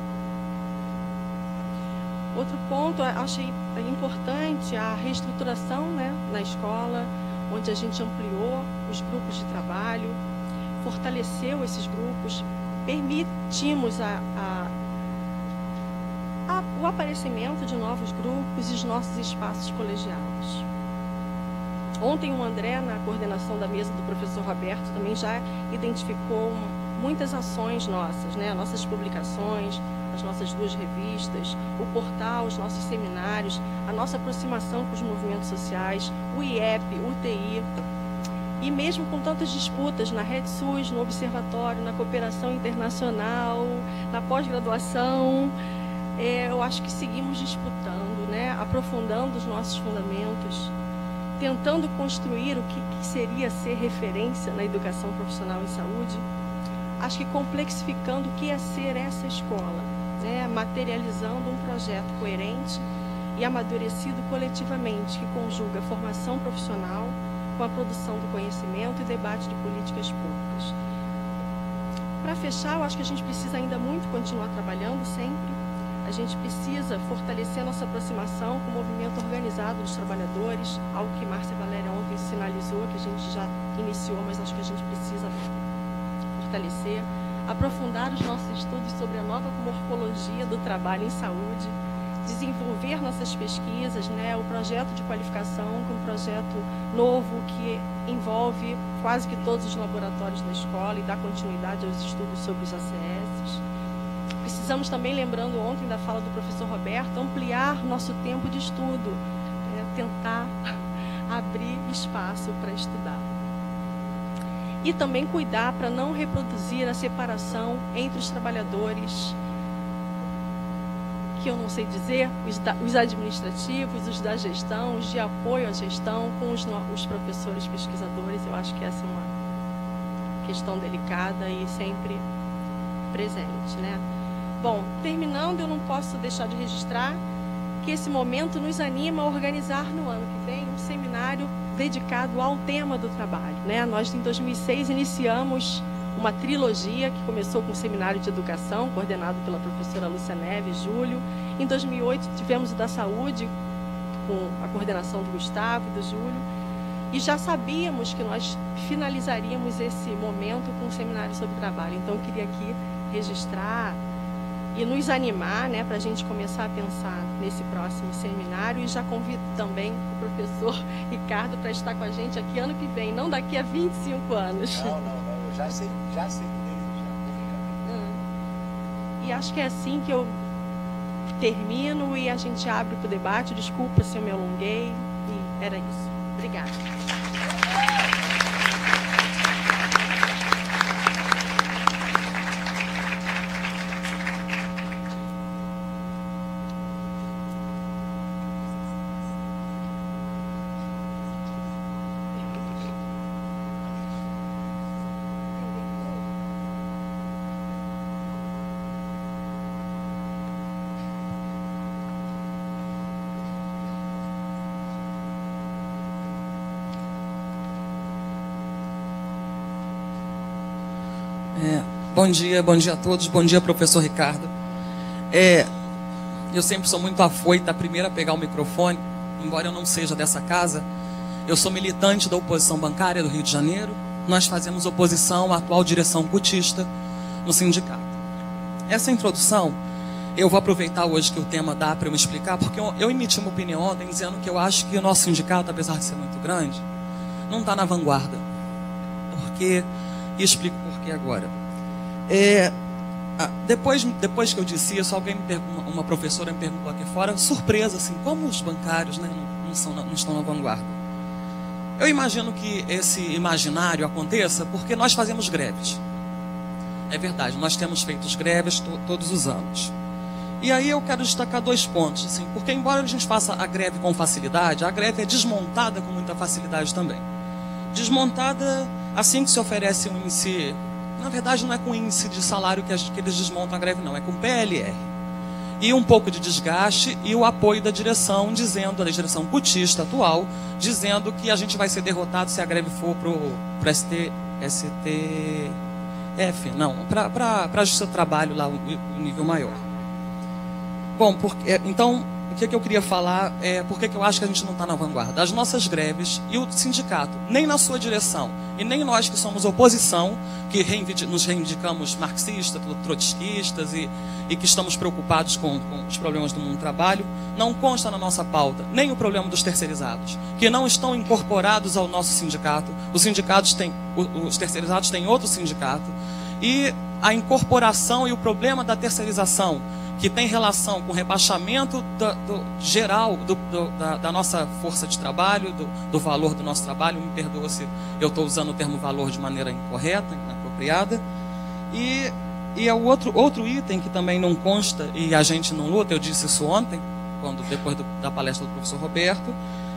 Outro ponto, eu achei importante a reestruturação, né, na escola, onde a gente ampliou os grupos de trabalho, fortaleceu esses grupos, permitimos a, a, a, o aparecimento de novos grupos e os nossos espaços colegiados. Ontem o André, na coordenação da mesa do professor Roberto, também já identificou muitas ações nossas, né, nossas publicações, as nossas duas revistas, o portal, os nossos seminários, a nossa aproximação com os movimentos sociais, o I E P, o U T I, e mesmo com tantas disputas na RedSUS, no Observatório, na cooperação internacional, na pós-graduação, é, eu acho que seguimos disputando, né, aprofundando os nossos fundamentos, tentando construir o que, que seria ser referência na educação profissional em saúde, acho que complexificando o que é ser essa escola, né, materializando um projeto coerente e amadurecido coletivamente, que conjuga formação profissional com a produção do conhecimento e debate de políticas públicas. Para fechar, eu acho que a gente precisa ainda muito continuar trabalhando sempre, a gente precisa fortalecer nossa aproximação com o movimento organizado dos trabalhadores, algo que Márcia Valéria ontem sinalizou, que a gente já iniciou, mas acho que a gente precisa fortalecer, aprofundar os nossos estudos sobre a nova morfologia do trabalho em saúde, desenvolver nossas pesquisas, né, o projeto de qualificação, que é um projeto novo que envolve quase que todos os laboratórios da escola e dá continuidade aos estudos sobre os A C S. Precisamos também, lembrando ontem da fala do professor Roberto, ampliar nosso tempo de estudo, né, tentar abrir espaço para estudar. E também cuidar para não reproduzir a separação entre os trabalhadores, que eu não sei dizer, os, da, os administrativos, os da gestão, os de apoio à gestão, com os, os professores pesquisadores. Eu acho que essa é uma questão delicada e sempre presente, né? Bom, terminando, eu não posso deixar de registrar que esse momento nos anima a organizar no ano que vem um seminário dedicado ao tema do trabalho, né? Nós, em dois mil e seis, iniciamos uma trilogia que começou com o seminário de educação, coordenado pela professora Lúcia Neves, Júlio. Em dois mil e oito, tivemos o da saúde, com a coordenação do Gustavo e do Júlio. E já sabíamos que nós finalizaríamos esse momento com um seminário sobre trabalho. Então, eu queria aqui registrar e nos animar, né, para a gente começar a pensar nesse próximo seminário. E já convido também o professor Ricardo para estar com a gente aqui ano que vem, não daqui a vinte e cinco anos. Não, não, não, eu já sei, já sei desde já. Hum. E acho que é assim que eu termino e a gente abre para o debate. Desculpa se eu me alonguei. E era isso. Obrigada. É, bom dia, bom dia a todos, bom dia, professor Ricardo. É, eu sempre sou muito afoito a primeira a pegar o microfone, embora eu não seja dessa casa. Eu sou militante da oposição bancária do Rio de Janeiro. Nós fazemos oposição à atual direção cutista no sindicato. Essa introdução, eu vou aproveitar hoje que o tema dá para eu me explicar, porque eu, eu emiti uma opinião ontem dizendo que eu acho que o nosso sindicato, apesar de ser muito grande, não está na vanguarda. Porque... E explico por que agora. É, depois, depois que eu disse isso, alguém me perguntou, uma professora me perguntou aqui fora, surpresa, assim, como os bancários, né, não, não, são, não estão na vanguarda? Eu imagino que esse imaginário aconteça porque nós fazemos greves. É verdade, nós temos feito greves to, todos os anos. E aí eu quero destacar dois pontos, assim, porque embora a gente faça a greve com facilidade, a greve é desmontada com muita facilidade também. Desmontada assim que se oferece um índice, na verdade não é com índice de salário que, a, que eles desmontam a greve, não, é com P L R. E um pouco de desgaste e o apoio da direção, dizendo, da direção cutista atual, dizendo que a gente vai ser derrotado se a greve for para o S T F, não, para a Justiça do Trabalho, lá, o, o nível maior. Bom, porque, então... O que, que eu queria falar é por que eu acho que a gente não está na vanguarda. As nossas greves e o sindicato, nem na sua direção, e nem nós que somos oposição, que reivindic, nos reivindicamos marxistas, trotskistas e, e que estamos preocupados com, com os problemas do mundo do trabalho, não consta na nossa pauta nem o problema dos terceirizados, que não estão incorporados ao nosso sindicato. Os sindicatos têm, os terceirizados têm outro sindicato, e a incorporação e o problema da terceirização, que tem relação com o rebaixamento do, do, geral do, do, da, da nossa força de trabalho, do, do valor do nosso trabalho. Me perdoa se eu estou usando o termo valor de maneira incorreta, inapropriada. E, e é o outro, outro item que também não consta, e a gente não luta, eu disse isso ontem, quando, depois do, da palestra do professor Roberto,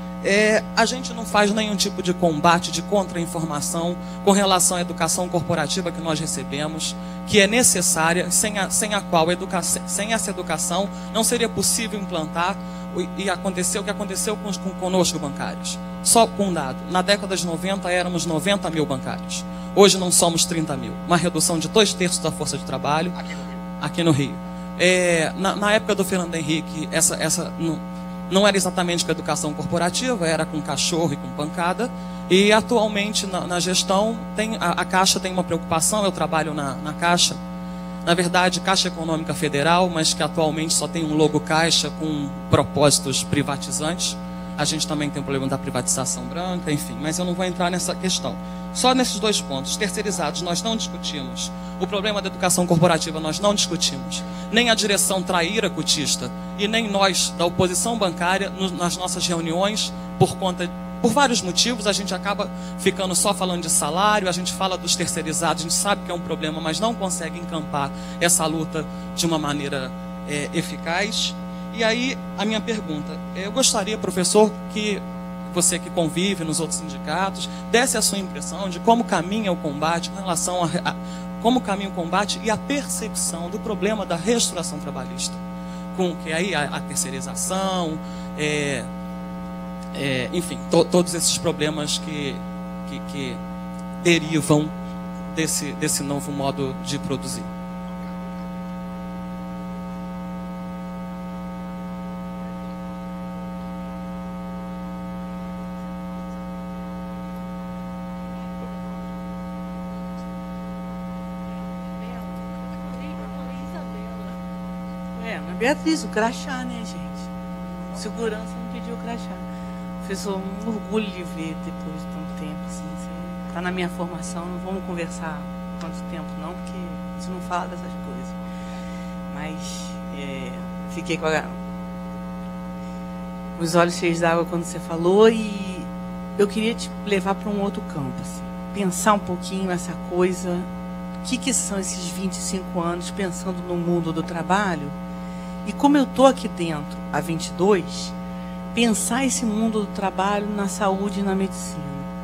é, a gente não faz nenhum tipo de combate, de contra-informação com relação à educação corporativa que nós recebemos, que é necessária, sem a, sem a qual, educa sem essa educação, não seria possível implantar e acontecer o que aconteceu com, com, conosco bancários. Só com um dado, na década de noventa éramos noventa mil bancários, hoje não somos trinta mil, uma redução de dois terços da força de trabalho aqui no Rio. Aqui no Rio. É, na, na época do Fernando Henrique, essa... essa no, não era exatamente com a educação corporativa, era com cachorro e com pancada. E atualmente na, na gestão, tem, a, a Caixa tem uma preocupação, eu trabalho na, na Caixa. Na verdade, Caixa Econômica Federal, mas que atualmente só tem um logo Caixa com propósitos privatizantes. A gente também tem o problema da privatização branca, enfim, mas eu não vou entrar nessa questão. Só nesses dois pontos, terceirizados, nós não discutimos. O problema da educação corporativa nós não discutimos. Nem a direção traíra cutista e nem nós, da oposição bancária, no, nas nossas reuniões, por conta, por vários motivos, a gente acaba ficando só falando de salário, a gente fala dos terceirizados, a gente sabe que é um problema, mas não consegue encampar essa luta de uma maneira é, eficaz. E aí, a minha pergunta, eu gostaria, professor, que você que convive nos outros sindicatos, desse a sua impressão de como caminha o combate com relação a, a como caminha o combate e a percepção do problema da reestruturação trabalhista, com que aí a, a terceirização, é, é, enfim, to, todos esses problemas que, que, que derivam desse, desse novo modo de produzir. Beatriz, o crachá, né, gente? Segurança não pediu o crachá. Professor, um orgulho de ver depois de tanto tempo, assim. Você tá na minha formação, não vamos conversar quanto tempo não, porque a gente não fala dessas coisas. Mas é, fiquei com a... os olhos cheios d'água quando você falou, e eu queria te levar para um outro campo, assim. Pensar um pouquinho essa coisa, o que, que são esses vinte e cinco anos pensando no mundo do trabalho, e como eu estou aqui dentro há vinte e dois, pensar esse mundo do trabalho na saúde e na medicina.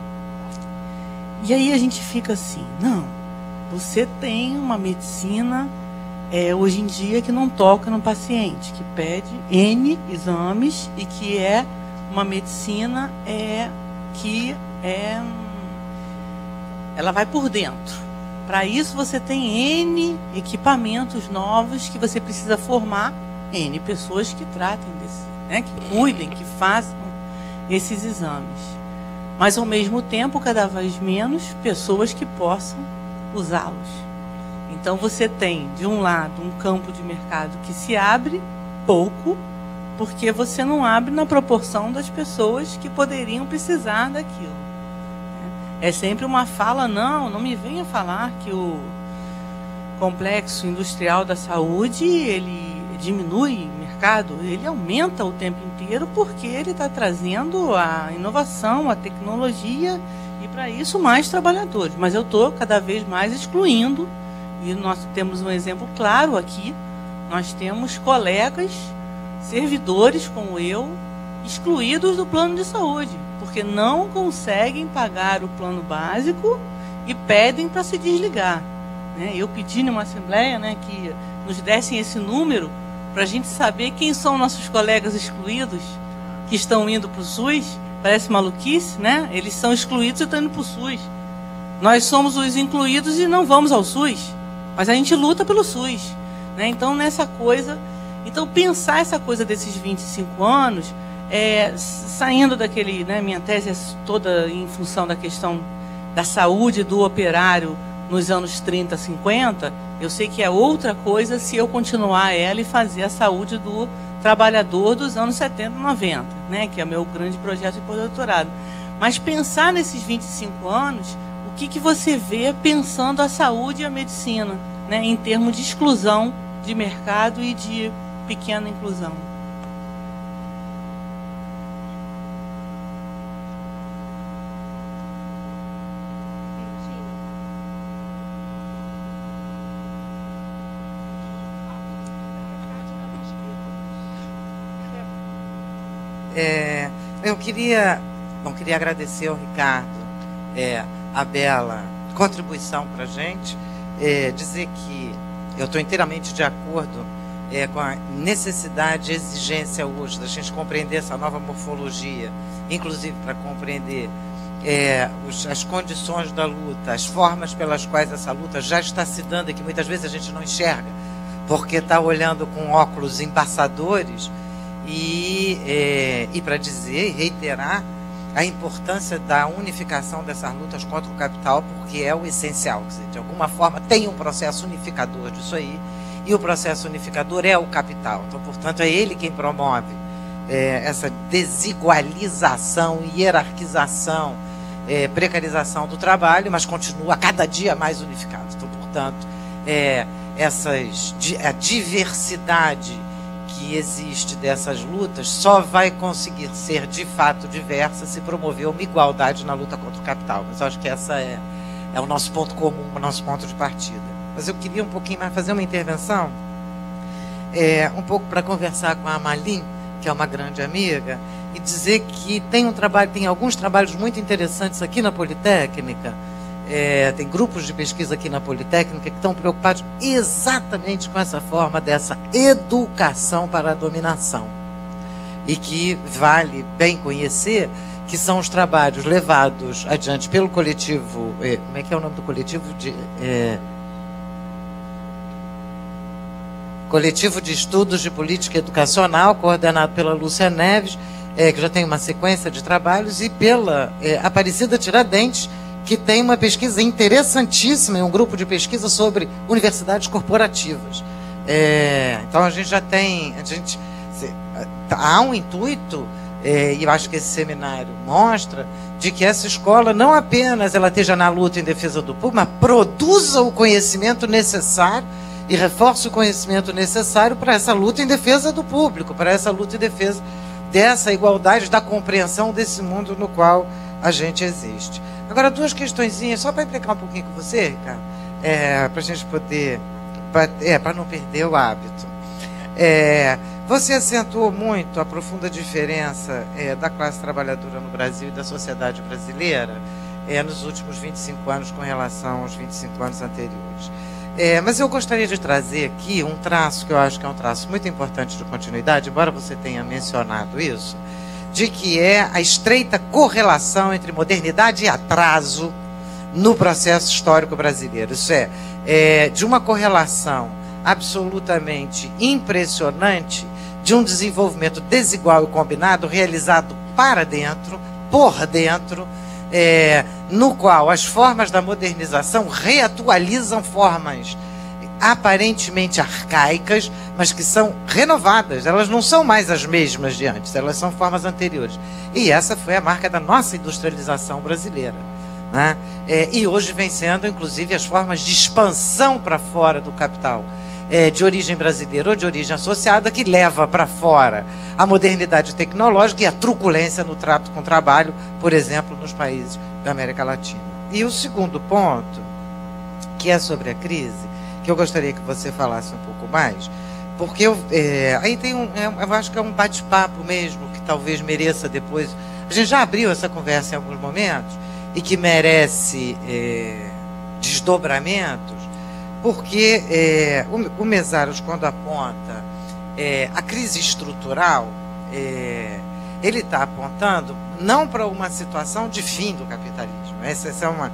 E aí a gente fica assim, não, você tem uma medicina é, hoje em dia que não toca no paciente, que pede N exames e que é uma medicina é, que é, ela vai por dentro. Para isso você tem N equipamentos novos que você precisa formar N pessoas que tratem desse, né, que cuidem, que façam esses exames. Mas, ao mesmo tempo, cada vez menos pessoas que possam usá-los. Então, você tem, de um lado, um campo de mercado que se abre pouco, porque você não abre na proporção das pessoas que poderiam precisar daquilo. É sempre uma fala, não, não me venha falar que o complexo industrial da saúde, ele diminui o mercado, ele aumenta o tempo inteiro porque ele está trazendo a inovação, a tecnologia e, para isso, mais trabalhadores. Mas eu estou cada vez mais excluindo, e nós temos um exemplo claro aqui, nós temos colegas, servidores como eu, excluídos do plano de saúde, porque não conseguem pagar o plano básico e pedem para se desligar. Né? Eu pedi numa assembleia, né, que nos dessem esse número para a gente saber quem são nossos colegas excluídos que estão indo para o SUS. Parece maluquice, né? Eles são excluídos e estão indo para o SUS. Nós somos os incluídos e não vamos ao SUS, mas a gente luta pelo SUS. Né? Então, nessa coisa... Então, pensar essa coisa desses vinte e cinco anos, é, saindo daquele... Né, minha tese é toda em função da questão da saúde do operário nos anos trinta, cinquenta, eu sei que é outra coisa se eu continuar ela e fazer a saúde do trabalhador dos anos setenta, noventa, né, que é o meu grande projeto de pós-doutorado. Mas pensar nesses vinte e cinco anos, o que, que você vê pensando a saúde e a medicina, né, em termos de exclusão de mercado e de pequena inclusão? É, eu queria, bom, queria agradecer ao Ricardo é, a bela contribuição para a gente, é, dizer que eu estou inteiramente de acordo é, com a necessidade e exigência hoje da gente compreender essa nova morfologia, inclusive para compreender é, os, as condições da luta, as formas pelas quais essa luta já está se dando e que muitas vezes a gente não enxerga, porque está olhando com óculos embaçadores. E, é, e para dizer e reiterar a importância da unificação dessas lutas contra o capital, porque é o essencial. Quer dizer, de alguma forma tem um processo unificador disso aí, e o processo unificador é o capital. Então, portanto, é ele quem promove é, essa desigualização, hierarquização, é, precarização do trabalho, mas continua cada dia mais unificado. Então, portanto, é, essas, a diversidade que existe dessas lutas só vai conseguir ser de fato diversa se promover uma igualdade na luta contra o capital. Mas eu acho que essa é, é o nosso ponto comum, o nosso ponto de partida. Mas eu queria um pouquinho mais fazer uma intervenção, é, um pouco para conversar com a Amalin, que é uma grande amiga, e dizer que tem um trabalho, tem alguns trabalhos muito interessantes aqui na Politécnica. É, tem grupos de pesquisa aqui na Politécnica que estão preocupados exatamente com essa forma dessa educação para a dominação. E que vale bem conhecer que são os trabalhos levados adiante pelo coletivo... É, como é que é o nome do coletivo? De, é, Coletivo de Estudos de Política Educacional, coordenado pela Lúcia Neves, é, que já tem uma sequência de trabalhos, e pela é, Aparecida Tiradentes, que tem uma pesquisa interessantíssima, um grupo de pesquisa sobre universidades corporativas. É, então a gente já tem, a gente, há um intuito, é, e eu acho que esse seminário mostra, de que essa escola não apenas ela esteja na luta em defesa do público, mas produza o conhecimento necessário e reforce o conhecimento necessário para essa luta em defesa do público, para essa luta em defesa dessa igualdade, da compreensão desse mundo no qual a gente existe. Agora, duas questõezinhas, só para implicar um pouquinho com você, Ricardo, é, para a gente poder, para é, não perder o hábito. É, você acentuou muito a profunda diferença é, da classe trabalhadora no Brasil e da sociedade brasileira é, nos últimos vinte e cinco anos com relação aos vinte e cinco anos anteriores. É, mas eu gostaria de trazer aqui um traço que eu acho que é um traço muito importante de continuidade, embora você tenha mencionado isso, de que é a estreita correlação entre modernidade e atraso no processo histórico brasileiro. Isso é, é de uma correlação absolutamente impressionante de um desenvolvimento desigual e combinado realizado para dentro, por dentro, é, no qual as formas da modernização reatualizam formas aparentemente arcaicas, mas que são renovadas. Elas não são mais as mesmas de antes, elas são formas anteriores. E essa foi a marca da nossa industrialização brasileira, né? É, e hoje vem sendo, inclusive, as formas de expansão para fora do capital, é, de origem brasileira ou de origem associada, que leva para fora a modernidade tecnológica e a truculência no trato com o trabalho, por exemplo, nos países da América Latina. E o segundo ponto, que é sobre a crise, que eu gostaria que você falasse um pouco mais, porque eu, é, aí tem um, é, eu acho que é um bate-papo mesmo, que talvez mereça depois, a gente já abriu essa conversa em alguns momentos, e que merece é, desdobramentos, porque é, o, o Mesaros, quando aponta é, a crise estrutural, é, ele está apontando não para uma situação de fim do capitalismo, essa, essa é uma,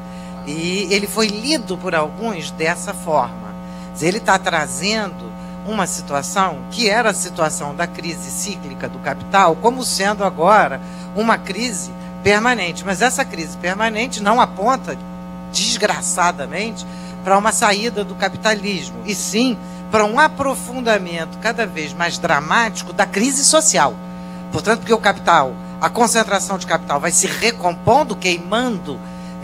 e ele foi lido por alguns dessa forma. Ele está trazendo uma situação que era a situação da crise cíclica do capital, como sendo agora uma crise permanente. Mas essa crise permanente não aponta, desgraçadamente, para uma saída do capitalismo, e sim para um aprofundamento cada vez mais dramático da crise social. Portanto, porque o capital, a concentração de capital vai se recompondo, queimando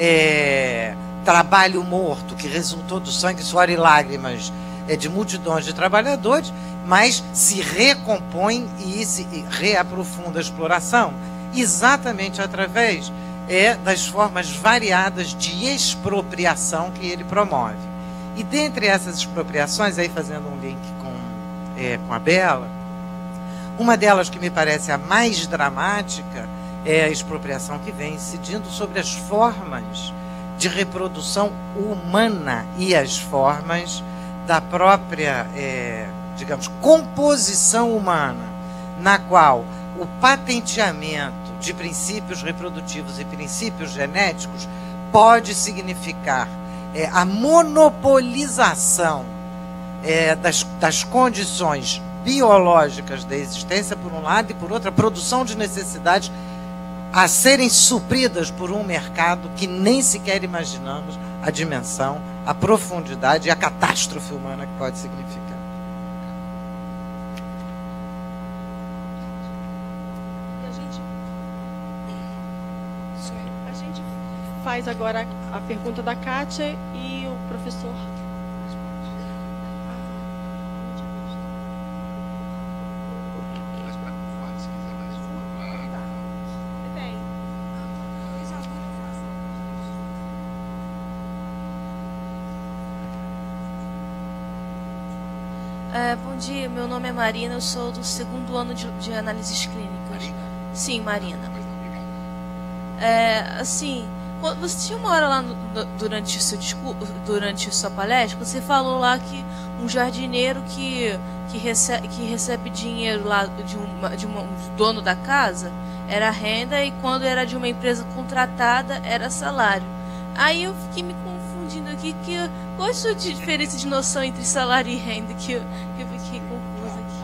é, trabalho morto, que resultou do sangue, suor e lágrimas é, de multidões de trabalhadores, mas se recompõe e se reaprofunda a exploração, exatamente através é, das formas variadas de expropriação que ele promove. E dentre essas expropriações, aí fazendo um link com, é, com a Bela, uma delas que me parece a mais dramática é a expropriação que vem incidindo sobre as formas de reprodução humana e as formas da própria, é, digamos, composição humana, na qual o patenteamento de princípios reprodutivos e princípios genéticos pode significar é, a monopolização é, das, das condições biológicas da existência, por um lado, e por outro, a produção de necessidades a serem supridas por um mercado que nem sequer imaginamos a dimensão, a profundidade e a catástrofe humana que pode significar. A gente faz agora a pergunta da Kátia e o professor. É, bom dia, meu nome é Marina, eu sou do segundo ano de, de análises clínicas. Marina? Sim, Marina. É, assim, você tinha uma hora lá no, durante o seu discurso, durante a sua palestra, você falou lá que um jardineiro que, que, recebe, que recebe dinheiro lá de um, de um dono da casa era renda, e quando era de uma empresa contratada era salário. Aí eu fiquei me confundindo aqui, que qual é a sua diferença de noção entre salário e renda, que eu, que eu fiquei confusa aqui.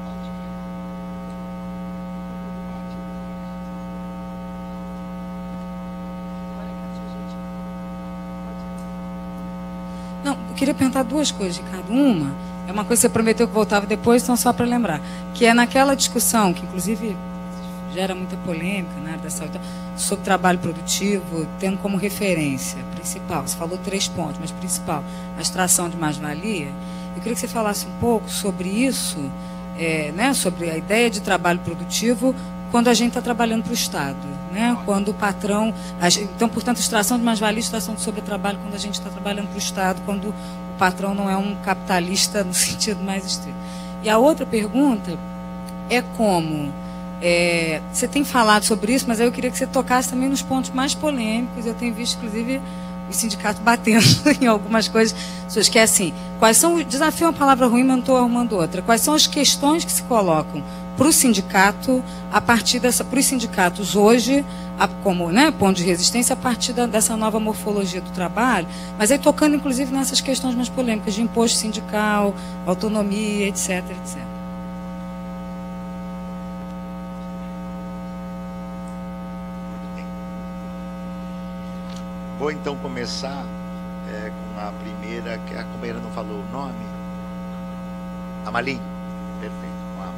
Não, eu queria perguntar duas coisas, Ricardo. Uma, é uma coisa que você prometeu que voltava depois, então só para lembrar, que é naquela discussão, que inclusive gera muita polêmica na área da saúde, sobre trabalho produtivo, tendo como referência principal, você falou três pontos, mas principal, a extração de mais-valia, Eu queria que você falasse um pouco sobre isso, é, né, sobre a ideia de trabalho produtivo quando a gente está trabalhando para o Estado, né? Quando o patrão... A gente, então, portanto, extração de mais-valia, extração de sobretrabalho quando a gente está trabalhando para o Estado, quando o patrão não é um capitalista no sentido mais estrito. E a outra pergunta é como... É, você tem falado sobre isso, mas eu queria que você tocasse também nos pontos mais polêmicos. Eu tenho visto, inclusive, o sindicato batendo em algumas coisas, que é assim, quais são... Desafio é uma palavra ruim, mas não estou arrumando outra. Quais são as questões que se colocam para o sindicato, a partir dessa, para os sindicatos hoje, a, como, né, ponto de resistência, a partir da, dessa nova morfologia do trabalho, mas aí tocando inclusive nessas questões mais polêmicas de imposto sindical, autonomia, etc, etcétera. Vou então começar é, com a primeira, que a companheira não falou o nome. Amalim, perfeito.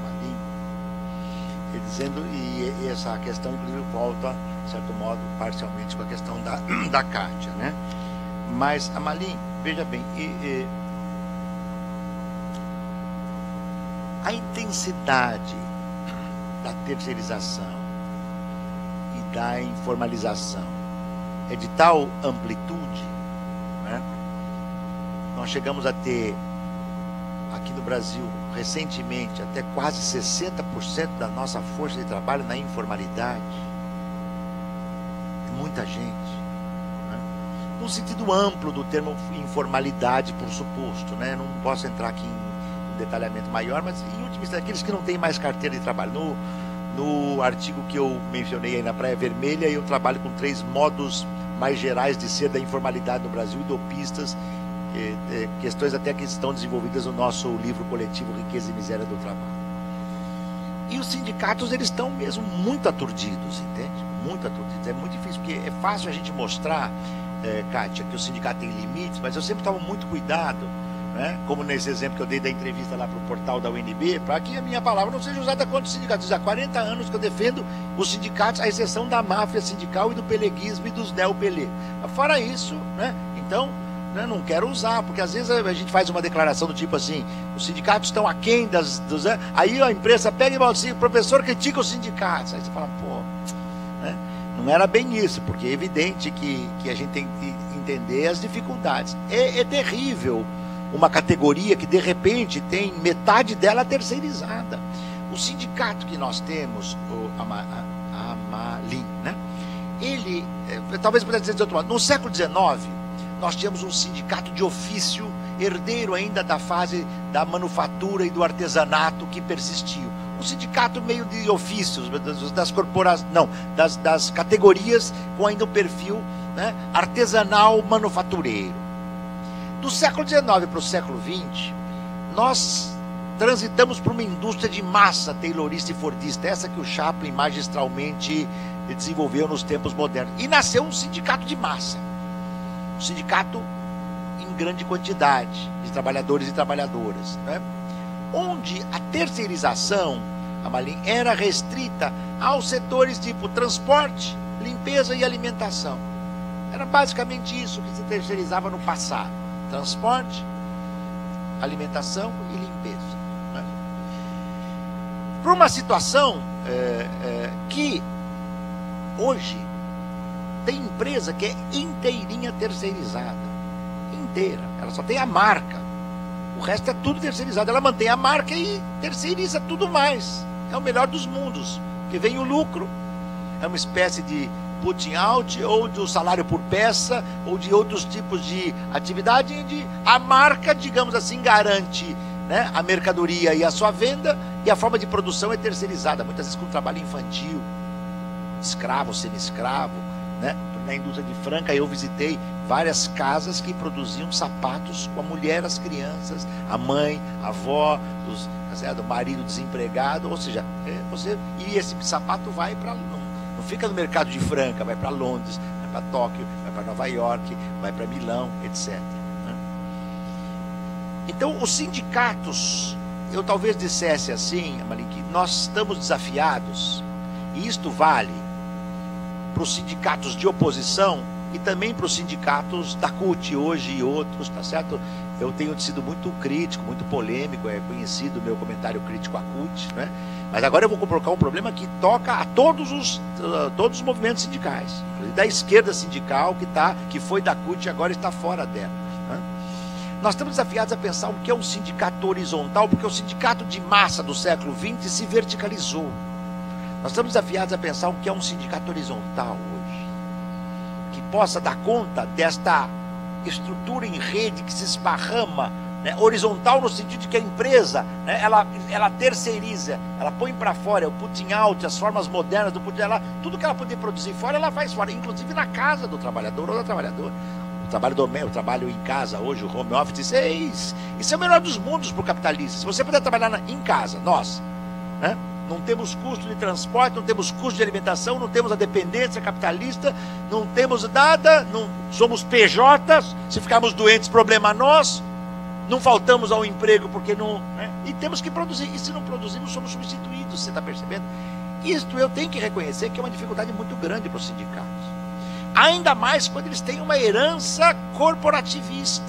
Dizendo, e, e essa questão inclusive volta, de certo modo, parcialmente com a questão da, da Kátia, né? Mas, Amalim, veja bem, e, e, a intensidade da terceirização e da informalização é de tal amplitude, né? Nós chegamos a ter aqui no Brasil, recentemente, até quase sessenta por cento da nossa força de trabalho na informalidade. É muita gente, né? No sentido amplo do termo informalidade, por suposto, né? Não posso entrar aqui em um detalhamento maior, mas em última instância, aqueles que não têm mais carteira de trabalho. No, no artigo que eu mencionei aí na Praia Vermelha, eu trabalho com três modos mais gerais de ser da informalidade no Brasil, idopistas, questões até que estão desenvolvidas no nosso livro coletivo Riqueza e Miséria do Trabalho. E os sindicatos, eles estão mesmo muito aturdidos, entende? Muito aturdidos. É muito difícil, porque é fácil a gente mostrar, é, Kátia, que o sindicato tem limites, mas eu sempre tomo muito cuidado, né? Como nesse exemplo que eu dei da entrevista lá para o portal da U N B, para que a minha palavra não seja usada contra os sindicatos. Há quarenta anos que eu defendo os sindicatos, à exceção da máfia sindical e do peleguismo e dos neo-pelê. Fora isso, né? Então, eu não quero usar, porque às vezes a gente faz uma declaração do tipo assim, os sindicatos estão aquém das... Dos, aí a imprensa pega e fala assim, o professor critica os sindicatos. Aí você fala, pô, né? Não era bem isso, porque é evidente que, que a gente tem que entender as dificuldades. É, é terrível uma categoria que de repente tem metade dela terceirizada. O sindicato que nós temos, o Amalim, né? Ele, é, talvez pudesse dizer de outro modo, no século dezenove, nós tínhamos um sindicato de ofício, herdeiro ainda da fase da manufatura e do artesanato que persistiu. Um sindicato meio de ofícios, das corporações, não, das, das categorias com ainda um perfil, né, artesanal manufatureiro. Do século dezenove para o século vinte, nós transitamos para uma indústria de massa taylorista e fordista, essa que o Chaplin magistralmente desenvolveu nos tempos modernos. E nasceu um sindicato de massa. Um sindicato em grande quantidade de trabalhadores e trabalhadoras, né? Onde a terceirização, Amalim, era restrita aos setores tipo transporte, limpeza e alimentação. Era basicamente isso que se terceirizava no passado: transporte, alimentação e limpeza, né? Para uma situação é, é, que hoje tem empresa que é inteirinha terceirizada, inteira, ela só tem a marca, o resto é tudo terceirizado. Ela mantém a marca e terceiriza tudo mais. É o melhor dos mundos, porque vem o lucro, é uma espécie de putting out, ou do salário por peça, ou de outros tipos de atividade, onde a marca, digamos assim, garante, né, a mercadoria e a sua venda, e a forma de produção é terceirizada, muitas vezes com trabalho infantil, escravo, semi-escravo, né? Na indústria de Franca eu visitei várias casas que produziam sapatos com a mulher, as crianças, a mãe, a avó, os, o marido desempregado, ou seja, é, você, e esse sapato vai para, não, não fica no mercado de Franca, vai para Londres, vai para Tóquio, vai para Nova York, vai para Milão, etcétera, né? Então os sindicatos, eu talvez dissesse assim, Amalim, que nós estamos desafiados, e isto vale para os sindicatos de oposição e também para os sindicatos da C U T hoje e outros, tá certo? eu tenho sido muito crítico, muito polêmico, é conhecido o meu comentário crítico à C U T, né? Mas agora eu vou colocar um problema que toca a todos os, uh, todos os movimentos sindicais, da esquerda sindical que, tá, que foi da C U T e agora está fora dela, né? Nós estamos desafiados a pensar o que é um sindicato horizontal, porque o sindicato de massa do século vinte se verticalizou. Nós estamos desafiados a pensar o que é um sindicato horizontal hoje, que possa dar conta desta estrutura em rede que se esparrama, né, horizontal no sentido de que a empresa, né, ela, ela terceiriza, ela põe para fora, o putting out, as formas modernas do putting out, tudo que ela poder produzir fora, ela faz fora, inclusive na casa do trabalhador ou da trabalhadora. O trabalho, do, o trabalho em casa hoje, o home office, isso é, isso, isso é o melhor dos mundos para o capitalista. Se você puder trabalhar na, em casa, nós, né, não temos custo de transporte, não temos custo de alimentação, não temos a dependência capitalista, não temos nada, não, somos P Js, se ficarmos doentes, problema nosso, não faltamos ao emprego porque não... Né? E temos que produzir, e se não produzirmos, somos substituídos, você está percebendo? Isto eu tenho que reconhecer que é uma dificuldade muito grande para os sindicatos. Ainda mais quando eles têm uma herança corporativista.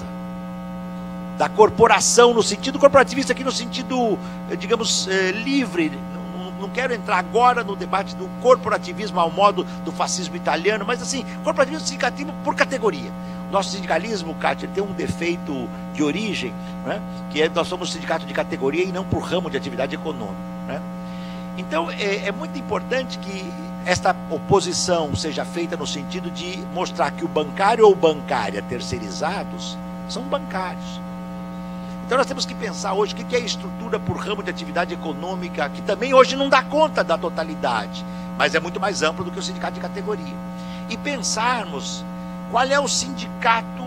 Da corporação, no sentido corporativista, aqui no sentido, digamos, eh, livre. Não quero entrar agora no debate do corporativismo ao modo do fascismo italiano, mas assim, corporativismo sindicalismo por categoria. Nosso sindicalismo, Kátia, tem um defeito de origem, né, que é nós somos sindicato de categoria e não por ramo de atividade econômica, né? Então, é, é muito importante que esta oposição seja feita no sentido de mostrar que o bancário ou bancária terceirizados são bancários. Então nós temos que pensar hoje o que é a estrutura por ramo de atividade econômica, que também hoje não dá conta da totalidade, mas é muito mais amplo do que o sindicato de categoria. E pensarmos qual é o sindicato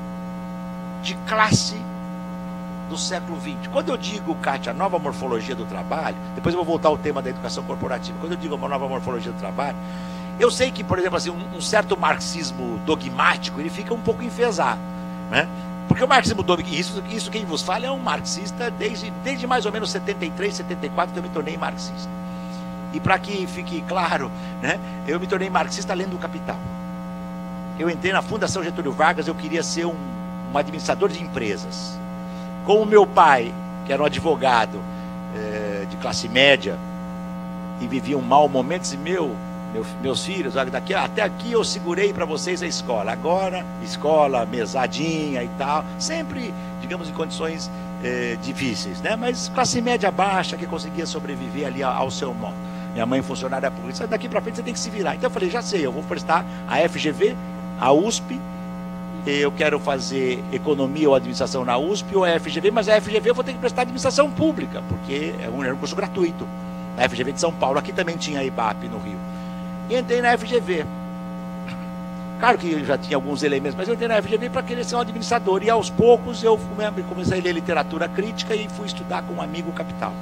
de classe do século vinte. Quando eu digo, Kátia, a nova morfologia do trabalho, depois eu vou voltar ao tema da educação corporativa, quando eu digo uma nova morfologia do trabalho, eu sei que, por exemplo, assim, um, um certo marxismo dogmático, ele fica um pouco enfesado, né? Porque o marxismo dogmático, isso, isso quem vos fala é um marxista desde, desde mais ou menos setenta e três, setenta e quatro que eu me tornei marxista. E para que fique claro, né, eu me tornei marxista lendo o Capital. Eu entrei na Fundação Getúlio Vargas, eu queria ser um, um administrador de empresas. Como meu pai, que era um advogado é, de classe média, e vivia um mau momento, disse, meu, meu, meus filhos, olha, daqui, até aqui eu segurei para vocês a escola. Agora, escola, mesadinha e tal, sempre, digamos, em condições é, difíceis, né? Mas classe média baixa, que conseguia sobreviver ali ao, ao seu modo. Minha mãe funcionária pública, daqui para frente você tem que se virar. Então eu falei, já sei, eu vou prestar a F G V, a U S P, eu quero fazer economia ou administração na U S P ou a F G V, mas a F G V eu vou ter que prestar administração pública, porque é um, é um curso gratuito. Na F G V de São Paulo, aqui também tinha a I B A P no Rio. E entrei na F G V. Claro que eu já tinha alguns elementos, mas eu entrei na F G V para querer ser um administrador. E aos poucos eu comecei a ler literatura crítica e fui estudar com um amigo o Capital.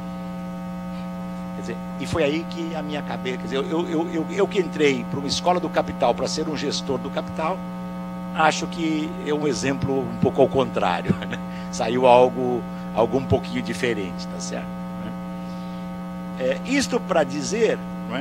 Quer dizer, e foi aí que a minha cabeça, quer dizer, eu, eu, eu, eu que entrei para uma escola do Capital para ser um gestor do Capital, acho que é um exemplo um pouco ao contrário, né? Saiu algo, algo um pouquinho diferente, tá certo? É, isto para dizer, não é,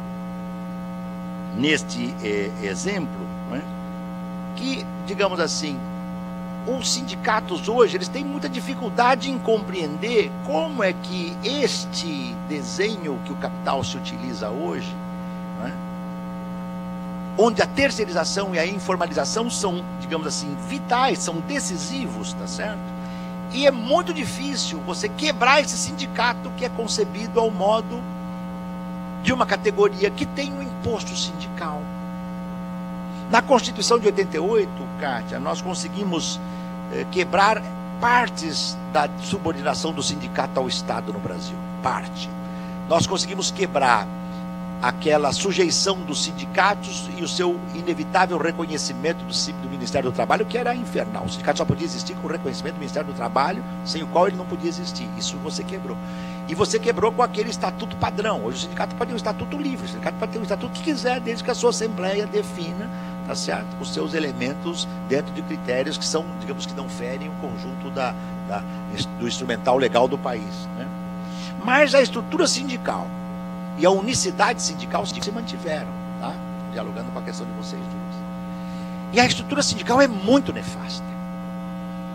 neste é, exemplo, não é, que, digamos assim, os sindicatos hoje eles têm muita dificuldade em compreender como é que este desenho que o capital se utiliza hoje, não é, onde a terceirização e a informalização são, digamos assim, vitais, são decisivos, tá certo? E é muito difícil você quebrar esse sindicato que é concebido ao modo de uma categoria que tem um imposto sindical. Na Constituição de oitenta e oito, Kátia, nós conseguimos eh, quebrar partes da subordinação do sindicato ao Estado no Brasil. Parte. Nós conseguimos quebrar aquela sujeição dos sindicatos e o seu inevitável reconhecimento do, do Ministério do Trabalho, que era infernal. O sindicato só podia existir com o reconhecimento do Ministério do Trabalho, sem o qual ele não podia existir. Isso você quebrou. E você quebrou com aquele estatuto padrão. Hoje o sindicato pode ter um estatuto livre, o sindicato pode ter um estatuto que quiser, desde que a sua Assembleia defina, tá certo, os seus elementos dentro de critérios que são, digamos, que não ferem o conjunto da, da, do instrumental legal do país, né? Mas a estrutura sindical e a unicidade sindical se mantiveram, tá? Dialogando com a questão de vocês duas. E a estrutura sindical é muito nefasta.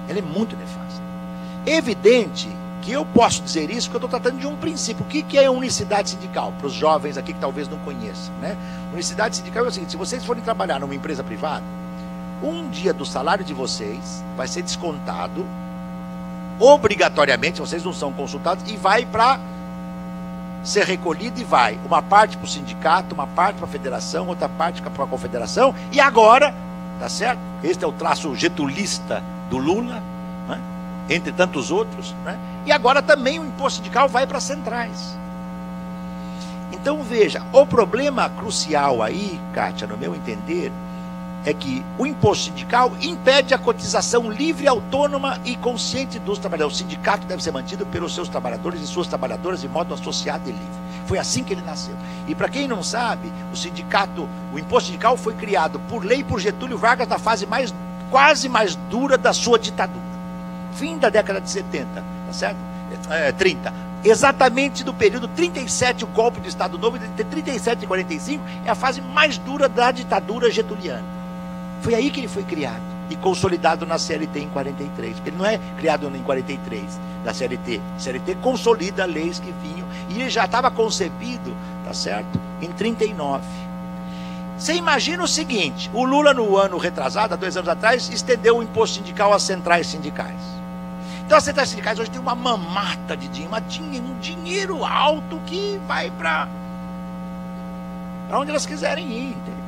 Ela é muito nefasta. É evidente que eu posso dizer isso porque eu estou tratando de um princípio. O que, que é unicidade sindical? Para os jovens aqui que talvez não conheçam, né? Unicidade sindical é o seguinte: se vocês forem trabalhar numa empresa privada, um dia do salário de vocês vai ser descontado obrigatoriamente, vocês não são consultados, e vai para ser recolhido, e vai uma parte para o sindicato, uma parte para a federação, outra parte para a confederação, e agora, tá certo? Este é o traço getulista do Lula, né? Entre tantos outros, né? E agora também o imposto sindical vai para as centrais. Então veja, o problema crucial aí, Kátia, no meu entender, é que o imposto sindical impede a cotização livre, autônoma e consciente dos trabalhadores. O sindicato deve ser mantido pelos seus trabalhadores e suas trabalhadoras de modo associado e livre. Foi assim que ele nasceu. E para quem não sabe, o sindicato, o imposto sindical foi criado por lei por Getúlio Vargas na fase mais, quase mais dura da sua ditadura. Fim da década de setenta, tá certo? É, trinta. Exatamente do período trinta e sete, o golpe do Estado Novo, entre trinta e sete e quarenta e cinco, é a fase mais dura da ditadura getuliana. Foi aí que ele foi criado e consolidado na C L T em quarenta e três. Porque ele não é criado em quarenta e três, da C L T. A C L T consolida leis que vinham, e ele já estava concebido, tá certo, em trinta e nove. Você imagina o seguinte: o Lula, no ano retrasado, há dois anos atrás, estendeu o imposto sindical às centrais sindicais. Então as centrais sindicais hoje tem uma mamata de dinheiro, um dinheiro alto que vai para onde elas quiserem ir, entendeu?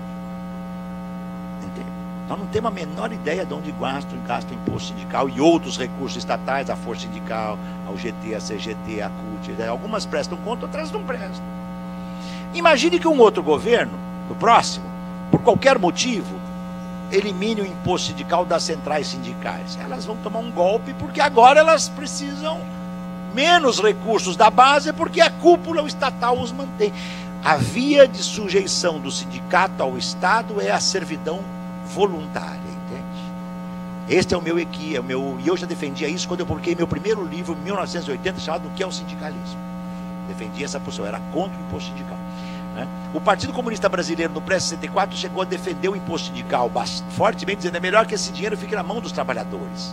Nós não temos a menor ideia de onde gastam, gastam imposto sindical e outros recursos estatais, a Força Sindical, ao G T, a C G T, a C U T. Algumas prestam conta, outras não prestam. Imagine que um outro governo, o próximo, por qualquer motivo, elimine o imposto sindical das centrais sindicais. Elas vão tomar um golpe porque agora elas precisam menos recursos da base porque a cúpula estatal os mantém. A via de sujeição do sindicato ao Estado é a servidão voluntária, entende? Este é o meu equi, é o meu, e eu já defendia isso quando eu publiquei meu primeiro livro em mil novecentos e oitenta, chamado O que é o Sindicalismo. Defendia essa posição, era contra o imposto sindical, né? O Partido Comunista Brasileiro, no pré-sessenta e quatro, chegou a defender o imposto sindical fortemente, dizendo que é melhor que esse dinheiro fique na mão dos trabalhadores.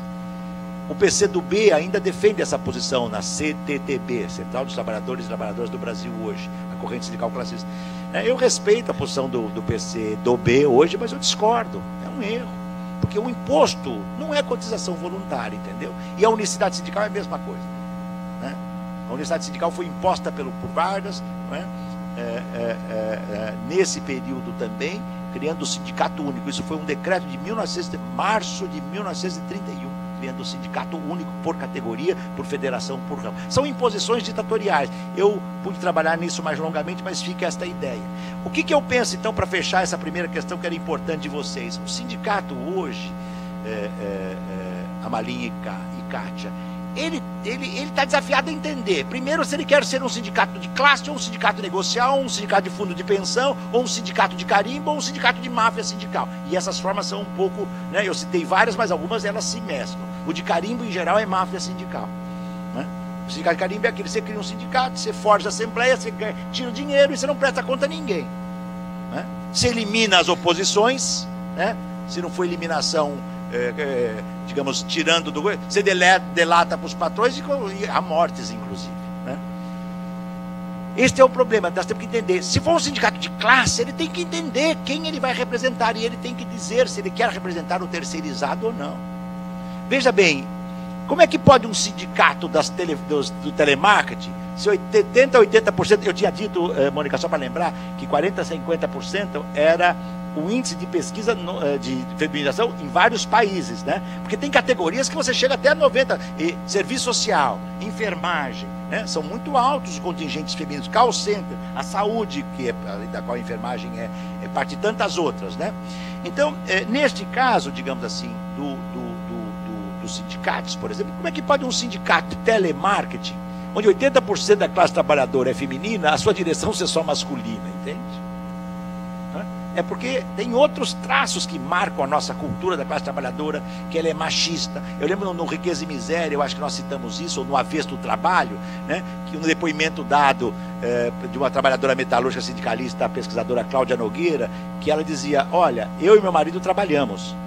O P C do B ainda defende essa posição na C T T B, Central dos Trabalhadores e Trabalhadoras do Brasil hoje, a corrente sindical classista. Eu respeito a posição do, do P C do B hoje, mas eu discordo. É um erro. Porque o imposto não é cotização voluntária, entendeu? E a unicidade sindical é a mesma coisa, né? A unicidade sindical foi imposta pelo, por Vargas, né? é, é, é, é, nesse período também, criando o sindicato único. Isso foi um decreto de mil e novecentos, março de mil novecentos e trinta e um. Criando o sindicato único por categoria, por federação, por ramo. São imposições ditatoriais. Eu pude trabalhar nisso mais longamente, mas fica esta ideia. O que, que eu penso, então, para fechar essa primeira questão que era importante de vocês? O sindicato hoje, é, é, é, Amalinha e Kátia, ele ele ele está desafiado a entender, primeiro, se ele quer ser um sindicato de classe, ou um sindicato negocial, ou um sindicato de fundo de pensão, ou um sindicato de carimbo, ou um sindicato de máfia sindical. E essas formas são um pouco, né, eu citei várias, mas algumas elas se mesclam. O de carimbo, em geral, é máfia sindical, né? O sindicato de carimbo é aquele: você cria um sindicato, você forja a assembleia, você tira o dinheiro e você não presta conta a ninguém, né? Você elimina as oposições, né? Se não for eliminação, é, é, digamos, tirando do... Você deleta, delata para os patrões, e há mortes, inclusive, né? Este é o problema, nós temos que entender. Se for um sindicato de classe, ele tem que entender quem ele vai representar, e ele tem que dizer se ele quer representar o terceirizado ou não. Veja bem, como é que pode um sindicato das tele, dos, do telemarketing, se setenta, oitenta por cento, eu tinha dito, eh, Mônica, só para lembrar, que quarenta, cinquenta por cento era o índice de pesquisa no, de feminização em vários países, né? Porque tem categorias que você chega até a noventa por cento. E serviço social, enfermagem, né? São muito altos os contingentes femininos. Call center, a saúde, que é, além da qual a enfermagem é, é parte de tantas outras, né? Então, é, neste caso, digamos assim, do, do, do, do, dos sindicatos, por exemplo, como é que pode um sindicato de telemarketing, onde oitenta por cento da classe trabalhadora é feminina, a sua direção ser só masculina, entende? É porque tem outros traços que marcam a nossa cultura da classe trabalhadora, que ela é machista. Eu lembro no, no Riqueza e Miséria, eu acho que nós citamos isso, ou no Avesso do Trabalho, né, que no depoimento dado é, de uma trabalhadora metalúrgica sindicalista, a pesquisadora Cláudia Nogueira, que ela dizia: olha, eu e meu marido trabalhamos,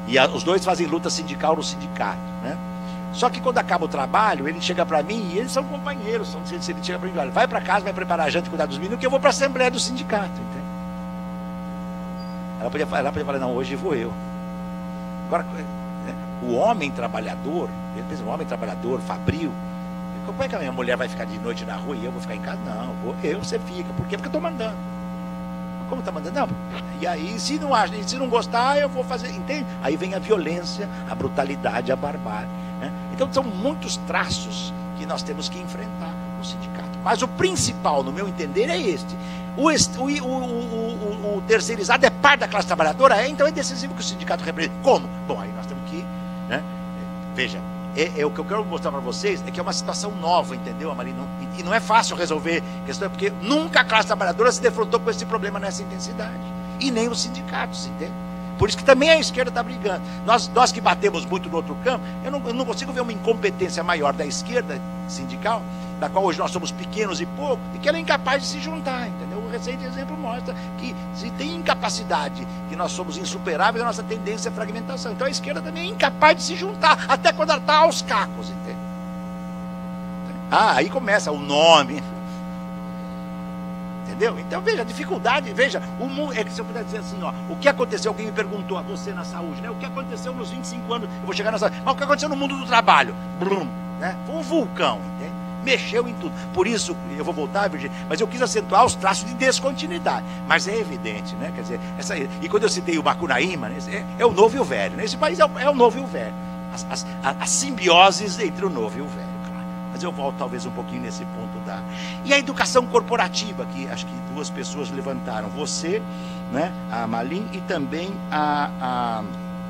E a, os dois fazem luta sindical no sindicato, né? Só que quando acaba o trabalho, ele chega para mim, e eles são companheiros, são, ele chega para mim, olha, vai para casa, vai preparar a janta e cuidar dos meninos, que eu vou para a assembleia do sindicato, entende? Ela podia, ela podia falar, não, hoje vou eu. Agora, o homem trabalhador, ele pensa, o homem trabalhador, fabril, como é que a minha mulher vai ficar de noite na rua e eu vou ficar em casa? Não, vou eu, você fica. Por quê? Porque eu estou mandando. Como está mandando? Não. E aí, se não, se não gostar, eu vou fazer, entende? Aí vem a violência, a brutalidade, a barbárie, né? Então, são muitos traços que nós temos que enfrentar no sindicato. Mas o principal, no meu entender, é este. O, o, o, o, o terceirizado é parte da classe trabalhadora, é, então é decisivo que o sindicato represente. Como? Bom, aí nós temos que, né? Veja, é, é o que eu quero mostrar para vocês é que é uma situação nova, entendeu, Amarim? Não, e, e não é fácil resolver a questão, porque nunca a classe trabalhadora se defrontou com esse problema nessa intensidade. E nem os sindicatos, entende? Por isso que também a esquerda está brigando. Nós, nós que batemos muito no outro campo, eu não, eu não consigo ver uma incompetência maior da esquerda sindical, da qual hoje nós somos pequenos e pouco, e que ela é incapaz de se juntar, entendeu? O recente exemplo mostra que se tem incapacidade, que nós somos insuperáveis, a nossa tendência é fragmentação. Então a esquerda também é incapaz de se juntar, até quando ela está aos cacos, entende? Ah, aí começa o nome. Entendeu? Então veja, a dificuldade, veja, o mundo, é que se eu puder dizer assim, ó, o que aconteceu, alguém me perguntou a você na saúde, né? O que aconteceu nos vinte e cinco anos, eu vou chegar na saúde, mas o que aconteceu no mundo do trabalho? Brum, né? Foi um vulcão, entende? Mexeu em tudo. Por isso, eu vou voltar, Virgínia, mas eu quis acentuar os traços de descontinuidade. Mas é evidente, né? Quer dizer, essa, e quando eu citei o Macunaíma, né? é, é o novo e o velho, né? Esse país é o, é o novo e o velho. As, as, as simbioses entre o novo e o velho, claro. Mas eu volto talvez um pouquinho nesse ponto da... E a educação corporativa, que acho que duas pessoas levantaram. Você, né? A Malim e também a... a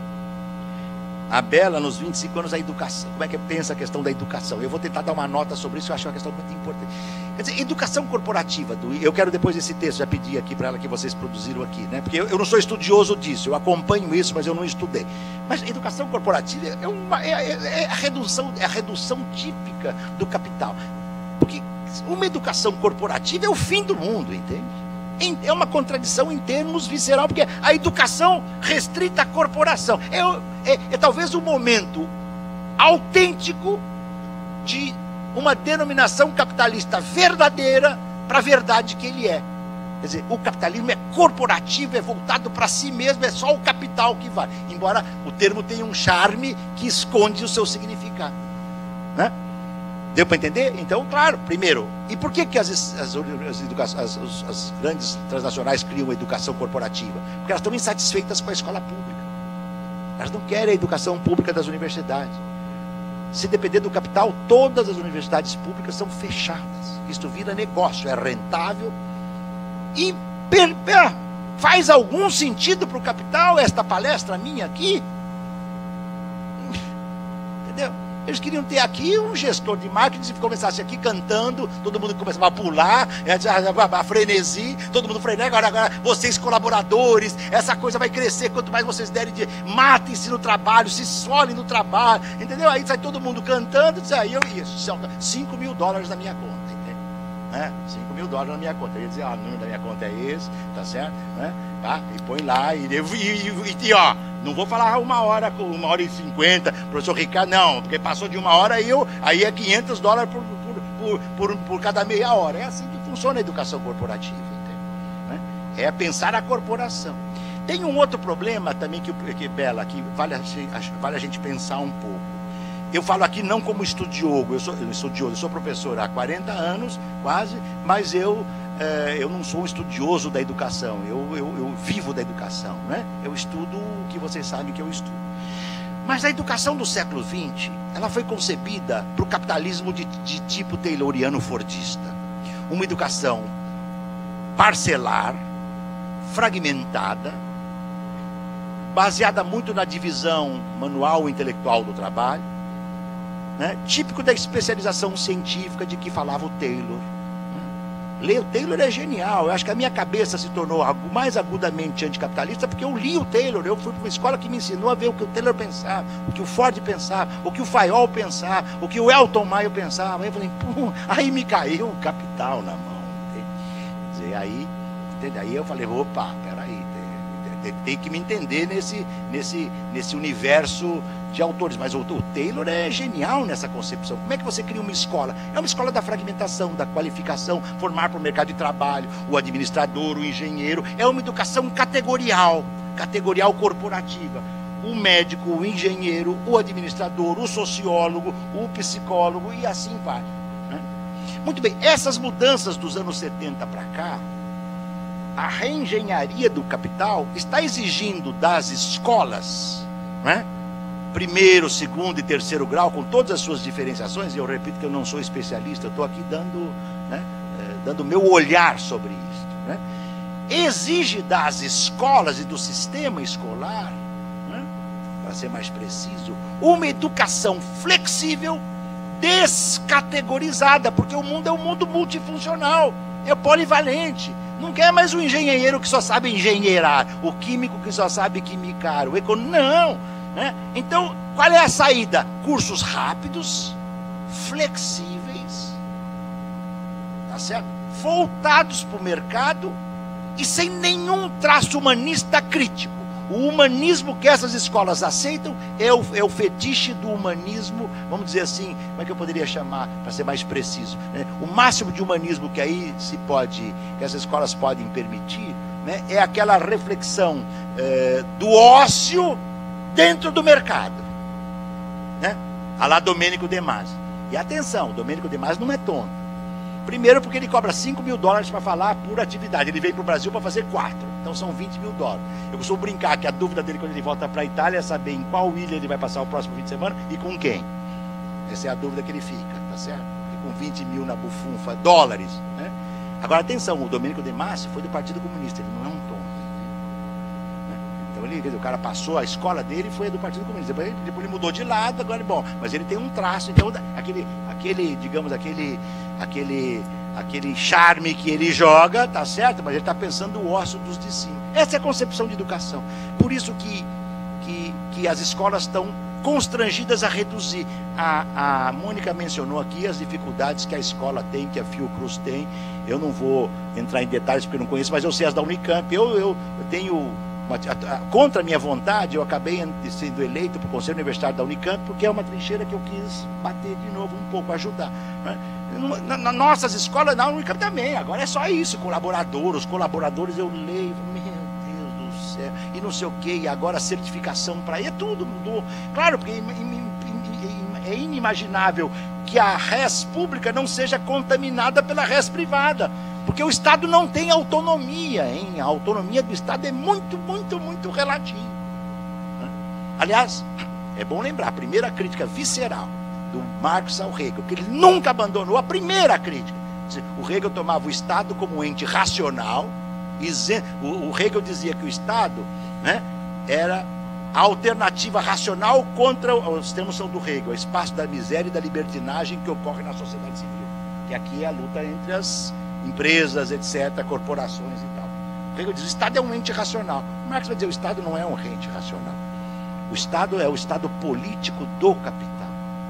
A Bela, nos vinte e cinco anos, a educação. Como é que pensa a questão da educação? Eu vou tentar dar uma nota sobre isso, eu acho uma questão muito importante. Quer dizer, educação corporativa. Do, eu quero depois desse texto, já pedir aqui para ela que vocês produziram aqui, né? Porque eu, eu não sou estudioso disso, eu acompanho isso, mas eu não estudei. Mas educação corporativa é, uma, é, é, é, a, redução, é a redução típica do capital. Porque uma educação corporativa é o fim do mundo, entende? É uma contradição em termos visceral, porque a educação restrita a corporação. É, é, é talvez o momento autêntico de uma denominação capitalista verdadeira para a verdade que ele é. Quer dizer, o capitalismo é corporativo, é voltado para si mesmo, é só o capital que vale. Embora o termo tenha um charme que esconde o seu significado, né? Deu para entender? Então, claro, primeiro, e por que, que as, as, as, as, as grandes transnacionais criam a educação corporativa? Porque elas estão insatisfeitas com a escola pública. Elas não querem a educação pública das universidades. Se depender do capital, todas as universidades públicas são fechadas. Isto vira negócio, é rentável. E per, per, faz algum sentido para o capital esta palestra minha aqui? Entendeu? Eles queriam ter aqui um gestor de marketing, se começasse aqui cantando, todo mundo começava a pular, a frenesi, todo mundo frenético, agora, agora vocês colaboradores, essa coisa vai crescer, quanto mais vocês derem de matem-se no trabalho, se esfolem no trabalho, entendeu? Aí sai todo mundo cantando, e diz, aí eu ia, cinco mil dólares na minha conta, entendeu? Né? cinco mil dólares na minha conta, eu ia dizer, ah, o número da minha conta é esse, tá certo? Né? Tá? E põe lá, e, e, e, e ó, não vou falar uma hora, uma hora e cinquenta, professor Ricardo, não, porque passou de uma hora, aí, eu, aí é quinhentos dólares por, por, por, por, por cada meia hora. É assim que funciona a educação corporativa, entende? Né? É pensar a corporação. Tem um outro problema também, que, que Bela, que vale a, vale a gente pensar um pouco. Eu falo aqui não como estudioso, eu sou, eu estudioso, eu sou professor há quarenta anos, quase, mas eu... É, eu não sou um estudioso da educação, eu, eu, eu vivo da educação, né? Eu estudo o que vocês sabem que eu estudo. Mas a educação do século vinte, ela foi concebida para o capitalismo de, de tipo tayloriano-fordista. Uma educação parcelar, fragmentada, baseada muito na divisão manual e intelectual do trabalho, né? Típico da especialização científica de que falava o Taylor. Ler o Taylor é genial. Eu acho que a minha cabeça se tornou mais agudamente anticapitalista porque eu li o Taylor. Eu fui para uma escola que me ensinou a ver o que o Taylor pensava, o que o Ford pensava, o que o Fayol pensava, o que o Elton Mayo pensava. Aí eu falei, pum, aí me caiu o capital na mão. Entende? Quer dizer, aí, entende? Aí eu falei, opa, peraí. Entende? tem, tem que me entender nesse, nesse, nesse universo de autores. Mas o, o Taylor é genial nessa concepção. Como é que você cria uma escola? É uma escola da fragmentação, da qualificação, formar para o mercado de trabalho, o administrador, o engenheiro. É uma educação categorial, categorial corporativa. O médico, o engenheiro, o administrador, o sociólogo, o psicólogo e assim vai. Né? Muito bem, essas mudanças dos anos setenta para cá, a reengenharia do capital está exigindo das escolas, né? Primeiro, segundo e terceiro grau, com todas as suas diferenciações, e eu repito que eu não sou especialista, eu estou aqui dando, né, dando meu olhar sobre isso. Né? Exige das escolas e do sistema escolar, né, para ser mais preciso, uma educação flexível, descategorizada, porque o mundo é um mundo multifuncional, é polivalente. Não quer mais o engenheiro que só sabe engenheirar, o químico que só sabe quimicar, o econômico, não. Né? Então, qual é a saída? Cursos rápidos, flexíveis, tá certo? Voltados para o mercado e sem nenhum traço humanista crítico. O humanismo que essas escolas aceitam é o, é o fetiche do humanismo, vamos dizer assim, como é que eu poderia chamar, para ser mais preciso, né? O máximo de humanismo que aí se pode, que essas escolas podem permitir, né, é aquela reflexão é, do ócio dentro do mercado, né? A lá Domênico De Masi. E atenção, Domênico De Masi não é tonto. Primeiro porque ele cobra cinco mil dólares para falar por atividade. Ele veio para o Brasil para fazer quatro. Então são vinte mil dólares. Eu costumo brincar que a dúvida dele quando ele volta para a Itália é saber em qual ilha ele vai passar o próximo fim de semana e com quem. Essa é a dúvida que ele fica, tá certo? E com vinte mil na bufunfa, dólares, né? Agora atenção, o Domênico De Masi foi do Partido Comunista, ele não é um tonto. Então ele, o cara passou, a escola dele foi do Partido Comunista. Depois, depois ele mudou de lado, agora é bom. Mas ele tem um traço, então aquele, aquele digamos, aquele, aquele, aquele charme que ele joga, tá certo? Mas ele está pensando o ócio dos de cima. Essa é a concepção de educação. Por isso que, que, que as escolas estão constrangidas a reduzir. A, a Mônica mencionou aqui as dificuldades que a escola tem, que a Fiocruz tem. Eu não vou entrar em detalhes porque eu não conheço, mas eu sei as da Unicamp. Eu, eu, eu tenho... Contra a minha vontade, eu acabei sendo eleito para o Conselho Universitário da Unicamp, porque é uma trincheira que eu quis bater de novo um pouco, ajudar. Né? Na, na nossas escolas, na Unicamp também, agora é só isso, colaborador, os colaboradores eu leio, meu Deus do céu, e não sei o que, e agora a certificação para ir, tudo mudou. Claro, porque é inimaginável que a res pública não seja contaminada pela res privada. Porque o Estado não tem autonomia, hein? A autonomia do Estado é muito, muito, muito relativa. Aliás, é bom lembrar, a primeira crítica visceral do Marx ao Hegel, que ele nunca abandonou, a primeira crítica. O Hegel tomava o Estado como um ente racional, e o Hegel dizia que o Estado, né, era a alternativa racional contra, os termos são do Hegel, o espaço da miséria e da libertinagem que ocorre na sociedade civil. Que aqui é a luta entre as empresas, etcétera, corporações e tal. O Hegel diz, o Estado é um ente racional. O Marx vai dizer, o Estado não é um ente racional. O Estado é o Estado político do capital.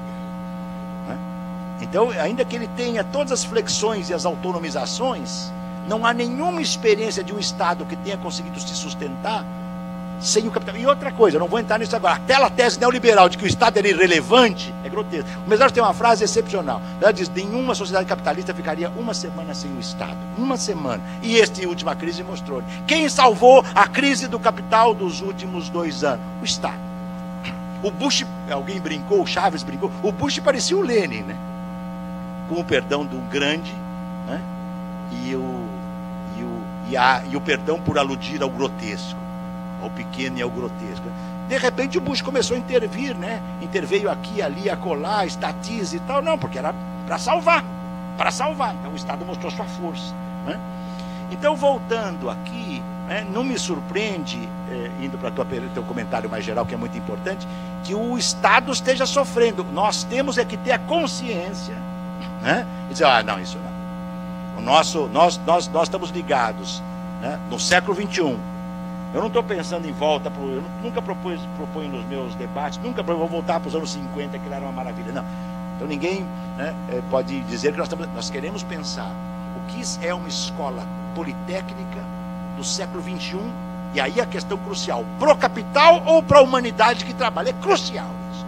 Né? Então, ainda que ele tenha todas as flexões e as autonomizações, não há nenhuma experiência de um Estado que tenha conseguido se sustentar sem o capital. E outra coisa, eu não vou entrar nisso agora, aquela tese neoliberal de que o Estado era irrelevante é grotesca. O Mesaros tem uma frase excepcional. Ela diz, nenhuma sociedade capitalista ficaria uma semana sem o Estado. Uma semana. E esta última crise mostrou. Quem salvou a crise do capital dos últimos dois anos? O Estado. O Bush, alguém brincou, o Chaves brincou, o Bush parecia o Lenin, né? Com o perdão do grande, né? E o, e o, e a, e o perdão por aludir ao grotesco. Ao pequeno e ao grotesco. De repente o Bush começou a intervir, né? Interveio aqui, ali, acolá, estatiza e tal. Não, porque era para salvar. Para salvar. Então o Estado mostrou sua força. Né? Então, voltando aqui, né, não me surpreende, eh, indo para o teu comentário mais geral, que é muito importante, que o Estado esteja sofrendo. Nós temos é que ter a consciência, né? E dizer, ah, não, isso não. O nosso, nós, nós, nós estamos ligados, né, no século vinte e um. Eu não estou pensando em volta, pro, eu nunca propus, proponho nos meus debates, nunca vou voltar para os anos cinquenta, que era uma maravilha. Não. Então ninguém, né, pode dizer que nós, estamos, nós queremos pensar o que é uma escola politécnica do século vinte e um E aí a questão crucial, pro capital ou para a humanidade que trabalha? É crucial isso.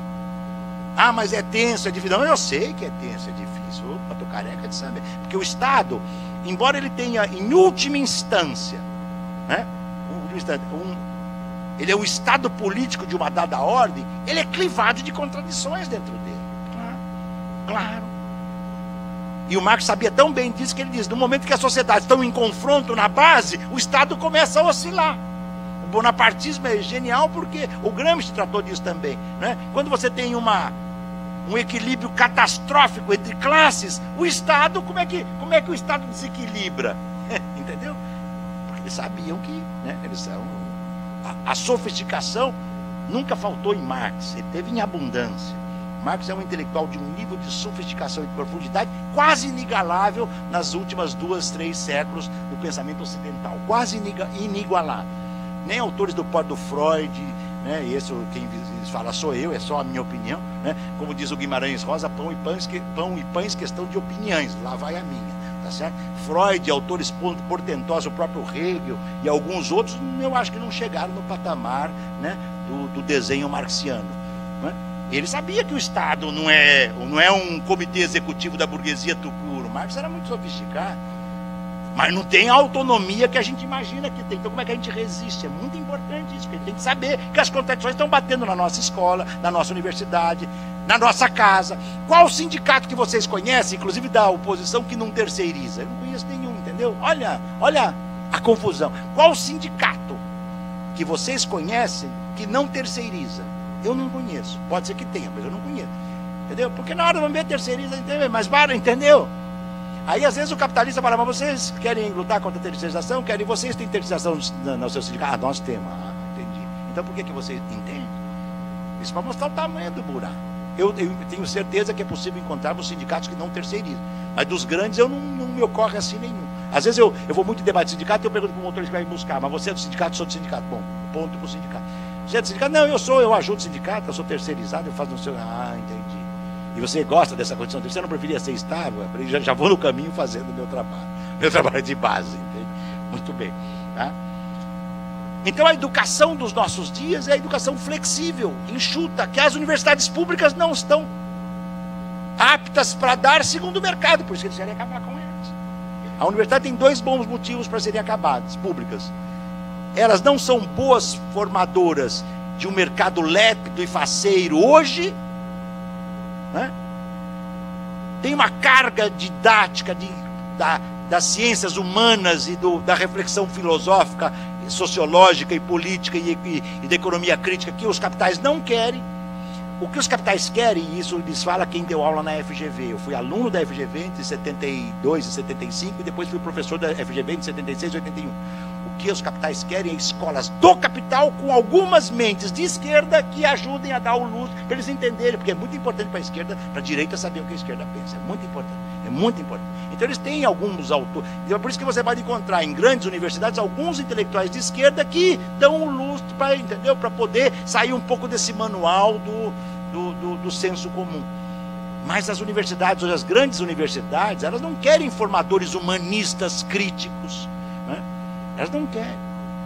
Ah, mas é tenso, é difícil. Não, eu sei que é tenso, é difícil. Opa, tô careca de saber. Porque o Estado, embora ele tenha, em última instância, né, um, ele é o Estado político de uma dada ordem, ele é clivado de contradições dentro dele. Claro. Claro. E o Marx sabia tão bem disso que ele diz, no momento que as sociedades estão em confronto na base, o Estado começa a oscilar. O bonapartismo é genial porque o Gramsci tratou disso também, né? Quando você tem uma, um equilíbrio catastrófico entre classes, o Estado, como é que, como é que o Estado desequilibra? Entendeu? Porque eles sabiam que, né, eles são, a, a sofisticação nunca faltou em Marx, ele teve em abundância. Marx é um intelectual de um nível de sofisticação e de profundidade quase inigualável nas últimas duas, três séculos do pensamento ocidental. Quase inigualável. Nem autores do do Freud, né, e esse quem fala sou eu, é só a minha opinião, né? Como diz o Guimarães Rosa, pão e pães, pão e pães questão de opiniões, lá vai a minha, tá certo? Freud, autores portentosos, o próprio Hegel e alguns outros, eu acho que não chegaram no patamar, né, do, do desenho marxiano, né? Ele sabia que o Estado não é, não é um comitê executivo da burguesia tucuro. Marx era muito sofisticado. Mas não tem a autonomia que a gente imagina que tem. Então como é que a gente resiste? É muito importante isso, porque a gente tem que saber que as contradições estão batendo na nossa escola, na nossa universidade, na nossa casa. Qual sindicato que vocês conhecem, inclusive da oposição, que não terceiriza? Eu não conheço nenhum, entendeu? Olha, olha a confusão. Qual sindicato que vocês conhecem que não terceiriza? Eu não conheço. Pode ser que tenha, mas eu não conheço. Entendeu? Porque na hora do momento terceiriza, entendeu? Mas para, entendeu? Aí às vezes o capitalista fala, mas vocês querem lutar contra a terceirização? Querem? Vocês têm terceirização no, no seu sindicato? Ah, nós temos. Ah, entendi. Então por que, que vocês entendem? Isso para mostrar o tamanho do buraco. Eu, eu tenho certeza que é possível encontrar os sindicatos que não terceirizam. Mas dos grandes eu não, não me ocorre assim nenhum. Às vezes eu, eu vou muito em debate de sindicato e eu pergunto para o motorista que vai me buscar, mas você é do sindicato, sou do sindicato. Bom, ponto para o sindicato. Você é do sindicato? Não, eu sou, eu ajudo o sindicato, eu sou terceirizado, eu faço no seu... Ah, entendi. E você gosta dessa condição? Você não preferia ser estável? Eu já, já vou no caminho fazendo o meu trabalho. Meu trabalho é de base, entende? Muito bem. Tá? Então a educação dos nossos dias é a educação flexível, enxuta, que as universidades públicas não estão aptas para dar segundo o mercado, por isso que eles querem acabar com elas. A universidade tem dois bons motivos para serem acabadas, públicas. Elas não são boas formadoras de um mercado lépido e faceiro hoje, né? Tem uma carga didática de, da, das ciências humanas e do, da reflexão filosófica, sociológica e política e, e, e da economia crítica que os capitais não querem. O que os capitais querem, e isso lhes fala quem deu aula na F G V. Eu fui aluno da F G V entre setenta e dois e setenta e cinco e depois fui professor da F G V entre setenta e seis e oitenta e um. O que os capitais querem é escolas do capital com algumas mentes de esquerda que ajudem a dar o luz para eles entenderem, porque é muito importante para a esquerda, para a direita saber o que a esquerda pensa. É muito importante, é muito importante. Então eles têm alguns autores, é por isso que você pode encontrar em grandes universidades alguns intelectuais de esquerda que dão o luz para, entendeu? Para poder sair um pouco desse manual do, do, do, do senso comum. Mas as universidades, hoje as grandes universidades, elas não querem formadores humanistas críticos, né? Elas não querem.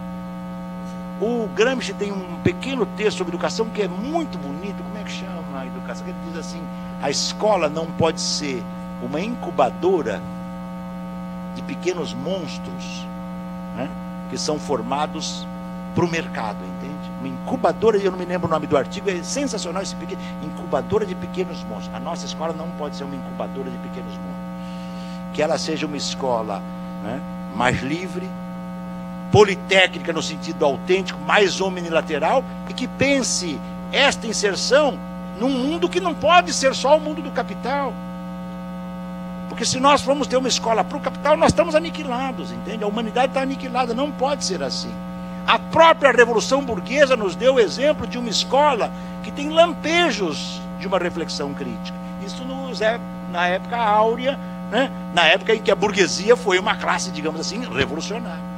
O Gramsci tem um pequeno texto sobre educação que é muito bonito. Como é que chama a educação? Ele diz assim: a escola não pode ser uma incubadora de pequenos monstros, né, que são formados para o mercado, entende? Uma incubadora, eu não me lembro o nome do artigo, é sensacional esse pequeno, incubadora de pequenos monstros. A nossa escola não pode ser uma incubadora de pequenos monstros. Que ela seja uma escola, né, mais livre, politécnica no sentido autêntico, mais omnilateral, e que pense esta inserção num mundo que não pode ser só o mundo do capital. Porque se nós formos ter uma escola para o capital, nós estamos aniquilados, entende? A humanidade está aniquilada, não pode ser assim. A própria Revolução Burguesa nos deu o exemplo de uma escola que tem lampejos de uma reflexão crítica. Isso nos é, na época áurea, né? Na época em que a burguesia foi uma classe, digamos assim, revolucionária.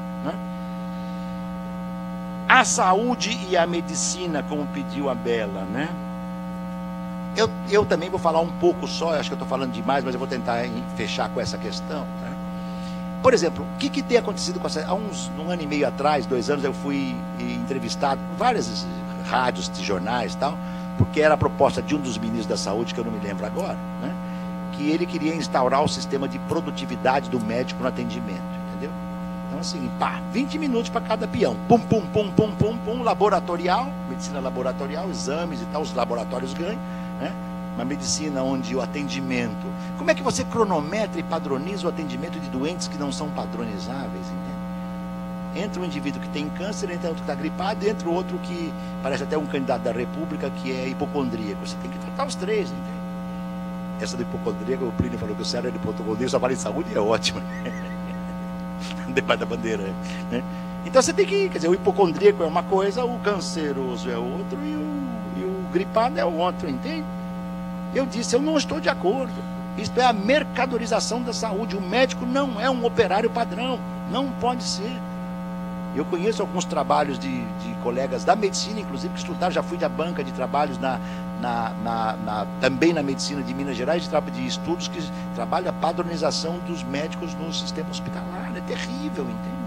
A saúde e a medicina, como pediu a Bela, né? Eu, eu também vou falar um pouco só, acho que eu estou falando demais, mas eu vou tentar fechar com essa questão, né? por exemplo, o que, que tem acontecido com essa... Há uns, um ano e meio atrás, dois anos, eu fui entrevistado por várias rádios, jornais e tal, porque era a proposta de um dos ministros da saúde, que eu não me lembro agora, né? Que ele queria instaurar o sistema de produtividade do médico no atendimento, entendeu? Então assim, pá, vinte minutos para cada peão, pum, pum, pum, pum, pum, pum, laboratorial, medicina laboratorial, exames e tal, os laboratórios ganham, né? Uma medicina onde o atendimento... Como é que você cronometra e padroniza o atendimento de doentes que não são padronizáveis, entende? Entra um indivíduo que tem câncer, entra outro que está gripado, entra outro que parece até um candidato da República que é hipocondríaco. Você tem que tratar os três, entende? Essa do hipocondríaco, o Plínio falou que o cérebro é hipocondríaco, só fala em saúde e é ótimo. Debaixo da bandeira, né? Então você tem que... Quer dizer, o hipocondríaco é uma coisa, o canceroso é outro e o, e o gripado é o outro, entende? Eu disse, eu não estou de acordo. Isto é a mercadorização da saúde. O médico não é um operário padrão. Não pode ser. Eu conheço alguns trabalhos de, de colegas da medicina, inclusive, que estudaram. Já fui da banca de trabalhos na, na, na, na, também na medicina de Minas Gerais, de, de estudos que trabalham a padronização dos médicos no sistema hospitalar. É terrível, entende?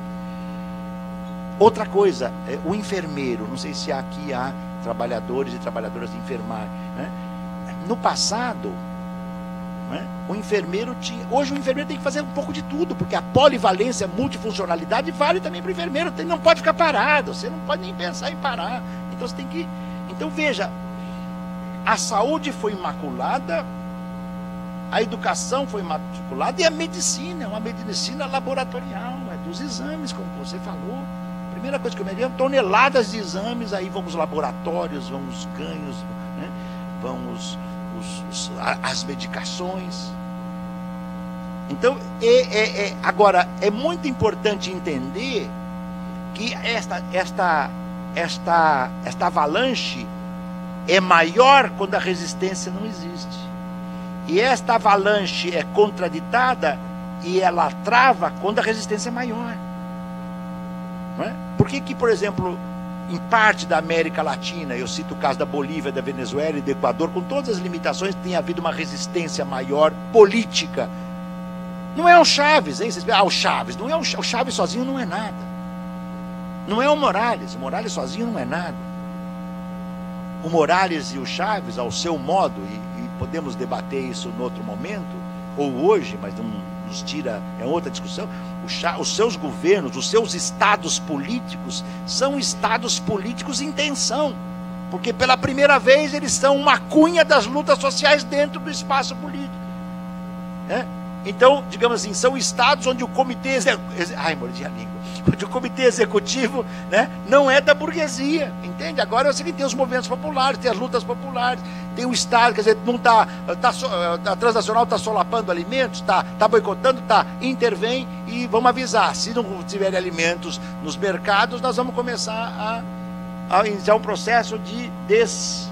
Outra coisa, é, o enfermeiro. Não sei se aqui há trabalhadores e trabalhadoras de enfermagem, né? No passado, né, o enfermeiro tinha... Hoje o enfermeiro tem que fazer um pouco de tudo, porque a polivalência, a multifuncionalidade vale também para o enfermeiro. Ele não pode ficar parado, você não pode nem pensar em parar. Então você tem que... Então veja, a saúde foi imaculada, a educação foi imaculada e a medicina é uma medicina laboratorial, é dos exames, como você falou. A primeira coisa que eu me lembro, toneladas de exames, aí vão os laboratórios, vão os ganhos, né, vão os... Os, os, as medicações. Então, é, é, é, agora, é muito importante entender que esta, esta, esta, esta avalanche é maior quando a resistência não existe. E esta avalanche é contraditada e ela trava quando a resistência é maior. Não é? Por que que, por exemplo, em parte da América Latina, eu cito o caso da Bolívia, da Venezuela e do Equador, com todas as limitações, tem havido uma resistência maior política. Não é o Chaves, hein? Vocês, ah, o Chaves, não é o, o Chaves sozinho não é nada. Não é o Morales, o Morales sozinho não é nada. O Morales e o Chaves, ao seu modo, e, e podemos debater isso em outro momento, ou hoje, mas não nos tira, é outra discussão. Os seus governos, os seus estados políticos são estados políticos em tensão, porque pela primeira vez eles são uma cunha das lutas sociais dentro do espaço político, né? Então, digamos assim, são estados onde o comitê executivo, ai, mordi a língua, onde o comitê executivo, né, não é da burguesia, entende? Agora é o seguinte, tem os movimentos populares, tem as lutas populares, tem o Estado, quer dizer, não tá, tá, a transnacional está solapando alimentos, está tá boicotando, tá, intervém e vamos avisar, se não tiver alimentos nos mercados, nós vamos começar a, a iniciar um processo de des...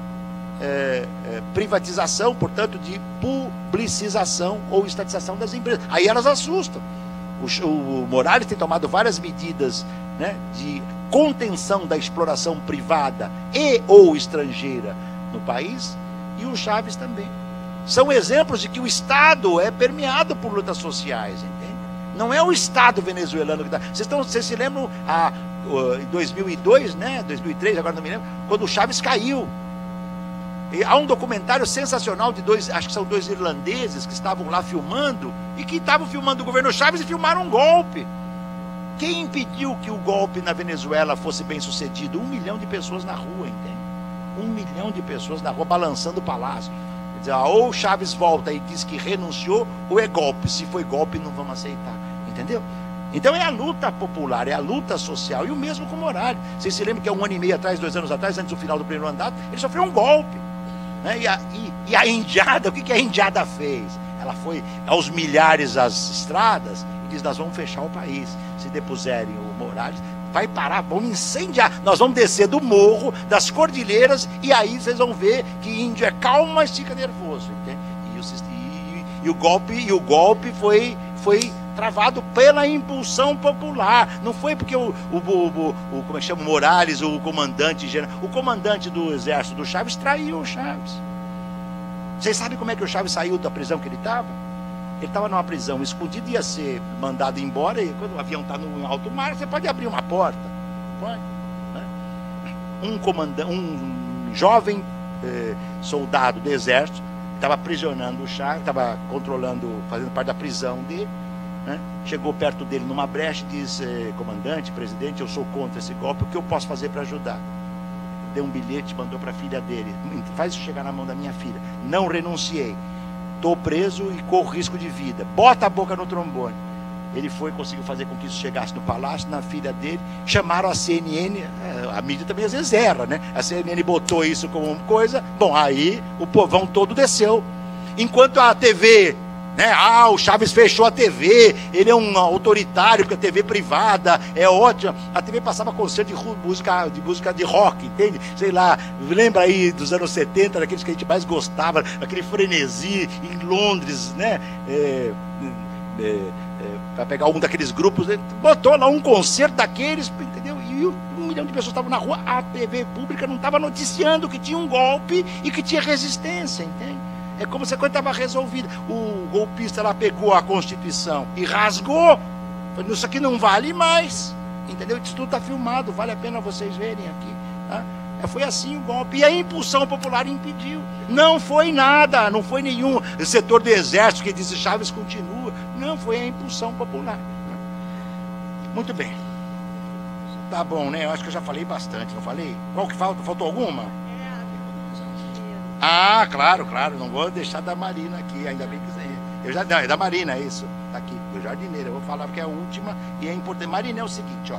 É, é, privatização, portanto, de publicização ou estatização das empresas. Aí elas assustam. O, o Morales tem tomado várias medidas, né, de contenção da exploração privada e ou estrangeira no país, e o Chaves também. São exemplos de que o Estado é permeado por lutas sociais, entende? Não é o Estado venezuelano que está... Vocês, estão, vocês se lembram, a, em dois mil e dois, né, dois mil e três, agora não me lembro, quando o Chaves caiu. E há um documentário sensacional de dois, acho que são dois irlandeses que estavam lá filmando e que estavam filmando o governo Chaves e filmaram um golpe. Quem impediu que o golpe na Venezuela fosse bem sucedido? Um milhão de pessoas na rua, entende? Um milhão de pessoas na rua balançando o palácio. Quer dizer, ou o Chaves volta e diz que renunciou, ou é golpe. Se foi golpe, não vamos aceitar. Entendeu? Então é a luta popular, é a luta social. E o mesmo com o Morales. Vocês se lembram que há um ano e meio atrás, dois anos atrás, antes do final do primeiro mandato, ele sofreu um golpe. Né? E, a, e, e a indiada, o que, que a indiada fez? Ela foi aos milhares às estradas e diz, nós vamos fechar o país. Se depuserem o Morales, vai parar, vamos incendiar. Nós vamos descer do morro, das cordilheiras, e aí vocês vão ver que índio é calmo, mas fica nervoso. E o, e, e o golpe, e o golpe foi, foi travado pela impulsão popular. Não foi porque o, o, o, o como é que chama, Morales, o comandante general, o comandante do exército do Chaves traiu o Chaves. Vocês sabem como é que o Chaves saiu da prisão que ele estava? Ele estava numa prisão escondido, ia ser mandado embora, e quando o avião está no alto mar, você pode abrir uma porta. Pode, né? Um comandante, um jovem eh, soldado do exército, estava aprisionando o Chá, estava controlando, fazendo parte da prisão dele, né? Chegou perto dele numa brecha e disse: eh, comandante, presidente, eu sou contra esse golpe, o que eu posso fazer para ajudar? Deu um bilhete, mandou para a filha dele: faz isso chegar na mão da minha filha. Não renunciei, estou preso e corro risco de vida, bota a boca no trombone. Ele foi, conseguiu fazer com que isso chegasse no palácio, na filha dele. Chamaram a C N N, a mídia também às vezes erra, né? A C N N botou isso como coisa. Bom, aí o povão todo desceu. Enquanto a T V, né? Ah, o Chaves fechou a T V, ele é um autoritário, porque a T V privada é ótima. A T V passava concerto de música, de música de rock, entende? Sei lá, lembra aí dos anos setenta, daqueles que a gente mais gostava, aquele frenesi em Londres, né? É, é, é, para pegar um daqueles grupos, ele botou lá um concerto daqueles, entendeu? E um milhão de pessoas estavam na rua, a T V pública não estava noticiando que tinha um golpe e que tinha resistência, entende? É como se a coisa estava resolvida. O golpista lá pegou a Constituição e rasgou. Falou: isso aqui não vale mais, entendeu? Isso tudo está filmado, vale a pena vocês verem aqui, tá? Foi assim o golpe. E a impulsão popular impediu. Não foi nada, não foi nenhum setor do exército que disse Chaves continua. Não, foi a impulsão popular. Muito bem. Tá bom, né? Eu acho que eu já falei bastante, não falei? Qual que falta? Faltou alguma? Ah, claro, claro. Não vou deixar da Marina aqui, ainda bem que... Eu já, não, é da Marina, é isso. Tá aqui, do jardineiro. Eu vou falar porque é a última e é importante. Marina, é o seguinte, ó.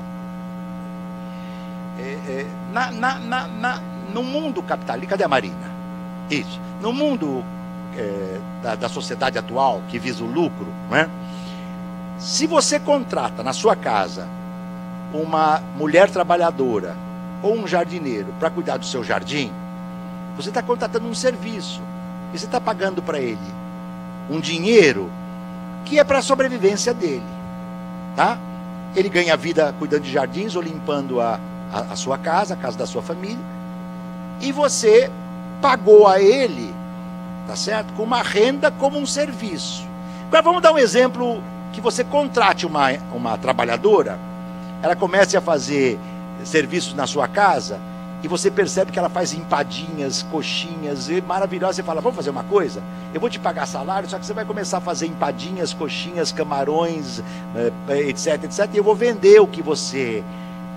É, é, na, na, na, na, no mundo capitalista, cadê a Marina? Isso. No mundo é, da, da sociedade atual, que visa o lucro, né? Se você contrata na sua casa uma mulher trabalhadora ou um jardineiro para cuidar do seu jardim, você está contratando um serviço e você está pagando para ele um dinheiro que é para a sobrevivência dele, tá? Ele ganha vida cuidando de jardins ou limpando a a sua casa, a casa da sua família, e você pagou a ele, tá certo? Com uma renda como um serviço. Agora vamos dar um exemplo que você contrate uma, uma trabalhadora, ela comece a fazer serviços na sua casa, e você percebe que ela faz empadinhas, coxinhas, maravilhosas. Você fala: vamos fazer uma coisa? Eu vou te pagar salário, só que você vai começar a fazer empadinhas, coxinhas, camarões, etc, etc, e eu vou vender o que você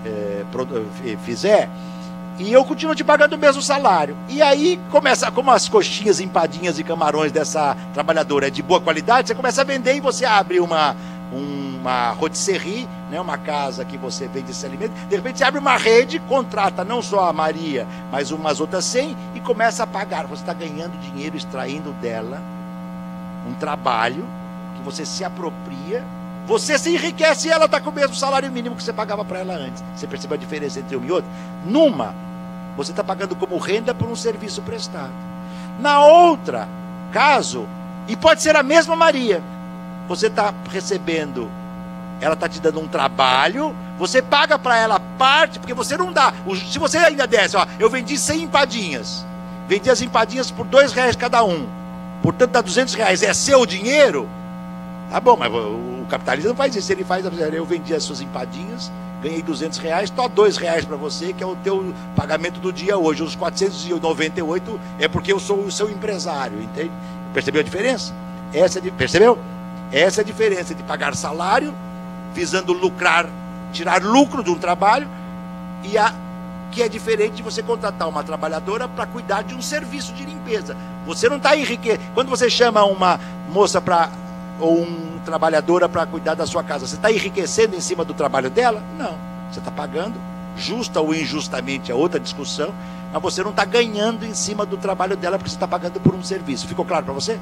É, fizer, e eu continuo te pagando o mesmo salário. E aí começa, como as coxinhas, empadinhas e camarões dessa trabalhadora é de boa qualidade, você começa a vender e você abre uma, uma rotisserie, né, uma casa que você vende esse alimento. De repente você abre uma rede, contrata não só a Maria, mas umas outras cem e começa a pagar. Você está ganhando dinheiro, extraindo dela um trabalho que você se apropria. Você se enriquece e ela está com o mesmo salário mínimo que você pagava para ela antes. Você percebe a diferença entre uma e outra? Numa, você está pagando como renda por um serviço prestado. Na outra, caso, e pode ser a mesma Maria, você está recebendo, ela está te dando um trabalho, você paga para ela parte, porque você não dá. Se você ainda desse, ó, eu vendi cem empadinhas, vendi as empadinhas por dois reais cada um, portanto dá duzentos reais, é seu dinheiro? Tá bom, mas o capitalismo não faz isso. Ele faz, eu vendi as suas empadinhas, ganhei duzentos reais, só dois reais para você, que é o teu pagamento do dia hoje. Os quatrocentos e noventa e oito é porque eu sou o seu empresário, entende? Percebeu a diferença? Essa é, percebeu? Essa é a diferença de pagar salário, visando lucrar, tirar lucro de um trabalho, e a que é diferente de você contratar uma trabalhadora para cuidar de um serviço de limpeza. Você não está enriquecendo. Quando você chama uma moça para... ou uma trabalhadora para cuidar da sua casa, você está enriquecendo em cima do trabalho dela? Não. Você está pagando, justa ou injustamente é outra discussão, mas você não está ganhando em cima do trabalho dela porque você está pagando por um serviço. Ficou claro para você?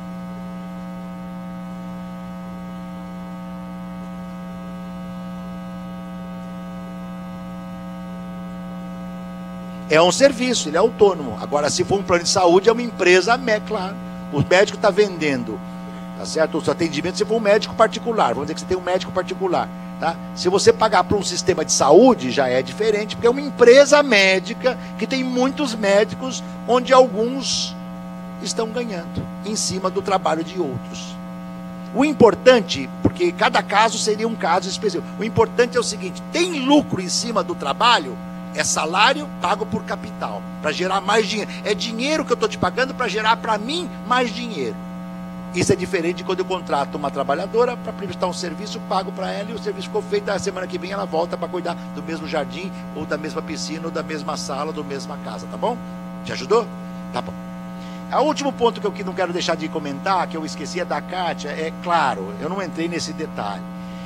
É um serviço, ele é autônomo. Agora, se for um plano de saúde, é uma empresa, claro. O médico está vendendo, tá certo? Os atendimentos, se for um médico particular, vamos dizer que você tem um médico particular, tá? Se você pagar para um sistema de saúde, já é diferente, porque é uma empresa médica que tem muitos médicos, onde alguns estão ganhando em cima do trabalho de outros. O importante, porque cada caso seria um caso específico, o importante é o seguinte: tem lucro em cima do trabalho, é salário pago por capital, para gerar mais dinheiro. É dinheiro que eu estou te pagando para gerar para mim mais dinheiro. Isso é diferente de quando eu contrato uma trabalhadora para prestar um serviço, pago para ela e o serviço ficou feito, a semana que vem ela volta para cuidar do mesmo jardim, ou da mesma piscina, ou da mesma sala, ou da mesma casa, tá bom? Te ajudou? Tá bom. O último ponto que eu não quero deixar de comentar, que eu esqueci, é da Kátia, é claro, eu não entrei nesse detalhe.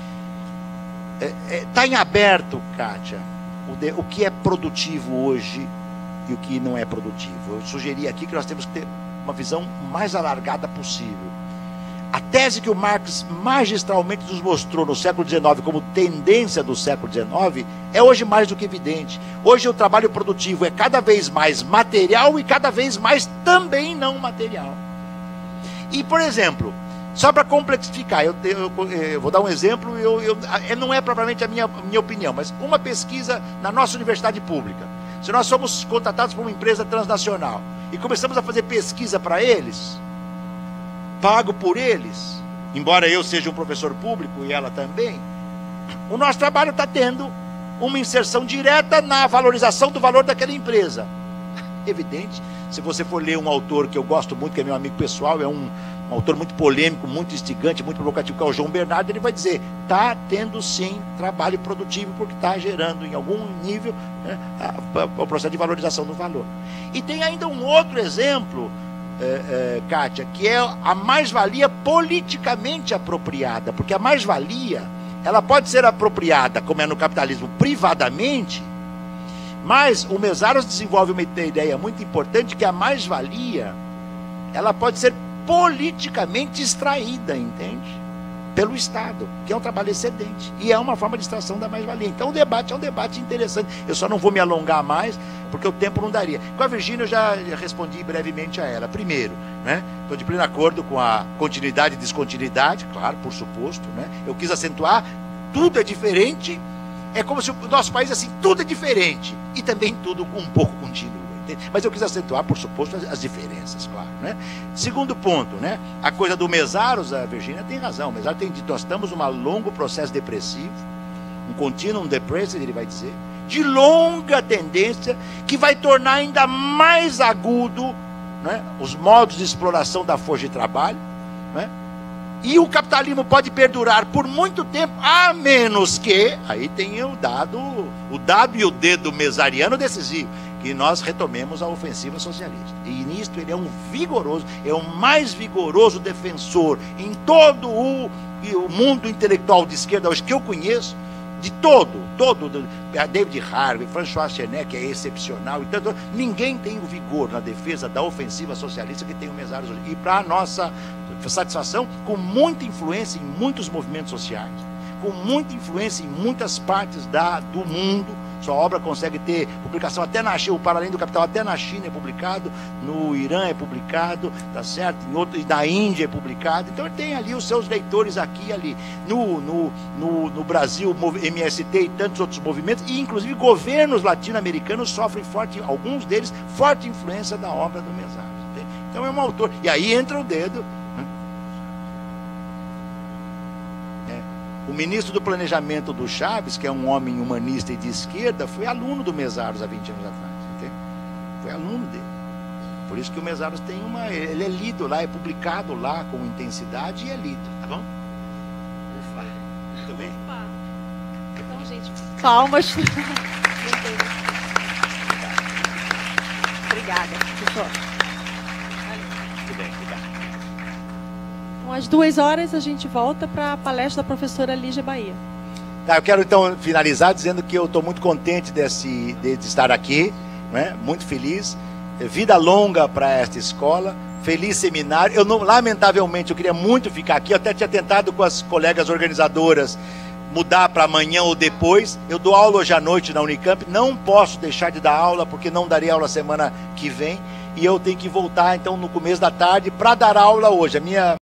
Está é, é, tá em aberto, Kátia, o, de, o que é produtivo hoje e o que não é produtivo. Eu sugeri aqui que nós temos que ter uma visão mais alargada possível. A tese que o Marx magistralmente nos mostrou no século dezenove como tendência do século dezenove é hoje mais do que evidente. Hoje o trabalho produtivo é cada vez mais material e cada vez mais também não material. E, por exemplo, só para complexificar, eu, eu, eu vou dar um exemplo, eu, eu, não é propriamente a minha, minha opinião, mas uma pesquisa na nossa universidade pública. Se nós somos contratados por uma empresa transnacional e começamos a fazer pesquisa para eles, pago por eles, embora eu seja um professor público e ela também, o nosso trabalho está tendo uma inserção direta na valorização do valor daquela empresa. Evidente, se você for ler um autor que eu gosto muito, que é meu amigo pessoal, é um, um autor muito polêmico, muito instigante, muito provocativo, que é o João Bernardo, ele vai dizer, está tendo sim trabalho produtivo, porque está gerando em algum nível, né, a, a, o processo de valorização do valor. E tem ainda um outro exemplo, É, é, Kátia, que é a mais-valia politicamente apropriada, porque a mais-valia ela pode ser apropriada, como é no capitalismo, privadamente, mas o Mesaros desenvolve uma ideia muito importante, que a mais-valia ela pode ser politicamente extraída, entende? Pelo Estado, que é um trabalho excedente, e é uma forma de extração da mais-valia. Então o debate é um debate interessante. Eu só não vou me alongar mais, porque o tempo não daria. Com a Virgínia eu já respondi brevemente a ela. Primeiro, né, estou de pleno acordo com a continuidade e descontinuidade, claro, por suposto, né? Eu quis acentuar, tudo é diferente, é como se o nosso país, assim, tudo é diferente, e também tudo um pouco contínuo. Mas eu quis acentuar, por suposto, as, as diferenças, claro, né? Segundo ponto, né? A coisa do Mesaros, a Virgínia tem razão. O Mesaros tem dito, nós estamos num longo processo depressivo, um continuum depressive, ele vai dizer, de longa tendência, que vai tornar ainda mais agudo, né, os modos de exploração da força de trabalho, né? E o capitalismo pode perdurar por muito tempo, a menos que, aí tem o dado, o dado e o dedo mesariano decisivo, que nós retomemos a ofensiva socialista. E nisto ele é um vigoroso, é o mais vigoroso defensor em todo o, o mundo intelectual de esquerda hoje que eu conheço, de todo, todo, David Harvey, François Chenet, que é excepcional, e tanto, ninguém tem o vigor na defesa da ofensiva socialista que tem o Mesaros hoje. E para a nossa satisfação, com muita influência em muitos movimentos sociais, com muita influência em muitas partes da, do mundo. Sua obra consegue ter publicação até na China, o Para Além do Capital até na China é publicado, no Irã é publicado, tá certo? Em outro, na Índia é publicado. Então ele tem ali os seus leitores aqui e ali. No, no, no, no Brasil, M S T e tantos outros movimentos, e inclusive governos latino-americanos sofrem forte, alguns deles, forte influência da obra do Mesaros. Então é um autor. E aí entra o dedo. O ministro do Planejamento do Chaves, que é um homem humanista e de esquerda, foi aluno do Mesaros há vinte anos atrás. Entende? Foi aluno dele. Por isso que o Mesaros tem uma... Ele é lido lá, é publicado lá com intensidade e é lido. Tá bom? Ufa. Muito bem. Ufa. Então, gente, palmas. Obrigada, professor. Muito bem, obrigado. Então, às duas horas, a gente volta para a palestra da professora Lígia Bahia. Tá, eu quero então finalizar dizendo que eu estou muito contente desse, de, de estar aqui, né? Muito feliz. Vida longa para esta escola, feliz seminário. Eu não, lamentavelmente, eu queria muito ficar aqui. Eu até tinha tentado com as colegas organizadoras mudar para amanhã ou depois. Eu dou aula hoje à noite na Unicamp. Não posso deixar de dar aula, porque não darei aula semana que vem. E eu tenho que voltar, então, no começo da tarde para dar aula hoje. A minha